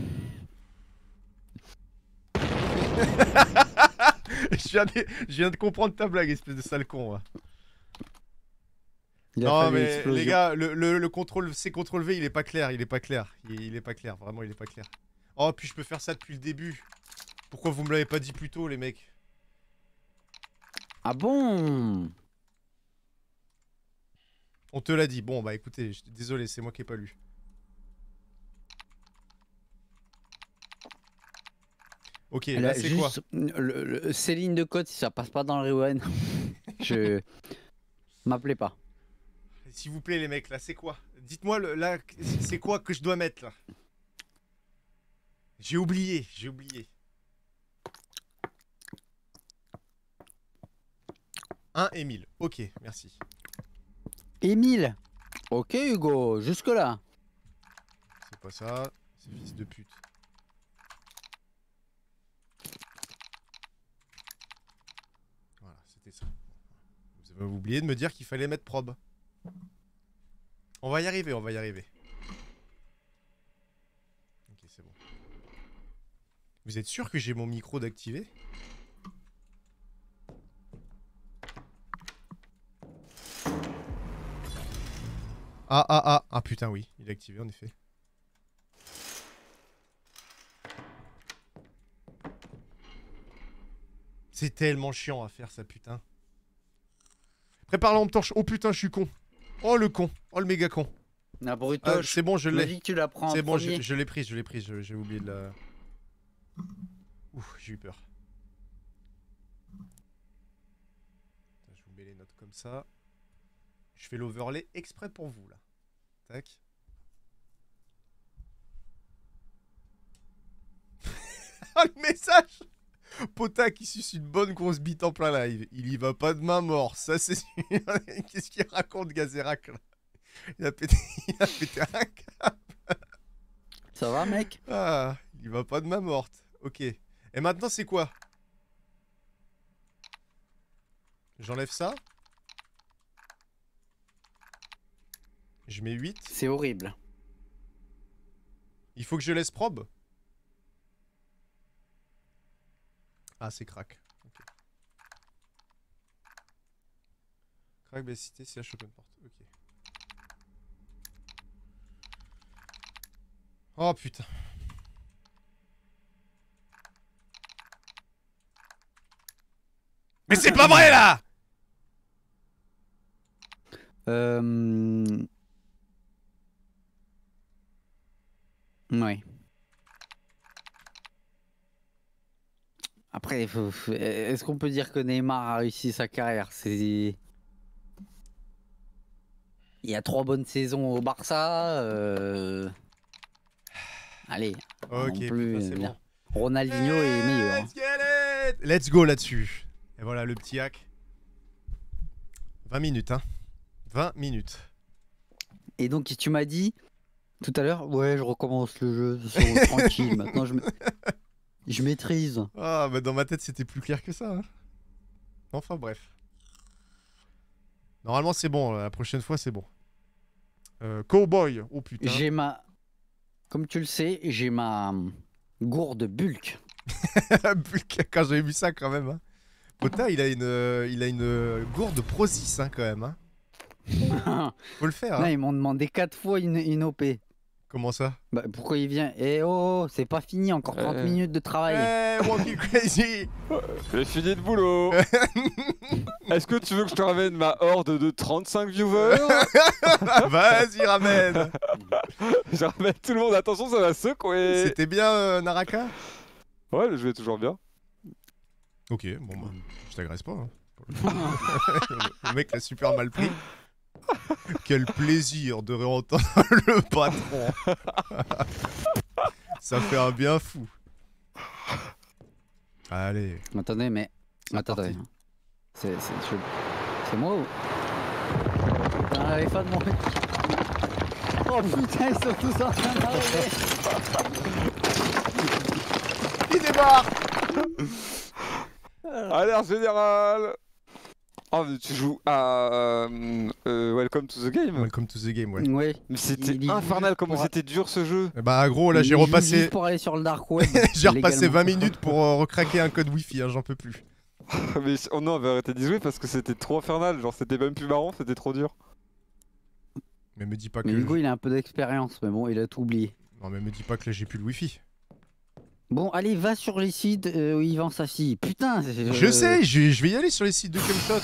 je, viens de, je viens de comprendre ta blague, espèce de sale con. Ouais. Il a Non, fallu mais l'explosion. les gars, le, le, le contrôle C, contrôle V, il est pas clair, il est pas clair. Il, il est pas clair, vraiment, il est pas clair. Oh, puis je peux faire ça depuis le début. Pourquoi vous me l'avez pas dit plus tôt, les mecs? Ah bon? On te l'a dit. Bon, bah écoutez, je- désolé, c'est moi qui ai pas lu. Ok, là, Là, c'est quoi? juste, le, le- ces lignes de code, si ça passe pas dans le rewind, je... M'appelez pas. S'il vous plaît, les mecs, là, c'est quoi? Dites-moi, le- là, c'est quoi que je dois mettre, là? J'ai oublié, j'ai oublié. un et mille. Ok, merci. Émile. Ok Hugo, jusque là. C'est pas ça, c'est fils de pute. Voilà, c'était ça. Vous avez oublié de me dire qu'il fallait mettre probe. On va y arriver, on va y arriver. Ok, c'est bon. Vous êtes sûr que j'ai mon micro d'activer? Ah ah ah, ah putain oui, il est activé en effet. C'est tellement chiant à faire ça putain. Prépare la lampe torche, oh putain je suis con. Oh le con, oh le méga con. La Ah, brutoche. c'est bon je Tu m'as l'ai. dit que tu la prends en C'est bon, premier. je, je l'ai prise, je l'ai prise, je- j'ai oublié de la... Ouh, j'ai eu peur. comme ça. Je fais l'overlay exprès pour vous, là. Tac. Ah, le message! Pota qui suce une bonne grosse bite en plein live. Il y va pas de main mort, ça c'est sûr. Qu'est-ce qu'il raconte, Gazerac, là? Il a pété, il a pété un câble. Ça va, mec? Ah, il y va pas de main morte. Ok. Et maintenant, c'est quoi? J'enlève ça. Je mets huit. C'est horrible. Il faut que je laisse probe. Ah, c'est crack. Okay. Crack, cité, C H open port. Ok. Oh putain. Mais c'est pas vrai là! Euh... Ouais. Après, faut- faut- est-ce qu'on peut dire que Neymar a réussi sa carrière? C'est... Il y a trois bonnes saisons au Barça. Euh... Allez. pas Ok, non plus, putain, c'est euh, bon. Ronaldinho est meilleur. hein. Let's get it! Let's go là-dessus. Et voilà le petit hack. vingt minutes, hein. vingt minutes. Et donc, tu m'as dit tout à l'heure, ouais, je recommence le jeu, c'est tranquille. Maintenant, je, ma- je maîtrise. Ah, bah dans ma tête, c'était plus clair que ça. Hein. Enfin, bref. Normalement, c'est bon. La prochaine fois, c'est bon. Euh, Cowboy. Oh putain. J'ai ma. Comme tu le sais, j'ai ma hum, gourde bulk. Bulk, quand j'avais vu ça, quand même. Hein. Pota, il a une, euh, il a une euh, gourde Prozis, hein, quand même. Hein. Faut le faire. Là, Hein. ils m'ont demandé quatre fois une, une O P. Comment ça? Bah, pourquoi il vient? Eh oh, c'est pas fini, encore trente Euh. minutes de travail. Hey, walking crazy. J'ai fini le boulot. Est-ce que tu veux que je te ramène ma horde de trente-cinq viewers? Vas-y, ramène. Je ramène tout le monde, attention, ça va secouer. C'était bien, euh, Naraka? Ouais, je vais toujours bien. Ok, bon bah, je t'agresse pas. Hein. Le mec l'a super mal pris. Quel plaisir de réentendre le patron. Ça fait un bien fou. Allez. Attendez, mais. C'est Attendez. parti. C'est c'est je- c'est moi ou. Putain, les fans m'ont. Oh putain, ils sont tous en train d'arriver. Il débarque. Alerte générale. Oh, mais tu joues à euh, euh, Welcome to the Game. Welcome to the game, ouais. Ouais. Mais c'était Il est infernal juste comment pour- c'était dur ce jeu. Eh Bah gros, là Il j'ai joue repassé. juste pour aller sur le dark web. J'ai repassé légalement. vingt minutes pour euh, recraquer un code wifi, hein, j'en peux plus. Mais oh non, on avait arrêté d'y jouer parce que c'était trop infernal. Genre, c'était même plus marrant, c'était trop dur. Mais me dis pas que. Mais Hugo, il a un peu d'expérience, mais bon, il a tout oublié. Non, mais me dis pas que là j'ai plus le wifi. Bon, allez, va sur les sites euh, où il vend sa fille. Putain, c'est- Je euh, sais, je, je vais y aller sur les sites de Cumshot.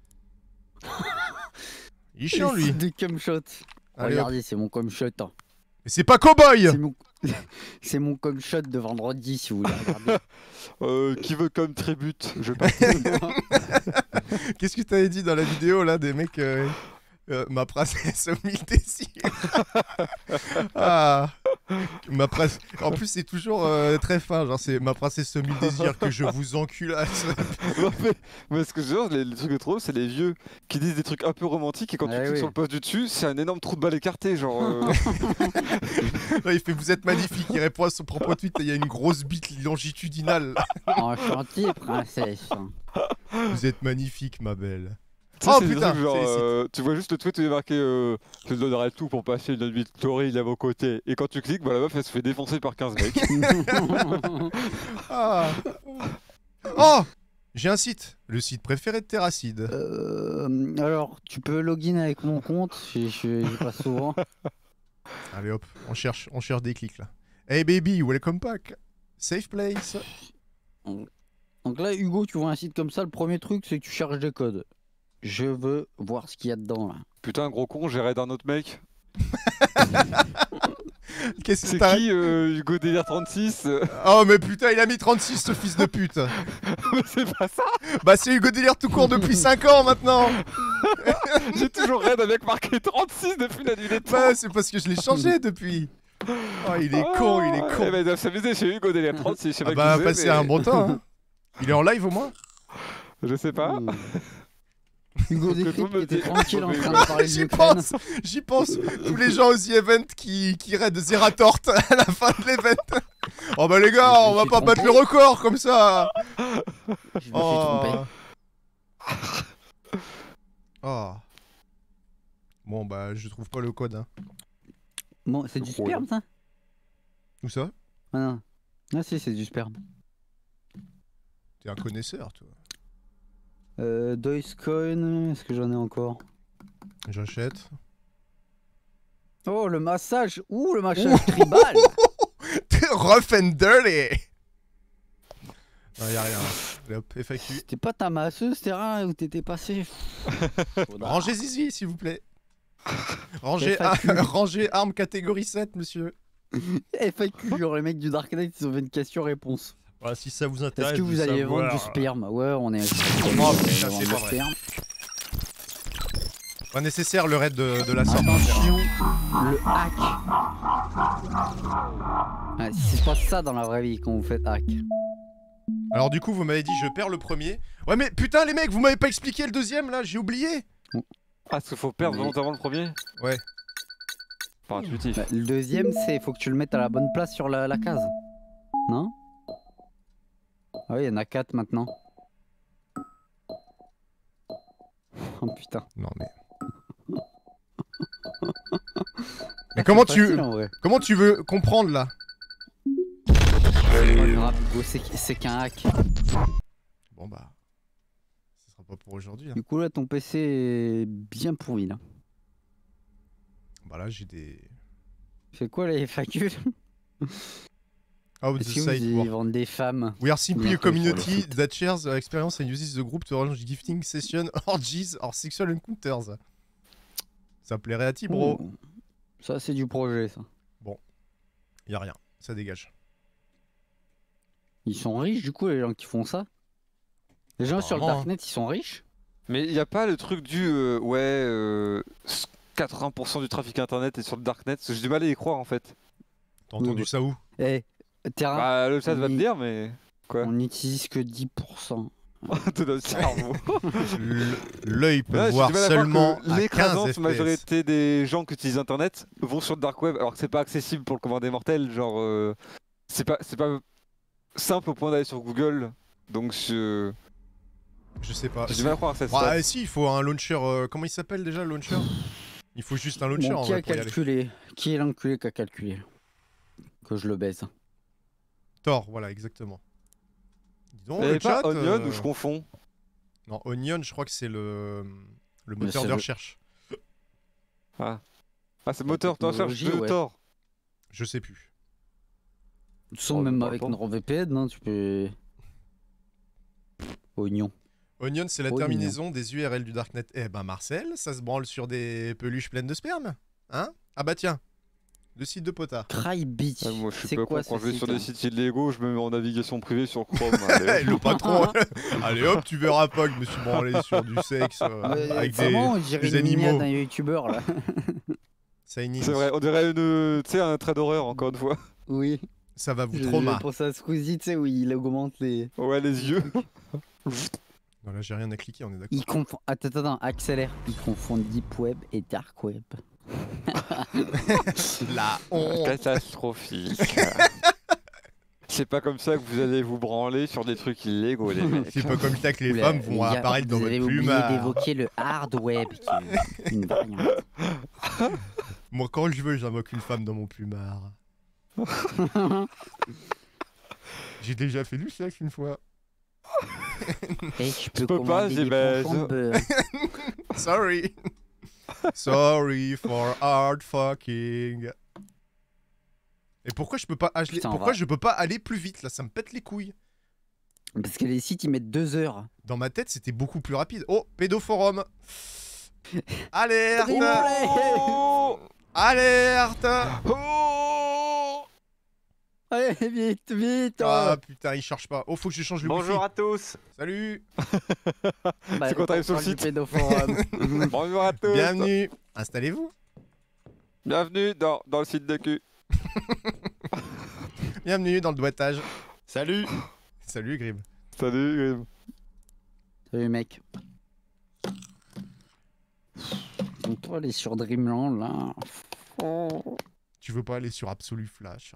Il est chiant les lui. sites de Cumshot. Allez, Regardez, c'est mon Cumshot. hein. Mais c'est pas Cowboy. C'est mon... c'est mon Cumshot de vendredi, si vous voulez regarder. Euh, qui veut comme tribute? Je Qu'est-ce que t'avais dit dans la vidéo là des mecs euh, euh, ma princesse aux mille désirs. Ah, ma princesse. En plus c'est toujours euh, très fin, genre c'est ma princesse aux mille désirs que je vous enculasse. Non, mais, mais ce que je veux dire, les, les trucs de trop, c'est les vieux qui disent des trucs un peu romantiques et quand Ouais, tu cliques oui. sur le post du dessus, c'est un énorme trou de balle écarté, genre. euh, Là, il fait vous êtes magnifique, il répond à son propre tweet et il y a une grosse bite longitudinale. En chantier, princesse. Vous êtes magnifique ma belle. Tu sais, Oh, c'est des putain, trucs genre, c'est les sites. euh, tu vois juste le tweet où il est marqué euh, je donnerai tout pour passer une nuit torride à vos côtés. Et quand tu cliques, bah, la meuf elle se fait défoncer par quinze mecs. Ah. Oh, j'ai un site, le site préféré de Terracide. Euh, alors, tu peux login avec mon compte, j'y j'y- j'y passe souvent. Allez hop, on cherche, on cherche des clics là. Hey baby, welcome back. Safe place. Donc là, Hugo, tu vois un site comme ça, le premier truc, c'est que tu cherches des codes. Je veux voir ce qu'il y a dedans, là. Putain, gros con, j'ai raid un autre mec. Qu'est-ce que C'est t'as? qui euh, Hugo Délire trente-six euh Oh mais putain, il a mis trente-six ce fils de pute. Mais c'est pas ça. Bah c'est Hugo Délire tout court depuis cinq ans maintenant. J'ai toujours rien avec marqué trente-six depuis la nuit des temps. Bah c'est parce que je l'ai changé depuis. Oh il est con, il est con. Eh ben, ils doivent s'amuser chez Hugo Délire trente-six, je sais Ah pas bah qui c'est, passer mais- un bon temps hein. Il est en live au moins? Je sais pas. Ouh. Hugo Que tout Décrypte le qui monde était dit- tranquille en train de parler de J'y l'Ukraine. pense, j'y pense. Tous les gens aux The Event qui, qui raident Zeratort à la fin de l'event. Oh bah les gars, Je on me va suis pas battre le trompé. record comme ça. Je me suis Oh. trompé. Oh. Bon bah je trouve pas le code hein. Bon, c'est du Drôle. sperme ça? Où ça? Ah non. Ah si, c'est du sperme. T'es un connaisseur toi. Euh, Dogecoin, est-ce que j'en ai encore? J'achète. Oh, le massage. Ouh, le massage tribal. T'es rough and dirty. Non y'a rien. Allez, hop, F A Q. C'était pas ta masseuse, terrain où t'étais passé. Rangez Zizi s'il vous plaît. Rangez, F A Q. rangez arme catégorie sept monsieur. F A Q, genre les mecs du Dark Knight, ils ont fait une question-réponse. Voilà, si ça vous Est-ce intéresse. que vous de allez savoir- vendre du sperme? Ouais, on est. Oh, putain, on c'est vend pas du vrai. sperme. Pas nécessaire le raid de, de la sorte. Attention, le hack. Ouais, si c'est pas ça dans la vraie vie quand vous faites hack. Alors du coup vous m'avez dit je perds le premier. Ouais mais putain les mecs vous m'avez pas expliqué le deuxième là, j'ai oublié. Ah, est-ce qu'il faut perdre Mais- volontairement le premier? Ouais. Pas intuitif. Bah, le deuxième, c'est faut que tu le mettes à la bonne place sur la, la case. Non? Ah oui, il y en a quatre maintenant. Oh putain. Non mais. Mais comment C'est tu facile, en vrai. comment tu veux comprendre là? C'est pas grave, Hugo, c'est c'est qu'un hack. Bon bah. Ce sera pas pour aujourd'hui. Hein. Du coup là, ton P C est bien pourri là. Bah là j'ai des. C'est quoi les F A Q? How the Est-ce que site vous y work. vendent des femmes? We are simply Bien a fait sur le community site. that shares uh, experience and uses the group to arrange gifting session, orgies or sexual encounters. Ça plairait à ti bro. Ouh. Ça c'est du projet ça. Y a rien, ça dégage. Ils sont riches du coup les gens qui font ça? Les gens sur le Apparemment, Darknet ils sont riches? Mais il y a pas le truc du euh, ouais euh, quatre-vingts pour cent du trafic internet est sur le darknet. Parce que j'ai du mal à y croire en fait. T'as entendu Oui, ça où? Eh, Terra, Bah le chat va te oui. dire mais quoi? on n'utilise que dix pour cent. De notre cerveau. L- L'œil peut Là, j'ai voir du mal à croire seulement que à quinze l'écrasante F P S. majorité des gens qui utilisent internet vont sur le dark web alors que c'est pas accessible pour le commun des mortels. Genre euh, c'est pas c'est pas simple au point d'aller sur Google. Donc je Je sais pas. j'ai du mal à croire à cette Ouais, stat. si, il faut un launcher. euh, comment il s'appelle déjà le launcher? Il faut juste un launcher Bon, en qui vrai a pour y aller. calculé? Qui est l'enculé qui a calculé? Que je le baise. Thor, voilà, exactement. Dis donc, Et le pas chat. Onion euh, ou je confonds? Non, Onion, je crois que c'est le... le Mais moteur c'est de le- recherche. Ah, ah c'est moteur de recherche technologie, de ouais. Thor. Je sais plus. De toute façon, Oh, même bah, avec bon. NordVPN, non, tu peux. Oignon. Onion, c'est la Onion. terminaison des U R L du Darknet. Eh ben, Marcel, ça se branle sur des peluches pleines de sperme. Hein? Ah bah tiens, le site de Pota. Crybeat. Ouais, moi je suis C'est pas quoi con, quand ce je vais sur site, des hein sites illégaux, je me mets en navigation privée sur Chrome. Allez. le patron. Allez hop, tu verras pas que je me suis branlé sur du sexe euh, Euh, avec des... Vraiment, on dirait des une animaux. mignonne d'un youtubeur là. Ça initie. C'est vrai, on dirait une, tu sais, un trait d'horreur encore une fois. Oui. Ça va vous Je trauma. pense à Squeezie, tu sais, où il augmente les. Ouais, les yeux. Non, là, j'ai rien à cliquer, on est d'accord. Il confond. Attends, attends, attends, accélère. Il confond Deep Web et Dark Web. La honte. Catastrophique. C'est pas comme ça que vous allez vous branler sur des trucs illégaux, les mecs. C'est pas comme ça que les Oula, femmes vont les gars, apparaître dans vous votre avez oublié plumard. d'évoquer le hard web, qui est une variante. Moi, quand je veux, j'invoque une femme dans mon plumard. J'ai déjà fait du sexe une fois. Et tu peux, peux pas, commander j'ai des baise. pompons de beurre. Sorry. Sorry for hard fucking. Et pourquoi je peux pas aller... Putain, on pourquoi va- je peux pas aller plus vite là? Ça me pète les couilles. Parce que les sites ils mettent deux heures. Dans ma tête, c'était beaucoup plus rapide. Oh, pédoforum. Alerte. Oh Alerte. Oh Allez, vite, vite. Ah euh. putain, il charge pas. Oh, faut que je change le Bonjour wifi. à tous. Salut. Bah, C'est quand t'arrives sur le parle du site. pédoforum. Bonjour à tous. Bienvenue. Installez-vous. Bienvenue dans, dans le site de cul. Bienvenue dans le doigtage. Salut. Salut Grib. Salut Grim. Salut mec. On peut aller sur Dreamland là. Oh. Tu veux pas aller sur Absolu Flash?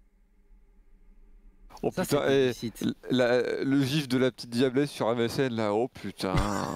Oh Ça, putain, c'est eh, du site. la- le gif de la petite diablesse sur M S N là, oh putain.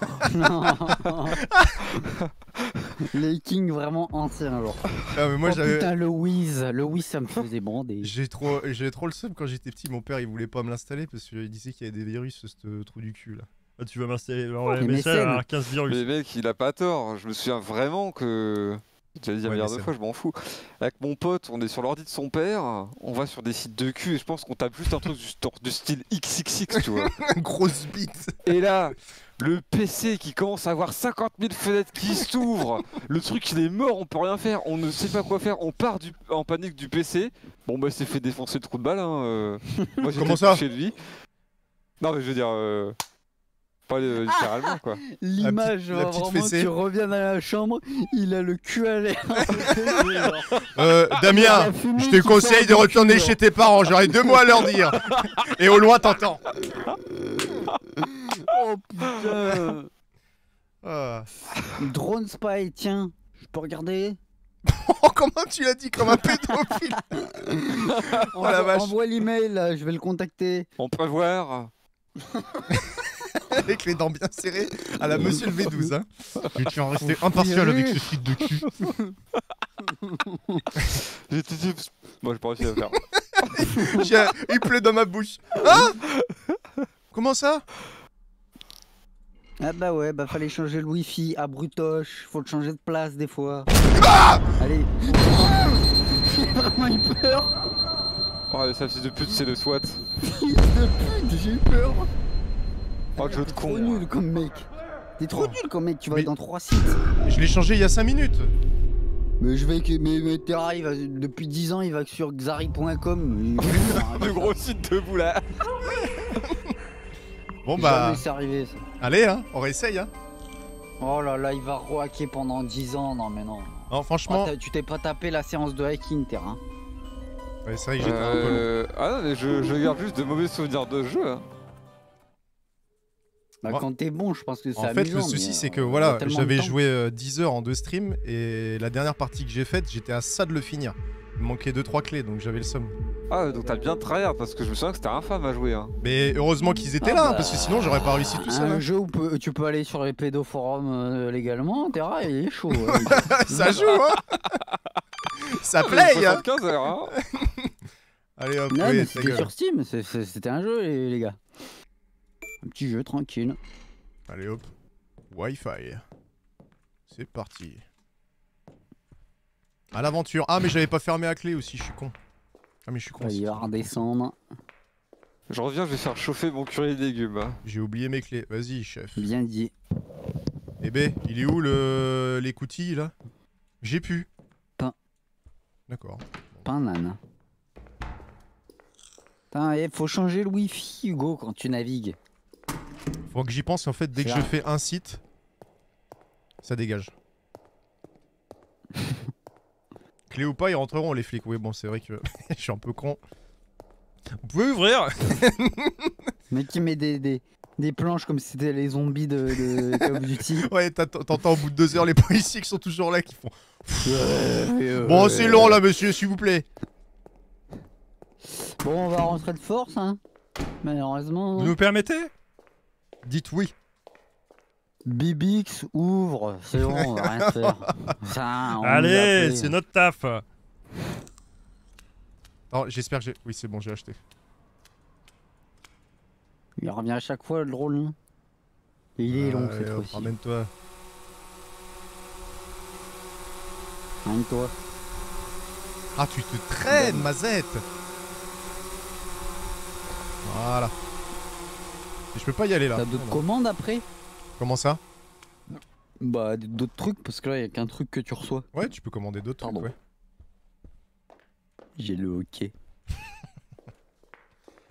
Les kings vraiment anciens genre. Ah mais moi Oh j'avais... putain le Wiz, le Wiz ça me faisait bander. J'ai trop, j'ai trop le seum quand j'étais petit. Mon père il voulait pas me l'installer parce qu'il disait qu'il y avait des virus, ce trou du cul là. Ah, tu vas m'installer dans Les M S N, mécènes. alors quinze virus. Mais mec, il a pas tort. Je me souviens vraiment que. J'allais dire Ouais, milliards mais de c'est fois, je m'en fous. Avec mon pote, on est sur l'ordi de son père, on va sur des sites de cul et je pense qu'on tape juste un truc du, st- du style X X X, tu vois. Grosse bite. Et là, le P C qui commence à avoir cinquante mille fenêtres qui s'ouvrent, le truc il est mort, on peut rien faire, on ne sait pas quoi faire, on part du, en panique du P C. Bon bah c'est fait défoncer le trou de balle, hein. euh. Moi j'étais Comment ça chez lui. Non mais je veux dire, euh, pas euh, littéralement quoi. L'image la genre, petite vraiment fessée. tu reviens dans la chambre, il a le cul à l'air. Euh, Damien, La fumée je te qui conseille sort de du retourner cul, chez tes parents, j'aurais deux mots à leur dire. Et au loin t'entends. Oh putain. Ah. Drone Spy, tiens, je peux regarder. Oh, comment tu l'as dit comme un pédophile. Oh la Envoie- vache. Envoie l'email là, je vais le contacter. On peut voir. Avec les dents bien serrées à la monsieur le V douze hein. Mais tu vas en rester impartial avec ce flic de cul. J'ai tout dit. Moi j'ai pas réussi à le faire. J'ai- Il pleut dans ma bouche. Hein? Comment ça? Ah bah ouais, bah fallait changer le wifi à Brutoche, faut le changer de place des fois. Ah Allez. J'ai vraiment eu peur. Oh le sale fils de pute, c'est le SWAT. Fils de pute, j'ai eu peur. Oh le jeu de T'es trop con. nul comme mec. T'es trop Oh. nul comme mec, tu vas Mais- être dans trois sites. Je l'ai changé il y a cinq minutes. Mais je vais que. Mais, mais Terra, il va, depuis dix ans, il va que sur xari point com. Le gros site de vous là. Bon bah, Jamais c'est arrivé ça. allez hein, on réessaye hein. Oh là là, il va rehacker pendant dix ans. Non mais non. Non franchement, Ah, t'as- tu t'es pas tapé la séance de hacking, Terra. ouais, c'est vrai que j'étais un peu long. Euh... Ah non mais je, je garde juste de mauvais souvenirs de jeu. Hein. Bah, Moi- quand t'es bon, je pense que c'est En fait, le amusant, souci, mais, c'est euh, que on a voilà, tellement de j'avais temps. joué euh, dix heures en deux streams et la dernière partie que j'ai faite, j'étais à ça de le finir. Il me manquait deux trois clés donc j'avais le somme. Ah donc t'as bien tryhard parce que je me souviens que c'était infâme à jouer. Hein. Mais heureusement qu'ils étaient Ah là, bah, parce que sinon j'aurais pas réussi tout seul. Un hein. jeu où peut- tu peux aller sur les pédoforums euh, légalement, Terra, il est chaud. hein. Ça joue, hein. Ça play, hein. soixante-quinze heures, hein. Allez hop, Non, oui, mais ta c'était gueule. sur Steam, c'est- c'est- c'était un jeu, les, les gars. Un petit jeu tranquille. Allez hop, Wi-Fi. C'est parti. À l'aventure. Ah mais j'avais pas fermé la clé aussi, je suis con. Ah mais je suis con. Il va redescendre. Je reviens, je vais faire chauffer mon curry de légumes. Hein. J'ai oublié mes clés. Vas-y chef. Bien dit. Eh ben, il est où le les coutilles là? J'ai pu. Pas. D'accord. Pas un âne. Putain, il faut changer le wifi, Hugo, quand tu navigues. Faut que j'y pense en fait dès que C'est je vrai. fais un site, ça dégage. Clé ou pas, ils rentreront les flics. Oui bon c'est vrai que je suis un peu con. Vous pouvez ouvrir? Le mec qui met des, des, des planches comme si c'était les zombies de, de Call of Duty. Ouais, t'att- t'entends au bout de deux heures les policiers qui sont toujours là qui font. Euh, Bon c'est long là monsieur, s'il vous plaît. Bon, on va rentrer de force, hein. Malheureusement. Vous nous permettez? Dites oui. Bibix ouvre, c'est bon, on va rien faire. Ça, on nous a Allez, appelé. c'est notre taf. Oh, j'espère que j'ai. Oui, c'est bon, j'ai acheté. Il revient à chaque fois le drôle. Hein. Et il est long Allez, cette hop, fois-ci. ramène-toi. Ramène-toi. Ah, tu te traînes, Mazette. Voilà. Et je peux pas y aller là. T'as d'autres Non, non. commandes après? Comment ça? Bah, d- d'autres trucs, parce que là, il y a qu'un truc que tu reçois. Ouais, tu peux commander d'autres trucs, Pardon. ouais. J'ai le hockey.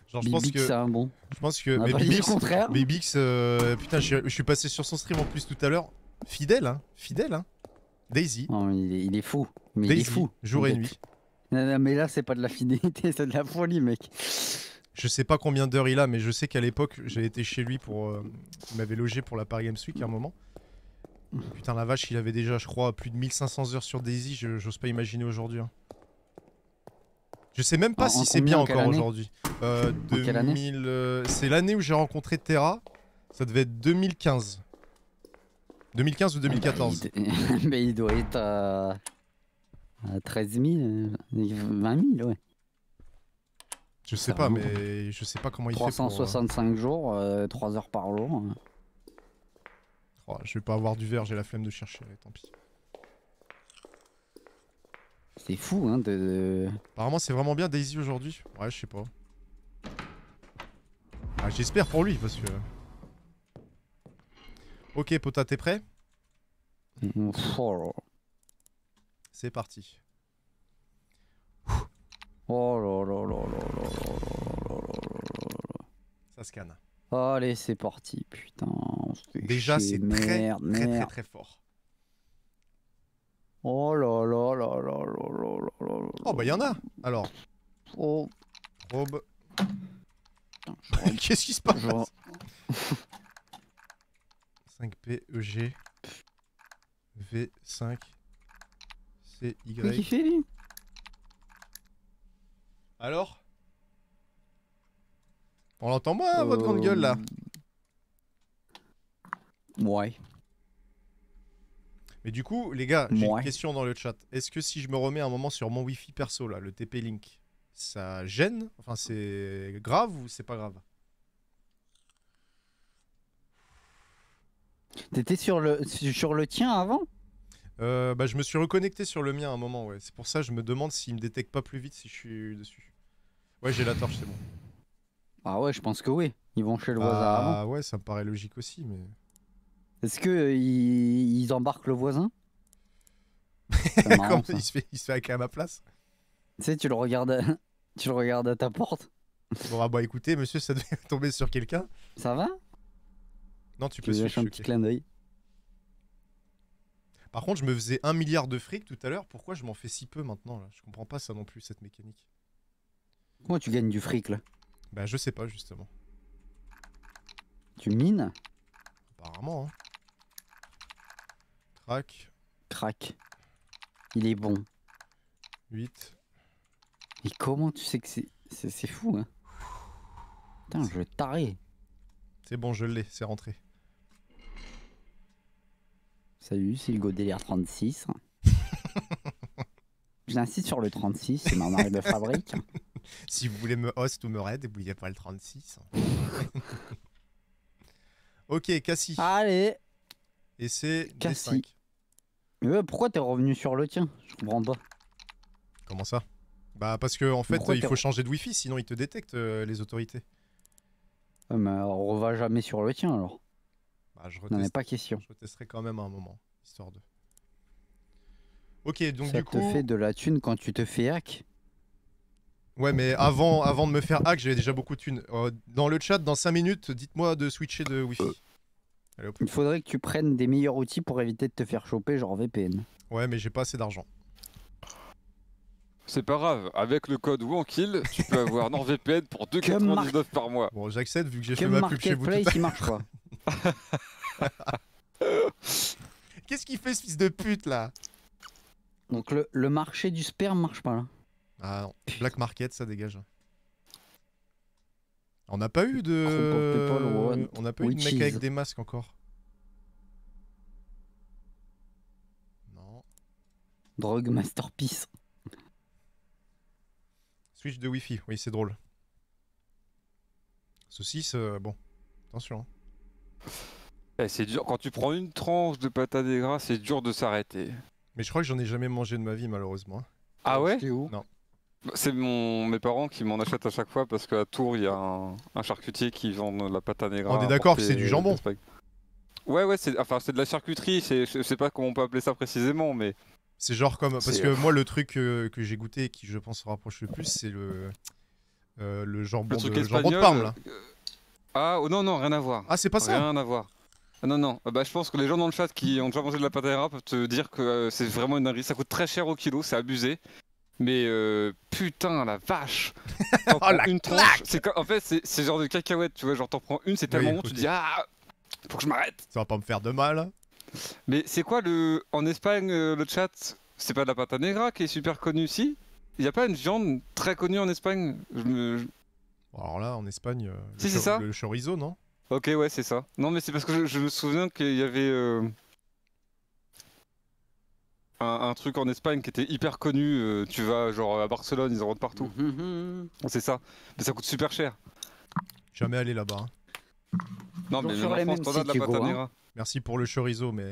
Genre, je pense Bibix, que. c'est un bon. Je pense que. On a Mais pas dit le Bibix, contraire. Bibix, euh, putain, je je suis passé sur son stream en plus tout à l'heure. Fidèle, hein. Fidèle, hein. Daisy. Non, mais il, est, il est fou. Mais il est Daisy, fou. jour en et fait. nuit. Non, non, mais là, c'est pas de la fidélité, c'est de la folie, mec. Je sais pas combien d'heures il a, mais je sais qu'à l'époque, j'ai été chez lui pour. Euh, il m'avait logé pour la Paris Games Week à un moment. Putain, la vache, il avait déjà, je crois, plus de mille cinq cents heures sur Daisy. Je- J'ose pas imaginer aujourd'hui. hein. Je sais même pas En- si en c'est combien, bien en quelle encore année aujourd'hui. Euh, En quelle année deux mille, euh, c'est l'année où j'ai rencontré Terra. Ça devait être deux mille quinze. deux mille quinze ou deux mille quatorze. Bah, il, mais il doit être à, à treize mille, euh, vingt mille, ouais. Je sais Ça pas, va. mais je sais pas comment il fait pour... trois cent soixante-cinq jours, euh, trois heures par jour. hein. euh, oh, je vais pas avoir du verre, j'ai la flemme de chercher, allez, tant pis. C'est fou, hein, de... de- Apparemment, c'est vraiment bien Daisy aujourd'hui. Ouais, je sais pas. Ah, j'espère pour lui, parce que... Ok, Pota, t'es prêt? Oh là C'est parti. oh là là là là là là là là là. Ça scanne. Allez, c'est parti, putain. on se fait Déjà, chier, c'est très, merde, très, très, merde. très fort. Oh là là là là là là là là là. Oh, bah, y'en a. Alors, Oh, probe. putain, je rentre- Qu'est-ce qui se passe? je rentre- cinq P, E G, V cinq, C, Qu'est-ce qu'il Y. fait, lui? Alors? On l'entend moins, votre grande gueule, là? Euh, Ouais. Mais du coup, les gars, j'ai une Ouais. question dans le chat. Est-ce que si je me remets un moment sur mon Wi-Fi perso, là, le T P-Link, ça gêne? Enfin, c'est grave ou c'est pas grave? T'étais sur le, sur le tien avant? Euh, bah, je me suis reconnecté sur le mien à un moment, ouais. C'est pour ça que je me demande s'il me détecte pas plus vite si je suis dessus. Ouais, j'ai la torche, c'est bon. Ah ouais, je pense que oui. Ils vont chez le voisin avant. Ah ouais, ça me paraît logique aussi, mais... Est-ce que euh, ils, ils embarquent le voisin? C'est marrant, Comme ça. il se fait, il se fait hacker à ma place. Tu sais, tu le regardes, à... tu le regardes à ta porte. Bon, ah bah écoutez, monsieur, ça devait tomber sur quelqu'un. Ça va? Non, tu Tu peux lui suivre, lâches un je suis petit ok. clin d'œil. Par contre, je me faisais un milliard de fric tout à l'heure. Pourquoi je m'en fais si peu maintenant, là? Je comprends pas ça non plus, cette mécanique. Comment tu gagnes du fric là? Bah, je sais pas, justement. Tu mines? Apparemment, hein. Crac, Crac. Il est bon. huit. Et comment tu sais que c'est. C'est c'est fou, hein? Putain, je taré. C'est bon, je l'ai, c'est rentré. Salut, c'est Hugo Délire trente-six. J'insiste sur le trente-six, c'est ma marque de fabrique. Si vous voulez me host ou me raid, n'oubliez pas le trente-six. Ok, Cassie. Allez! Et c'est D Cassie. cinq. Mais ouais, pourquoi t'es revenu sur le tien? Je comprends pas. Comment ça? Bah parce que en fait, Pourquoi il t'es faut re- changer de Wi-Fi, sinon ils te détectent, euh, les autorités. Ouais, mais on reva jamais sur le tien alors. Bah, je, N'en est reteste- pas question. je testerai quand même à un moment, histoire de... Ok, donc Ça du te coup... fait de la thune quand tu te fais hack. Ouais, mais avant, avant de me faire hack, j'avais déjà beaucoup de thunes. Euh, dans le chat, dans cinq minutes, dites-moi de switcher de Wi-Fi. Allez, hop. Il faudrait que tu prennes des meilleurs outils pour éviter de te faire choper, genre V P N. Ouais, mais j'ai pas assez d'argent. C'est pas grave, avec le code Wankill, tu peux avoir NordVPN pour deux euros Que quatre-vingt-dix-neuf par mois. Bon, j'accède vu que j'ai Que fait ma pub chez vous tout à Marketplace, il marche pas. Qu'est-ce qu'il fait ce fils de pute là? Donc le, le marché du sperme marche pas là. Ah non, Black Market, ça dégage. On n'a pas eu de... Group of people want On n'a pas eu de mec witches. avec des masques encore. Non. Drogue masterpiece. Switch de Wi-Fi, oui c'est drôle. Saucisse, euh, bon, attention. hein. Eh, c'est dur, quand tu prends une tranche de pâte à des gras, c'est dur de s'arrêter. Mais je crois que j'en ai jamais mangé de ma vie malheureusement. Ah ouais? C'était où? Non. C'est mon... mes parents qui m'en achètent à chaque fois parce qu'à Tours, il y a un, un charcutier qui vend de la pâte à des gras. On est d'accord que importée c'est du jambon. d'Espagne. Ouais, ouais, c'est enfin, c'est de la charcuterie, c'est- je sais pas comment on peut appeler ça précisément, mais... C'est genre comme... Parce C'est- que moi le truc euh, que j'ai goûté et qui je pense se rapproche le plus, c'est le... Euh, le jambon, Le truc de, jambon de espagnol. Parme là. euh, Ah, oh, non, non, rien à voir. Ah, c'est pas ça. Rien à voir. Ah, non, non, ah, bah, je pense que les gens dans le chat qui ont déjà mangé de la patatera peuvent te dire que euh, c'est vraiment une dinguerie. Ça coûte très cher au kilo, c'est abusé. Mais euh, putain, la vache! T'en Oh, prends la une claque. tranche. C'est co- En fait, c'est c'est genre de cacahuète, tu vois. Genre, t'en prends une, c'est tellement Oui, bon, tu ok. te dis ah, faut que je m'arrête. Ça va pas me faire de mal. Mais c'est quoi le. En Espagne, euh, le chat, c'est pas de la pata negra qui est super connue ici? Il y a pas une viande très connue en Espagne? Je me... je- Bon, alors là, en Espagne, euh, le, Si, c'est cho- ça. le chorizo, non? Ok, ouais, c'est ça. Non, mais c'est parce que je, je me souviens qu'il y avait euh, un, un truc en Espagne qui était hyper connu. euh, tu vas, genre, à Barcelone, ils en vendent partout. Mhm. C'est ça. Mais ça coûte super cher. Jamais allé là-bas. hein. Non, Toujours mais sur même les en France, mêmes t'en as de la sites, pata Hugo, hein. negra. Merci pour le chorizo, mais.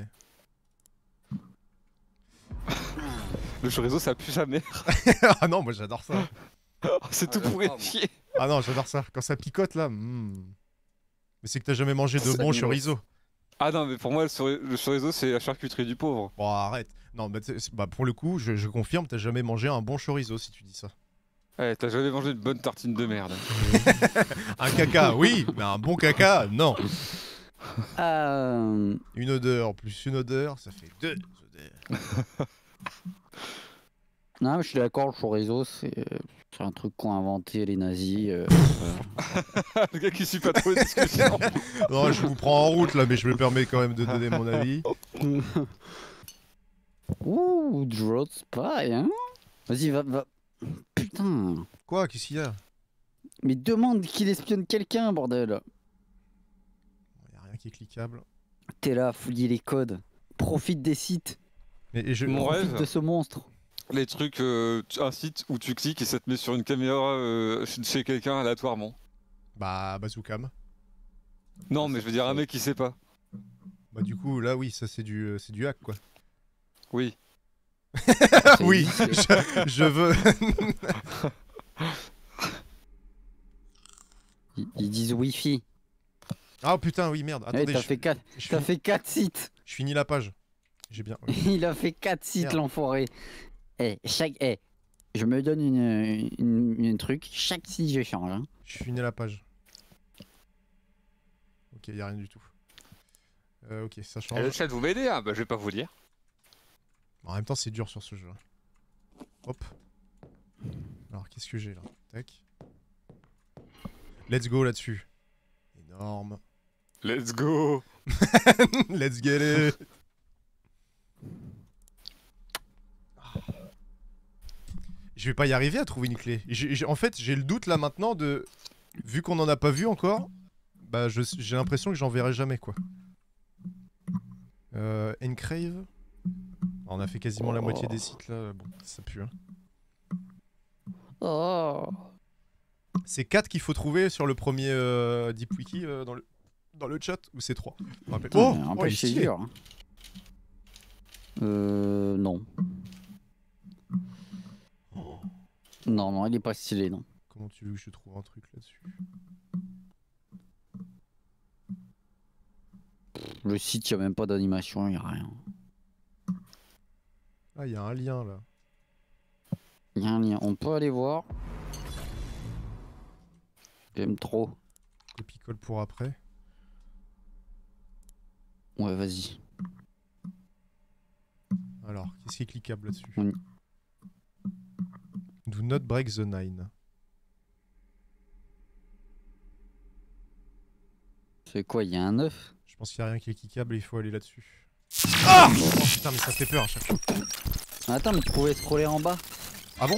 Le chorizo, ça pue sa mère. ah non, moi j'adore ça. C'est Ah, tout j'aime pour pas, moi. chier. Ah non, j'adore ça. Quand ça picote là. hmm. Mais c'est que t'as jamais mangé de Ça bon dit chorizo. Ah non, mais pour moi, le, chori- le chorizo, c'est la charcuterie du pauvre. Bon, arrête. Non, bah, c'est- c'est- bah, pour le coup, je, je confirme, t'as jamais mangé un bon chorizo si tu dis ça. Eh, t'as jamais mangé une bonne tartine de merde. Un caca, oui, mais un bon caca, non. Euh, Une odeur plus une odeur, ça fait deux odeurs. Non, mais je suis d'accord, le chorizo, c'est c'est un truc qu'ont inventé les nazis. euh, Le gars qui suit pas trop les discussions. Non, je vous prends en route là, mais je me permets quand même de donner mon avis. Ouh, Draw Spy, hein. Vas-y, va, va. Putain. Quoi, qu'est-ce qu'il y a? Mais demande qu'il espionne quelqu'un, bordel. Y a rien qui est cliquable. T'es là, fouiller les codes. Profite des sites. Mais et je... Mon Profite rêve. de ce monstre. Les trucs, euh, tu- un site où tu cliques et ça te met sur une caméra euh, chez chez quelqu'un aléatoirement. Bah, Bazookam. Non, mais je veux dire un mec qui sait pas. Bah, du coup, là, oui, ça c'est du, euh, c'est du hack quoi. Oui. Ça oui, existe. je, je veux. Ils, ils disent Wi-Fi. Ah putain, oui, merde. Ouais, Attendez, t'as je, fait quatre. je T'as finis, fait quatre sites. je finis la page. J'ai bien. Il a fait quatre sites, Merde. l'enfoiré. Eh, chaque. Eh, je me donne une, une, une truc. Chaque site, je change. Hein. Je finis la page. Ok, y a rien du tout. Euh, ok, ça change. Et le chat, vous m'aidez, hein? Bah, je vais pas vous dire. En même temps, c'est dur sur ce jeu. Hop. Alors, qu'est-ce que j'ai là? Tac. Let's go là-dessus. Énorme. Let's go. Let's get it. Je vais pas y arriver à trouver une clé. J'ai- j'ai- en fait, j'ai le doute là maintenant de... Vu qu'on en a pas vu encore, bah je- j'ai l'impression que j'en verrai jamais quoi. Euh, Encrave. On a fait quasiment la moitié des sites là. Bon, ça pue hein. Oh. C'est quatre qu'il faut trouver sur le premier euh, Deep Wiki euh, dans, le, dans le chat ou c'est trois? Je me rappelle. Putain, Oh, mais en oh, plus, il est c'est stylé. dur. hein. Euh. Non. Non, non, il est pas stylé, non. Comment tu veux que je trouve un truc là-dessus? Le site, il n'y a même pas d'animation, il n'y a rien. Ah, il y a un lien là. Il y a un lien. On peut aller voir. J'aime trop. Copie-colle pour après. Ouais, vas-y. Alors, qu'est-ce qui est cliquable là-dessus? Oui. Do not break the nine. C'est quoi, il y a un œuf? Je pense qu'il n'y a rien qui est cliquable et il faut aller là-dessus. Ah oh, putain, mais ça fait peur à chaque fois. Attends, mais tu pouvais scroller en bas. Ah bon?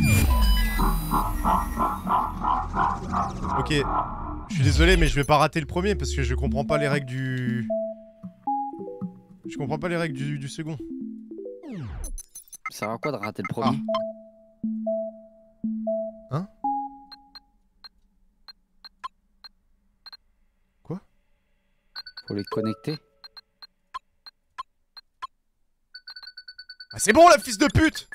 Ok. Je suis désolé, mais je vais pas rater le premier parce que je comprends pas les règles du... Je comprends pas les règles du, du second. Ça sert à quoi de rater le premier? Hein? Quoi? Faut les connecter. Ah c'est bon la fils de pute!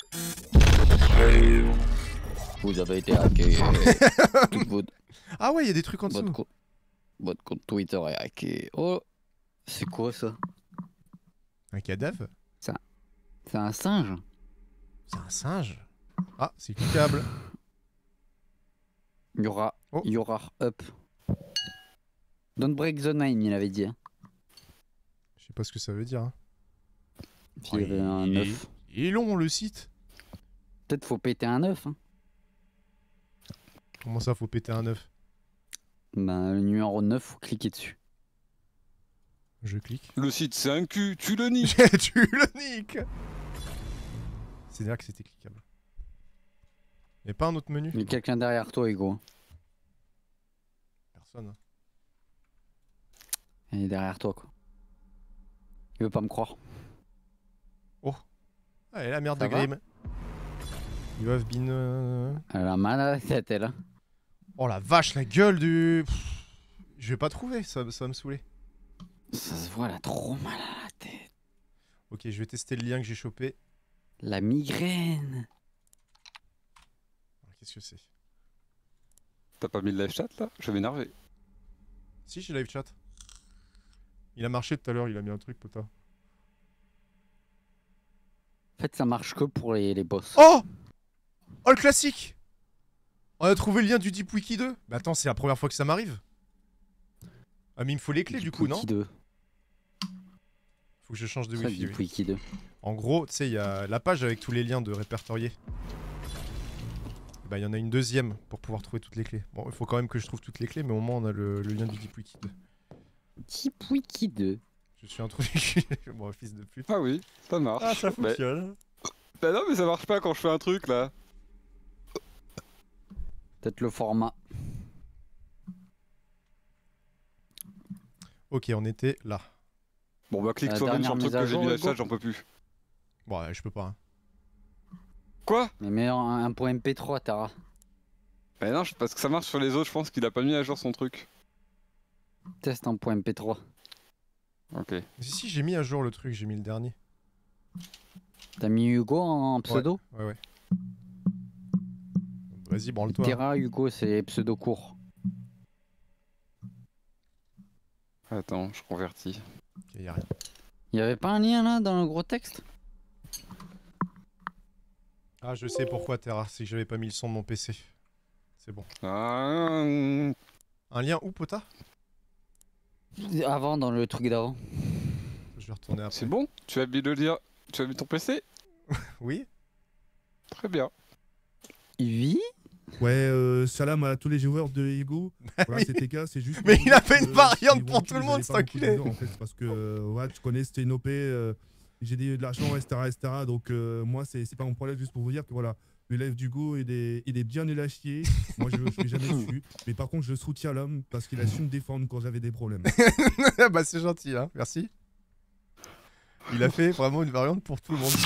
Vous avez été hacké. Toute votre, Ah ouais, il y a des trucs en dessous. votre, co- votre compte Twitter est hacké. Oh, c'est quoi ça? Un cadavre? C'est un singe? C'est un singe? Ah, c'est cliquable. Il y aura, Oh. il y aura up. Don't break the nine, il avait dit. Hein. Je sais pas ce que ça veut dire. Hein. S'il y avait un il, neuf. est... il est long le site. Peut-être faut péter un neuf. Hein. Comment ça, faut péter un neuf? Ben, le numéro neuf, faut cliquer dessus. Je clique. Le site c'est un cul, tu le nies. Tu le niques. C'est dire que c'était cliquable. Y'a pas un autre menu? Il y a quelqu'un derrière toi, Hugo. Personne. Il est derrière toi, quoi. Il veut pas me croire. Ah, et la merde Ça de va Grim. You have been... euh, Elle a mal à la tête, elle. Hein. Oh la vache, la gueule du... Pff, je vais pas trouver, ça, ça va me saouler. Ça se voit, elle a trop mal à la tête. Ok, je vais tester le lien que j'ai chopé. La migraine. Qu'est-ce que c'est? T'as pas mis le live chat là? Je vais m'énerver. Si, j'ai live chat. Il a marché tout à l'heure, il a mis un truc, putain. En fait, ça marche que pour les, les boss. Oh! Oh, le classique! On a trouvé le lien du Deep Wiki deux. Bah attends, c'est la première fois que ça m'arrive. Ah mais il me faut les clés du coup, non? Wiki deux. Faut que je change de Ça, wifi. Deep Oui. Wiki deux. En gros, tu sais, il y a la page avec tous les liens de répertoriés. Bah il y en a une deuxième pour pouvoir trouver toutes les clés. Bon, il faut quand même que je trouve toutes les clés, mais au moins on a le, le lien du Deep Wiki deux. Deep Wiki deux. Je suis un trou du cul. Bon, fils de pute. Ah oui, ça marche. Ah, ça Mais- fonctionne. Bah non mais ça marche pas quand je fais un truc là. Peut-être le format. Ok, on était là. Bon bah clique La toi-même dernière sur le truc mise à que j'ai jour, mis dans le Hugo chat, j'en peux plus. Bon, ouais, je peux pas. Hein. Quoi? Mais mets un, un point M P trois, Tara. Bah non, je- parce que ça marche sur les autres, je pense qu'il a pas mis à jour son truc. Teste un point M P trois. Ok. Si, si, j'ai mis à jour le truc, j'ai mis le dernier. T'as mis Hugo en pseudo? Ouais, ouais. Vas-y, branle-toi. Terra, Hugo, c'est pseudo court. Attends, je convertis. Ok, y a rien. Il y avait pas un lien là dans le gros texte? Ah, je sais pourquoi, Terra, c'est que j'avais pas mis le son de mon P C. C'est bon. Ah, Un lien où, Pota? Avant, dans le truc d'avant. Je vais retourner après. c'est bon? Tu as mis le lien? Tu as mis ton P C? Oui? Très bien. Oui? Ouais, euh, salam à tous les joueurs de Ego. Voilà, mais- c'était gars, c'est juste. mais pour il a dire fait une que variante si pour One tout le Piece, monde, j'avais cet pas beaucoup de enculé. joueurs, en fait, parce que euh, ouais, tu connais, c'était une O P, euh, j'ai eu de l'argent, et cetera, et cetera. Donc euh, moi, c'est c'est pas mon problème, juste pour vous dire que voilà, le live d'Hugo, il est, il est bien nul à chier. Moi, je ne suis jamais dessus. Mais par contre, je soutiens l'homme parce qu'il a su me défendre quand j'avais des problèmes. Bah, c'est gentil, hein, merci. Il a fait vraiment une variante pour tout le monde.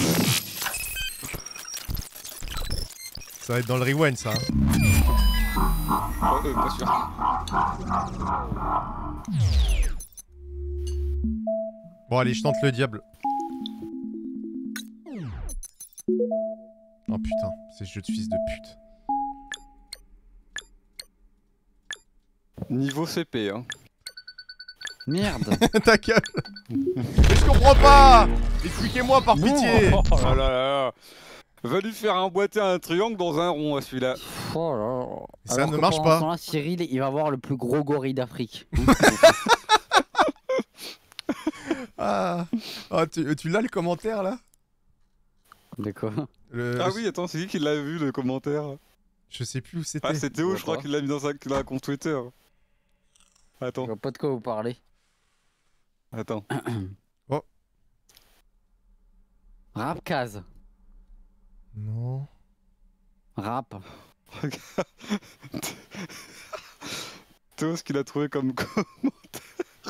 Ça va être dans le rewind, ça. Hein. Oh, euh, pas sûr. Bon, allez, je tente le diable. Oh putain, c'est ce jeu de fils de pute. Niveau C P, hein. Merde. Ta gueule. Mais je comprends pas. Expliquez-moi par pitié. Oh là là là. Va lui faire emboîter un triangle dans un rond à celui-là. Oh là là. Ça Alors ne que marche pendant pas. ce temps-là, Cyril, il va avoir le plus gros gorille d'Afrique. Ah, ah tu, tu l'as le commentaire là? De quoi? Le- Ah oui, attends, c'est qui qui l'a vu le commentaire? Je sais plus où c'était. Ah, c'est Théo, vois je crois pas. qu'il l'a mis dans sa dans un compte Twitter. Je Attends, vois pas de quoi vous parlez. attends. Rapcase. Non. Rap. Théo, ce qu'il a trouvé comme commentaire.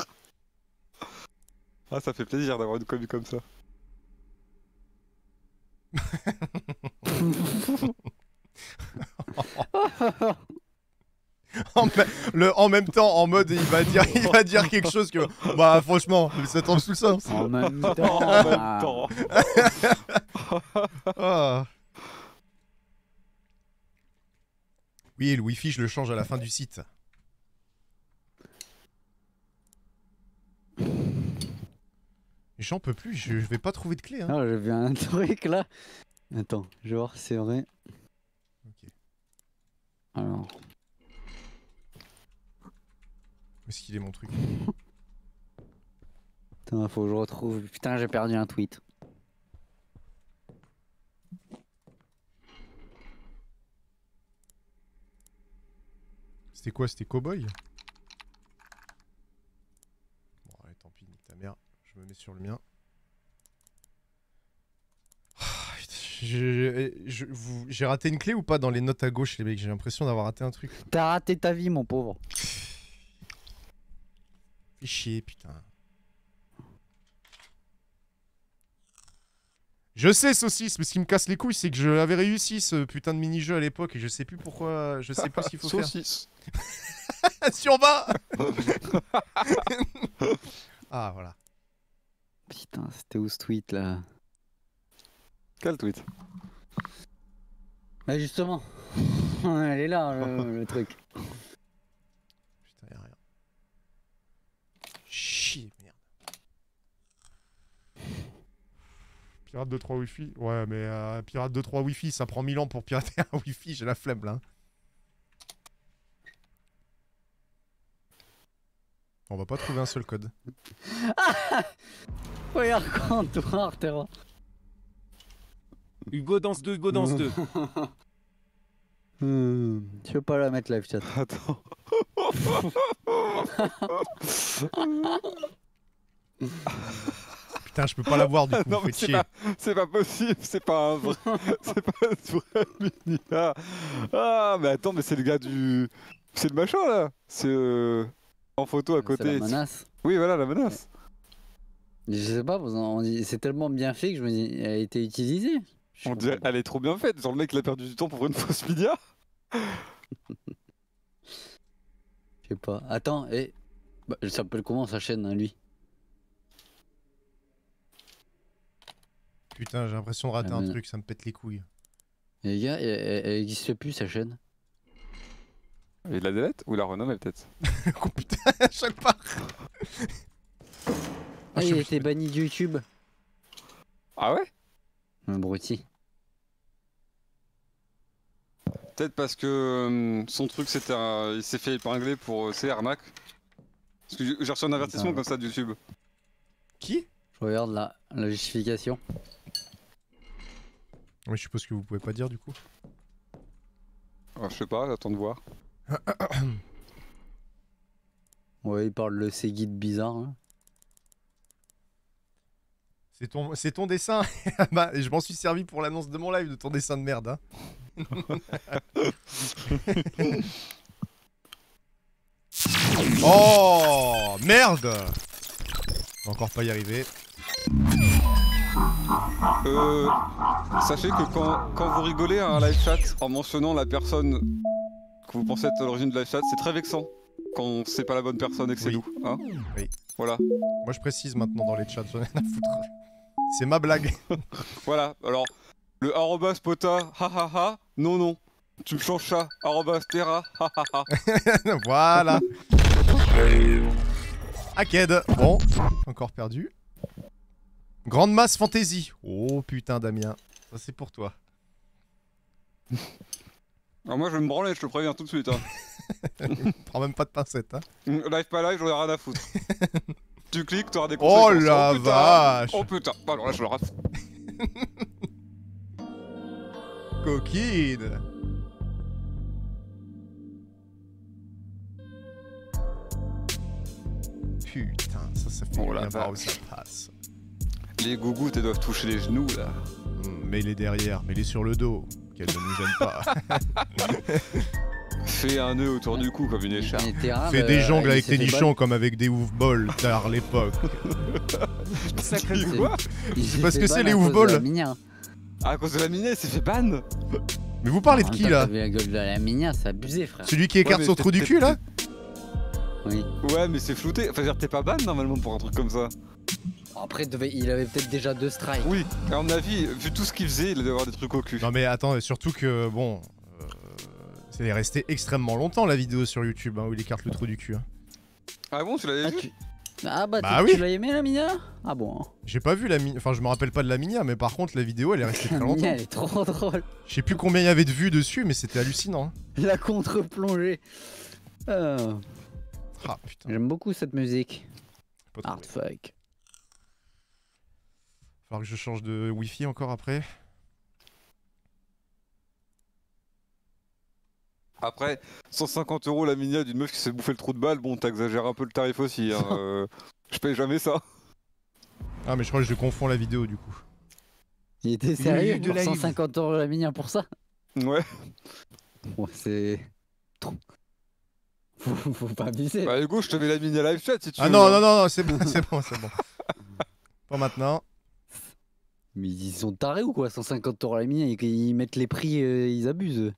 Ah, ça fait plaisir d'avoir une commu comme ça. En, me- le, en même temps, en mode, il va dire, il va dire quelque chose que, bah franchement, ça tombe sous le sens. En même temps. En même temps. Ah. Oui, le wifi, je le change à la fin du site. J'en peux plus, je, je vais pas trouver de clé. Hein. Ah, j'ai vu un truc là. Attends, je vais voir si c'est vrai. Ok. Alors, Non. Où est-ce qu'il est mon truc? Putain, faut que je retrouve. Putain, j'ai perdu un tweet. C'était quoi? C'était Cowboy? Bon, allez, tant pis, nique ta mère. Je me mets sur le mien. J'ai je- vous- j'ai raté une clé ou pas dans les notes à gauche, les mecs? J'ai l'impression d'avoir raté un truc. T'as raté ta vie, mon pauvre. Fais chier, putain. Je sais, Saucisse, mais ce qui me casse les couilles, c'est que je l'avais réussi ce putain de mini-jeu à l'époque et je sais plus pourquoi. Je sais plus ce qu'il faut faire. Saucisse. Sur bas. Ah, voilà. Putain, c'était où ce tweet là? Quel tweet? Bah justement. Elle est là, le, le truc. Putain, y'a rien. Chier, merde. Pirate deux trois Wi-Fi? Ouais, mais euh, Pirate deux trois Wi-Fi, ça prend mille ans pour pirater un Wi-Fi, j'ai la flemme là. On va pas trouver un seul code. Regarde comptoir, terre. Hugo danse deux, Hugo danse deux. Hmm, je peux pas la mettre live chat. Attends. Putain, je peux pas la voir du coup, Non, mais faites c'est chier. pas, c'est pas possible, c'est pas un vrai. C'est pas un vrai mini. Ah. Ah, mais attends, mais c'est le gars du. C'est le machin là. C'est euh, en photo à C'est côté. la menace. Oui, voilà la menace. Je sais pas, vous en- on dit- c'est tellement bien fait que je me dis, elle a été utilisée. Je On comprends dirait, pas. elle est trop bien faite. Genre le mec il a perdu du temps pour une fausse milliard. Je sais pas. Attends, et. Bah, il s'appelle comment sa chaîne, hein, lui? Putain, j'ai l'impression de rater Ah, un mais- truc, ça me pète les couilles. Et les gars, elle, elle- elle existe plus sa chaîne. Il la délète ou il la renomme peut-être. Oh putain, à chaque part. Ah, je il sais était plus. banni de YouTube. Ah ouais? Un bruti. Peut-être parce que euh, son truc c'était un... il s'est fait épingler pour euh, ses arnaques. Parce que j'ai- j'ai reçu un avertissement Ah. comme ça de YouTube. Qui? Je regarde la, la justification. Oui, je suppose que vous pouvez pas dire du coup. Ah, je sais pas, j'attends de voir. Ouais, il parle de ses guides bizarres. Hein. C'est ton, c'est ton dessin. Bah, je m'en suis servi pour l'annonce de mon live de ton dessin de merde. Hein. Oh merde. On va encore pas y arriver. Euh, sachez que quand, quand vous rigolez à un live chat en mentionnant la personne que vous pensez être à l'origine de live chat, c'est très vexant quand c'est pas la bonne personne et que c'est Oui. nous. Hein Oui. Voilà. Moi je précise maintenant dans les chats, j'en ai rien à foutre. C'est ma blague. Voilà. Alors, le arrobas pota, ha ha ha, non non. Tu me changes ça, arrobas terra, ha ha ha. Voilà. Aked. Bon, encore perdu. Grande masse fantasy. Oh putain Damien, ça c'est pour toi. Alors moi je vais me branler, je te préviens tout de suite. Hein. Prends même pas de pincette. Hein. Live pas live, j'en ai rien à foutre. Tu cliques, t'auras des Oh conséquences. la putain. vache. Oh putain, alors là je le rate. Coquine. Putain, ça, ça fait Oh du la bien voir où vache. ça passe. Les gougouttes elles doivent toucher les genoux là. Hmm, mets-les derrière, mets-les sur le dos, qu'elle ne nous gêne pas. Fais un nœud autour du cou comme une écharpe. Et Terra, Fais bah, des jongles il avec s'est tes fait nichons comme avec des ouf-balls tard l'époque. Sacré ban- quoi? il s'est parce fait que ban c'est à les cause de ouf-balls. la Minia. Ah, à cause de la minée, il s'est fait ban. Mais vous parlez de En qui même temps, là t'as vu la gueule de la Minia, c'est abusé, frère. Celui qui écarte mais son c'est trou du peut-être- cul là? Oui. Ouais, mais c'est flouté. Enfin, je veux dire, t'es pas ban normalement pour un truc comme ça. Après, devait- il avait peut-être déjà deux strikes. Oui, à mon avis, vu tout ce qu'il faisait, il devait avoir des trucs au cul. Non mais attends, surtout que bon... Euh, c'est resté extrêmement longtemps la vidéo sur YouTube hein, où il écarte le trou du cul. Hein. Ah bon, tu l'avais Ah, vu? tu... Ah bah, Bah tu, oui. tu l'as aimé la Minia? Ah bon. J'ai pas vu la mini... Enfin, je me rappelle pas de la Minia, mais par contre, la vidéo, elle est restée très La longtemps. Minia, elle est trop drôle. Je sais plus combien il y avait de vues dessus, mais c'était hallucinant. Hein. La contre-plongée. Euh, Ah putain. J'aime beaucoup cette musique. Pas trop. Hard fuck. Falloir que je change de wifi encore après. Après, cent cinquante euros la minia d'une meuf qui s'est bouffé le trou de balle, bon, t'exagères un peu le tarif aussi. Hein, euh, je paye jamais ça. Ah, mais je crois que je confonds la vidéo du coup. Il était sérieux de pour live. cent cinquante euros la Minia pour ça? Ouais. Ouais, c'est... trop. Faut, faut pas abuser. Bah, Hugo, je te mets la minia live chat si tu Ah veux. non, hein. non, non, non, c'est bon, c'est bon, c'est bon. Pas maintenant. Mais ils sont tarés ou quoi? cent cinquante euros la Minia, ils, ils mettent les prix, euh, ils abusent. eux.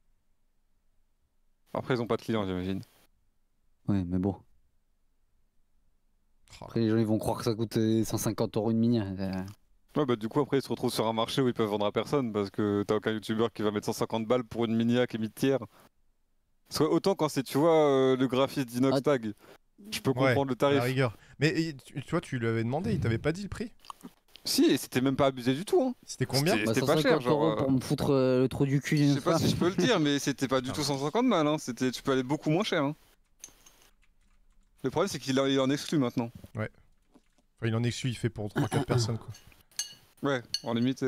Après, ils ont pas de clients, j'imagine. Ouais, mais bon. Après, les gens ils vont croire que ça coûte euh, cent cinquante euros une Minia. Euh, Ouais, bah, du coup, après, ils se retrouvent sur un marché où ils peuvent vendre à personne parce que t'as aucun youtubeur qui va mettre cent cinquante balles pour une minia qui est mid-tier. Soit autant quand c'est, tu vois, euh, le graphiste d'Inox Ah. Tag. Je peux Ouais, comprendre le à tarif. la rigueur. Mais et, tu, tu vois, tu lui avais demandé, il t'avait pas dit le prix? Si, et c'était même pas abusé du tout. Hein. C'était combien? C'était- bah, pas cher, 150 euros genre, pour euh, me foutre euh, le trou du cul Je d'une sais pas fois. si je peux le dire, mais c'était pas du Ah. tout cent cinquante balles. Hein. C'était, tu peux aller beaucoup moins cher. Hein. Le problème, c'est qu'il en- il en exclut maintenant. Enfin, il en exclut, il fait pour trois quatre personnes quoi. Ouais, en limité.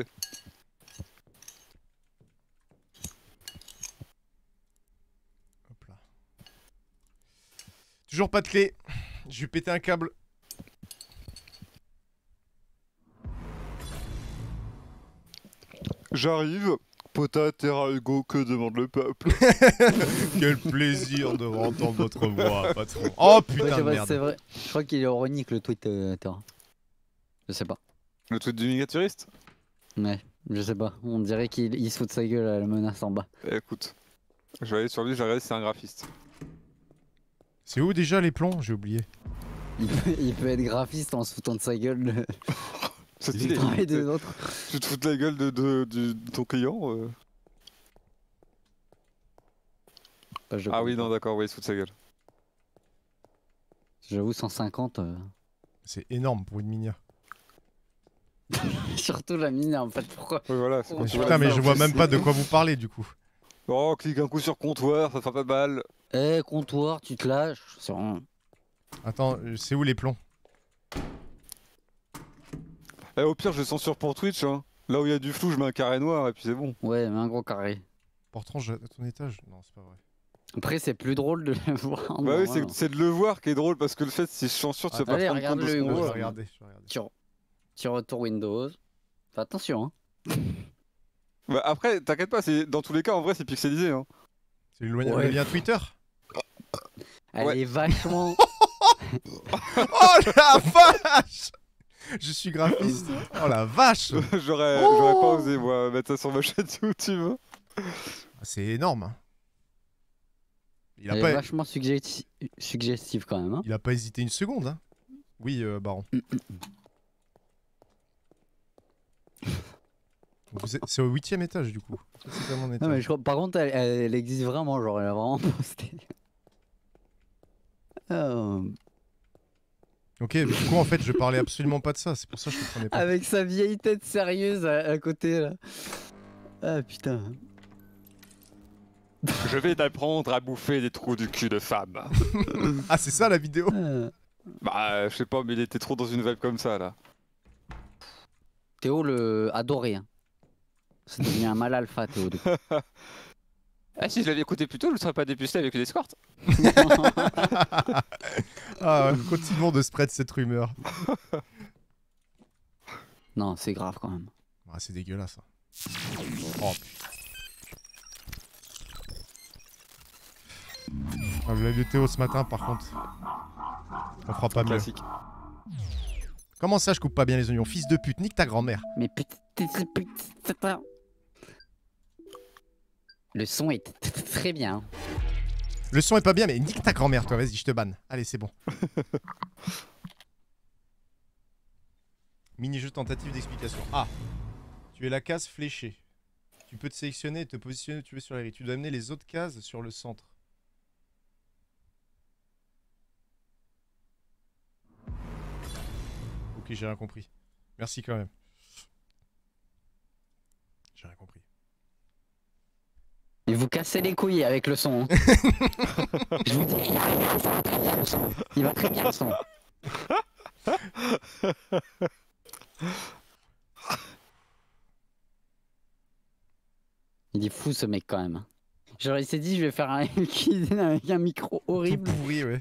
Hop là. Toujours pas de clé. Je vais péter un câble. J'arrive. Pota, terra, Hugo, que demande le peuple? Quel plaisir de entendre votre voix, patron. Oh Ouais, je putain sais de pas si merde. c'est vrai. Je crois qu'il est ironique le tweet euh, Terra. Je sais pas. Le tweet du miniaturiste? Ouais, je sais pas. On dirait qu'il il se fout de sa gueule à la menace en bas. Eh, écoute, je vais aller sur lui, je vais regarder si c'est un graphiste. C'est où déjà les plombs? J'ai oublié. Il peut, il peut être graphiste en se foutant de sa gueule de- C'est du stylé. travail des autres. Tu te fous de la gueule de, de- du- de ton client euh. Bah, je Ah oui, comprends. non, d'accord, oui, il se fout de sa gueule. J'avoue, cent cinquante. euh, C'est énorme pour une minia. Surtout la mine en fait. Pourquoi? Oui, voilà, c'est Oh, quand Mais tu putain, vois mais ça, je en vois plus. même pas de quoi vous parlez du coup. Oh, clique un coup sur comptoir, ça fera pas de balle. Eh, comptoir, tu te lâches. C'est vraiment- Attends, euh, c'est où les plombs? Eh, au pire, je censure pour Twitch. Hein. Là où il y a du flou, je mets un carré noir et puis c'est bon. Ouais, mais un gros carré. Portant à ton étage? Non, c'est pas vrai. Après, c'est plus drôle de le voir. en Bah oui, normal. c'est c'est de le voir qui est drôle parce que le fait, si je censure, tu Ah, vas pas allez, te rendre compte de regarde-le, ce qu'on Je Hugo. voit. vais regarder, je vais regarder. Tu, tu retournes Windows. Fais attention, hein. Bah, après, t'inquiète pas, c'est- dans tous les cas, en vrai, c'est pixelisé. Hein. C'est le, lien- Ouais. le lien Twitter? Elle Ouais. est vachement. Oh la vache! Je suis graphiste. Oh la vache! J'aurais Oh j'aurais pas osé, moi, mettre ça sur ma chaîne YouTube. C'est énorme. Hein. Il a, Elle est pas... vachement suggesti- suggestive quand même, hein. il a pas hésité une seconde. Hein. Oui, euh, Baron. Donc vous êtes- C'est au huitième étage du coup. Ça, C'est pas mon Non, étage. mais je crois- par contre, elle, elle existe vraiment, genre, elle a vraiment posté. Euh, Ok, mais du coup en fait je parlais absolument pas de ça, c'est pour ça que je comprenais pas. Avec sa vieille tête sérieuse à, à côté, là. Ah putain. Je vais t'apprendre à bouffer des trous du cul de femme. Ah c'est ça la vidéo? Ah. Bah, je sais pas, mais il était trop dans une vibe comme ça, là. Théo le adoré. Hein. C'est devenu un mal alpha, Théo. depuis. Ah, si je l'avais écouté plus tôt, je ne serais pas dépucelé avec une escorte. Ah, continuons de spread cette rumeur. Non, c'est grave quand même. Ah c'est dégueulasse. Hein. Oh putain. Ah, vous l'avez vu Théo ce matin par contre. On fera pas mieux. Classique. Comment ça je coupe pas bien les oignons? Fils de pute, nique ta grand-mère. Mais putain, putain. Le son est t- t- très bien. Le son est pas bien mais nique ta grand-mère toi, vas-y je te banne. Allez c'est bon. Mini-jeu tentative d'explication. Ah. Tu es la case fléchée. Tu peux te sélectionner et te positionner où tu veux sur la grille. Tu dois amener les autres cases sur le centre. Ok, j'ai rien compris. Merci quand même. J'ai rien compris. Et vous cassez les couilles avec le son. hein. Je vous dis, il va très bien le son. Il est fou ce mec quand même. Genre il s'est dit je vais faire un cuisine avec un micro horrible. Tout pourri, ouais.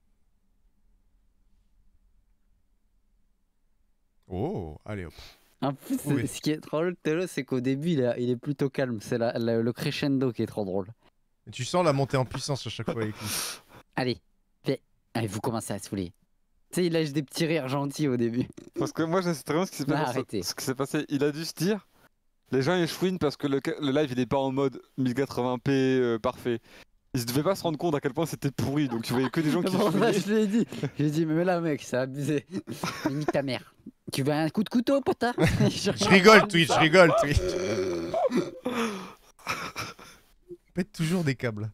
Oh, allez hop. En plus, Oui. ce qui est drôle, Telo, c'est qu'au début il, a- il est plutôt calme. C'est la- la- le crescendo qui est trop drôle. Et tu sens la montée en puissance à chaque fois avec lui. Allez, fais. Allez, vous commencez à saouler. Tu sais, il lâche des petits rires gentils au début. Parce que moi, je sais très bien ce qui s'est Ah, passé. arrêtez. Ce qui s'est passé. Il a dû se dire. Les gens ils chouinent parce que le, ca- le live il est pas en mode mille quatre-vingts p euh, parfait. Ils ne devaient pas se rendre compte à quel point c'était pourri, donc tu voyais que des gens qui Bon, bah, chouinaient. je lui ai dit. J'ai dit, mais là, mec, c'est abusé. Limite ta mère. Tu veux un coup de couteau, pota? Je rigole, Twitch, je rigole, Twitch. Pète toujours des câbles.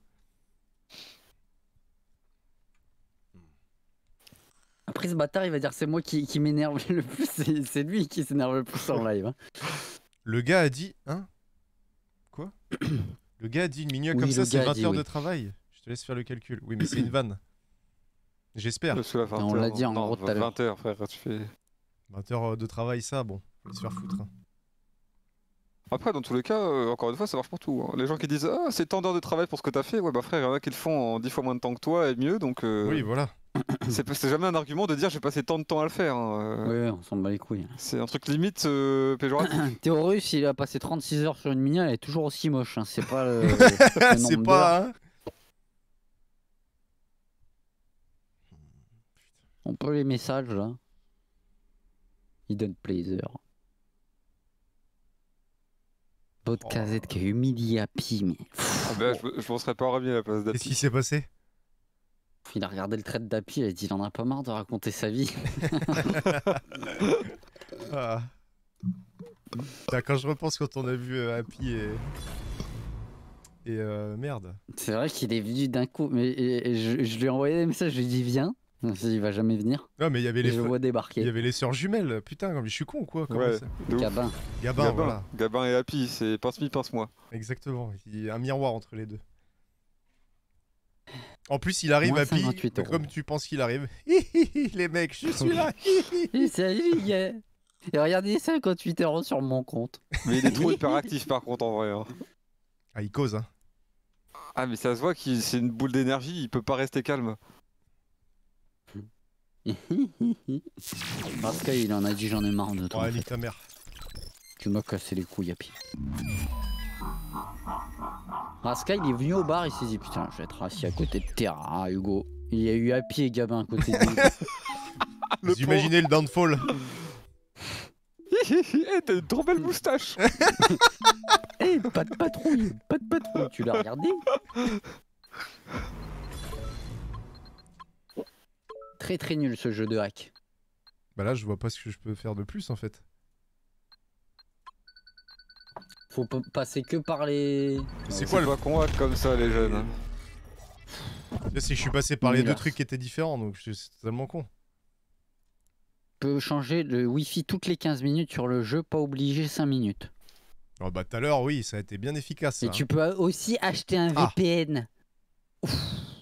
Après, ce bâtard, il va dire c'est moi qui, qui m'énerve le plus. C'est c'est lui qui s'énerve le plus en live. hein. Le gars a dit. Hein? Quoi? Le gars a dit une minute Oui, comme le ça, c'est gars a vingt dit heures oui. de travail. Je te laisse faire le calcul. Oui, mais c'est une vanne. J'espère. Parce que là, On l'a dit en non, gros tout à l'heure. vingt heures, frère, tu fais. vingt heures de travail, ça, bon. Faut se faire foutre. hein. Après, dans tous les cas, euh, encore une fois, ça marche pour tout. hein. Les gens qui disent ah, c'est tant d'heures de travail pour ce que t'as fait, ouais, bah frère, il y en a qui le font en dix fois moins de temps que toi et mieux, donc euh, Oui, voilà. c'est pas- c'est jamais un argument de dire j'ai passé tant de temps à le faire. hein, euh, Ouais, on s'en bat les couilles. C'est un truc limite euh, péjoratif. Théorus, il a passé trente-six heures sur une mini, elle est toujours aussi moche. hein. C'est pas le. le C'est nombre pas. Hein? On peut les messages là. Il donne plaisir. Votre Oh. casette qui a humilié Happy, mais. Ah bah, je, me- je m'en serais pas remis à la place Qu'est-ce qui d'Api. s'est passé? Il a regardé le trait d'Happy, il a dit il en a pas marre de raconter sa vie. Ah. Putain, quand je repense quand on a vu euh, Happy et. Et euh, merde. C'est vrai qu'il est venu d'un coup, mais et- et je, je lui ai envoyé des messages, je lui ai dit viens. Il s'est dit, il va jamais venir. Non, mais il y avait Et les. je le fa- vois Il débarquer. y avait les sœurs jumelles. Putain, comme je suis con ou quoi? Comment Ouais. ça De ouf. Gabin. Gabin, Gabin, voilà. Gabin et Happy, c'est pince-mi, pince-moi. Exactement. Il y a un miroir entre les deux. En plus, il arrive Moins Happy, cinquante-huit euros. comme tu penses qu'il arrive. Les mecs, je suis là. Et salut les gars. Et regardez cinquante-huit euros sur mon compte. Mais il est trop hyperactif par contre en vrai. hein. Ah, il cause, hein. Ah mais ça se voit qu'il c'est une boule d'énergie, il peut pas rester calme. Parce qu'il en a dit j'en ai marre de toi. Oh, en nique fait. ta mère. Tu m'as cassé les couilles, Happy. Raska, il est venu au bar, il s'est dit putain, je vais être assis à côté de Terra, Hugo. Il y a eu Happy et Gabin à côté de lui. Vous imaginez le downfall? Eh, t'as une trop belle moustache. Eh, pas de patrouille, pas de patrouille, tu l'as regardé? Très très nul ce jeu de hack. Bah là, je vois pas ce que je peux faire de plus en fait. Faut pas passer que par les. C'est C'est quoi le. pas con hack comme ça les jeunes. C'est que je suis passé par les deux Univers. trucs qui étaient différents, donc je- c'est totalement con. Peut changer le wifi toutes les quinze minutes sur le jeu, pas obligé cinq minutes. Oh bah tout à l'heure, oui, ça a été bien efficace. Ça, Et tu peux aussi acheter un Ah. V P N. Ouf.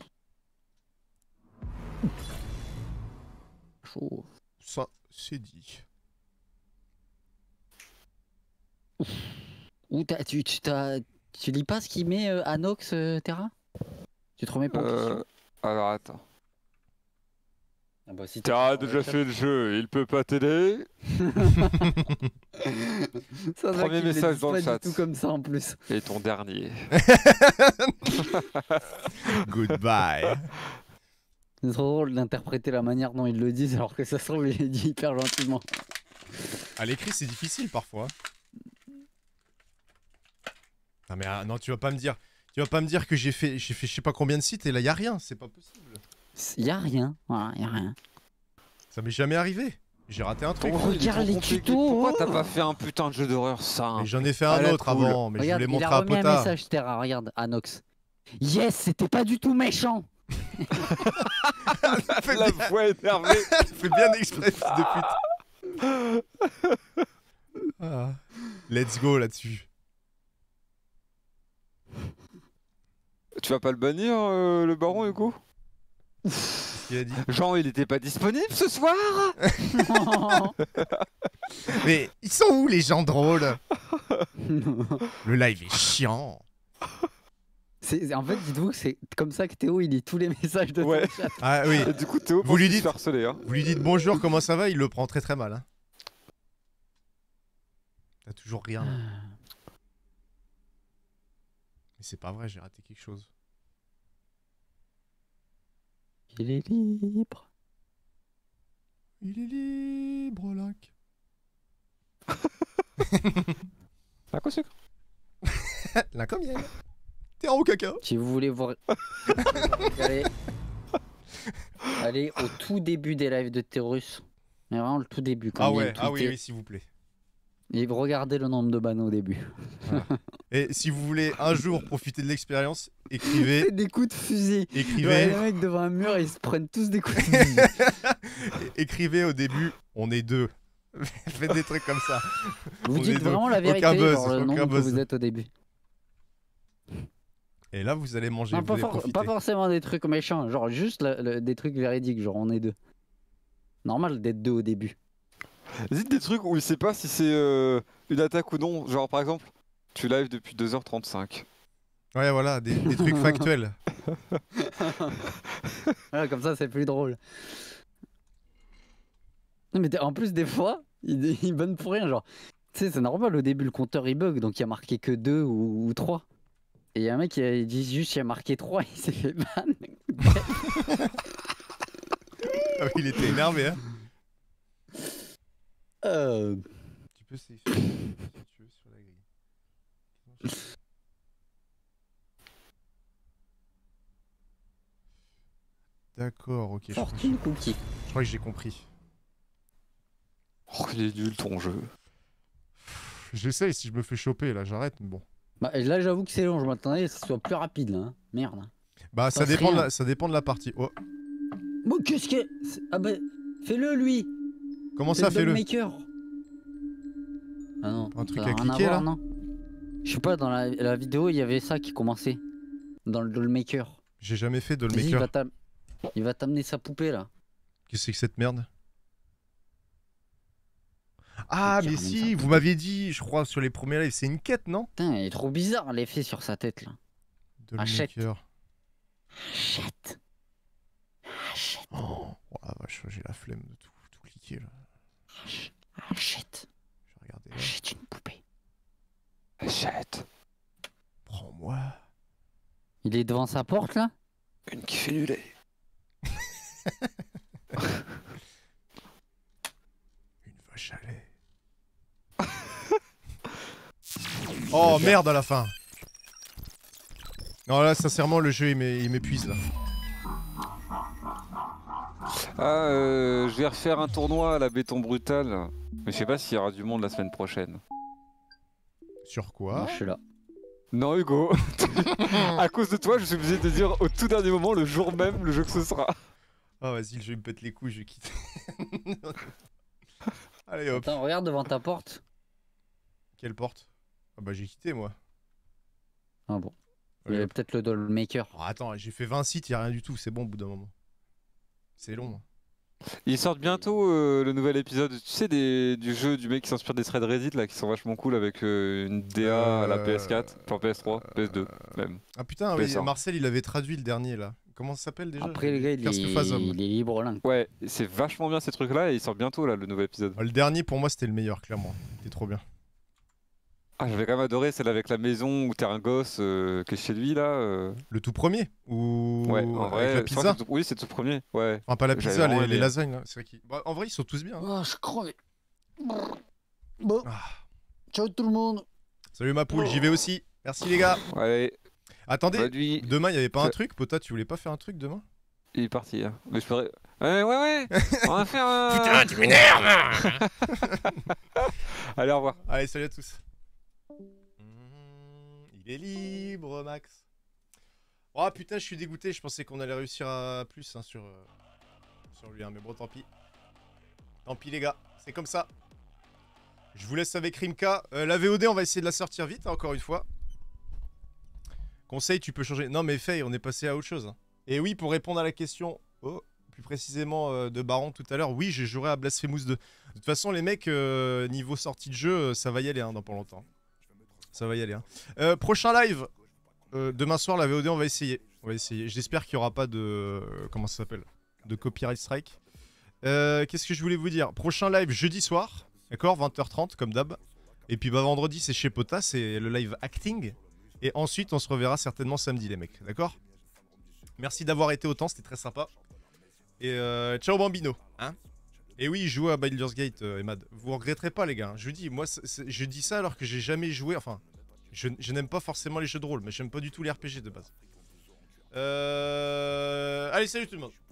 Chaud. hein. Ça, c'est dit. Ou t'as- tu, tu, t'as- tu lis pas ce qu'il met euh, Anox euh, Terra? Tu te remets pas en question? Euh, alors attends. Ah bah, si t'as T'as pas déjà sur fait le jeu, il peut pas t'aider. le chat. Ça va Premier qu'il le message dise dans le pas chat. du tout comme ça en plus. Et ton dernier. Goodbye. C'est trop drôle d'interpréter la manière dont ils le disent alors que ça se trouve il est dit hyper gentiment. À l'écrit, c'est difficile parfois. Non mais ah, non, tu vas pas me dire, tu vas pas me dire que j'ai fait, j'ai fait je sais pas combien de sites et là y a rien, c'est pas possible. Y a rien, voilà, y a rien. Ça m'est jamais arrivé. J'ai raté un truc. Ton jeu, il est regarde trop les compliqué. tutos. Pourquoi t'as pas fait un putain de jeu d'horreur simple? Mais j'en ai fait À un la autre cool. avant, mais Regarde, je voulais il montrer a à remis un Pota. message Terra, regarde, Anox. Yes, c'était pas du tout méchant. fait, La bien, voix énervée. fait bien exprès, fils de pute. Ah. Let's go là-dessus. Tu vas pas le bannir, euh, le baron, Hugo? Qu'est-ce qu'il a dit? Jean, il était pas disponible ce soir? Mais ils sont où les gens drôles? Le live est chiant. C'est- En fait, dites-vous que c'est comme ça que Théo il lit tous les messages de Ouais. ton chat. Ah oui. Et du coup, Théo, Vous pense lui qu'il se dites- fait harceler, hein. Vous lui dites bonjour, comment ça va? Il le prend très très mal. Hein. T'as toujours rien. Là. Mais c'est pas vrai, j'ai raté quelque chose. Il est libre. Il est libre, Link. Ah, quoi, sucre? Là comme il T'es en haut caca. Si vous voulez voir. allez... allez au tout début des lives de Terrorus. Mais vraiment le tout début. Quand Ah il vient ouais, de ah oui, tweeter. oui, s'il vous plaît. Et regardez le nombre de bans au début. Et si vous voulez un jour profiter de l'expérience, écrivez, C'est des coups de fusil. Genre, écrivez, les mecs devant un mur, ils se prennent tous des coups de fusil. écrivez au début, on est deux. Faites des trucs comme ça. Vous On est dites deux. vraiment la vérité, Aucun buzz, genre le aucun nombre que buzz. vous êtes au début. Et là, vous allez manger, Non, vous pas, allez for- profiter. pas forcément des trucs méchants, genre juste le- le- des trucs véridiques, genre on est deux. Normal d'être deux au début. Hésite des trucs où il sait pas si c'est euh, une attaque ou non. Genre, par exemple, tu live depuis deux heures trente-cinq. Ouais, voilà, des, des trucs factuels. Voilà, comme ça c'est plus drôle. Non, mais t'es- en plus des fois, il, il banne pour rien, genre. Tu sais, c'est normal au début le compteur il bug, donc il y a marqué que deux ou, ou trois. Et il y a un mec qui a- il dit juste il y a marqué trois, il s'est fait ban. Ah oui, il était énervé, hein. Euh, Tu peux safer si tu veux sur la grille. D'accord, ok. Je, crois- Fortune cookie. je crois que j'ai compris. Oh, il est nul ton jeu. J'essaye, si je me fais choper, là, j'arrête, mais bon. Bah, et là j'avoue que c'est long, je m'attendais à ce que ce soit plus rapide là. Hein. Merde. Bah, ça Passe dépend, de rien. la, ça dépend de la partie. Oh, Bon, qu'est-ce que. c'est- Ah bah, fais-le lui. comment C'est ça, le fais-le? maker. Ah non. Un truc ça a à rien cliquer, voir, là non. Je sais pas, dans la, la vidéo il y avait ça qui commençait. Dans le Dollmaker. J'ai jamais fait de le Vas-y, il va maker. t'am- il va t'amener sa poupée là. Qu'est-ce que c'est que cette merde? Ah, Qui mais ramène si, ça. vous m'aviez dit, je crois, sur les premiers lives, c'est une quête, non? Putain, il est trop bizarre l'effet sur sa tête là. De le Achète. maker. Achète. Achète. Oh, oh la vache, j'ai la flemme de tout, tout cliquer, là. Ach- Achète. Je vais regarder là. Achète une poupée. Achète. Prends-moi. Il est devant sa porte là. Une qui fait du lait. Une vache à lait. Oh merde à la fin. Non là sincèrement le jeu il m'é- il m'épuise là. Ah, euh, je vais refaire un tournoi à la béton brutal. Mais je sais pas s'il y aura du monde la semaine prochaine. Sur quoi? Moi, je suis là. Non, Hugo. À cause de toi, je suis obligé de dire au tout dernier moment, le jour même, le jeu que ce sera. Ah vas-y le jeu il me pète les couilles, je quitte. Allez hop. Attends, regarde devant ta porte. Quelle porte? Ah bah j'ai quitté moi. Ah bon. Il y Allez, avait hop. peut-être le Dollmaker. Oh, attends, j'ai fait vingt sites, y a rien du tout, c'est bon au bout d'un moment. C'est long. hein. Ils sortent bientôt euh, le nouvel épisode, tu sais, des, du jeu du mec qui s'inspire des threads Reddit là, qui sont vachement cool avec euh, une D A à la P S quatre, enfin P S trois, P S deux même. Ah putain, oui, P S un. Marcel il avait traduit le dernier là. Comment ça s'appelle déjà? Après les gars, il First est, Phasm. il est libre là. Ouais, c'est vachement bien ces trucs là et ils sortent bientôt là le nouvel épisode. Ah, le dernier pour moi c'était le meilleur, clairement. C'était trop bien. Ah, j'avais quand même adoré celle avec la maison où t'es un gosse euh, qui est chez lui là. euh. Le tout premier? Ou Ouais, en avec vrai, la je crois pizza? que c'est tout- oui, c'est tout premier, ouais. Enfin pas la J'avais pizza, vraiment les, aimé, les hein. lasagnes là. C'est vrai qu'ils- bah, en vrai ils sont tous bien. hein. Oh, je crevais. Bon, Ah. ciao tout le monde. Salut ma poule, j'y vais aussi. Merci les gars. Ouais, Attendez, bah lui, demain il y avait pas un Ça- truc? Pota, tu voulais pas faire un truc demain? il est parti. Hein. Mais je ferais. Ouais, ouais, ouais, on va faire un. Putain, tu m'énerves! Allez, au revoir. Allez, salut à tous. Mmh, il est libre, Max. Oh putain, je suis dégoûté. Je pensais qu'on allait réussir à plus hein, sur, euh, sur lui, hein, mais bon, tant pis. Tant pis, les gars. C'est comme ça. Je vous laisse avec Rimka. Euh, la V O D, on va essayer de la sortir vite, hein, encore une fois. Conseil, tu peux changer. Non, mais Faye, on est passé à autre chose. Hein. Et oui, pour répondre à la question, oh, plus précisément euh, de Baron tout à l'heure, oui, j'ai joué à Blasphemous deux. De toute façon, les mecs, euh, niveau sortie de jeu, euh, ça va y aller hein, dans pas longtemps. Ça va y aller. Hein. Euh, prochain live. Euh, demain soir, la V O D, on va essayer. On va essayer. J'espère qu'il n'y aura pas de. Euh, comment ça s'appelle? De copyright strike. Euh, Qu'est-ce que je voulais vous dire? Prochain live jeudi soir. D'accord, vingt heures trente, comme d'hab. Et puis bah, vendredi, c'est chez Pota, c'est le live acting. Et ensuite, on se reverra certainement samedi, les mecs. D'accord? Merci d'avoir été autant, c'était très sympa. Et euh, ciao, Bambino. Hein? Et oui, jouez à Baldur's Gate, euh, Emad. Vous regretterez pas, les gars. Je vous dis, moi, c est, je dis ça alors que j'ai jamais joué. Enfin. Je, je n'aime pas forcément les jeux de rôle, mais j'aime pas du tout les R P G de base. Euh... Allez, salut tout le monde.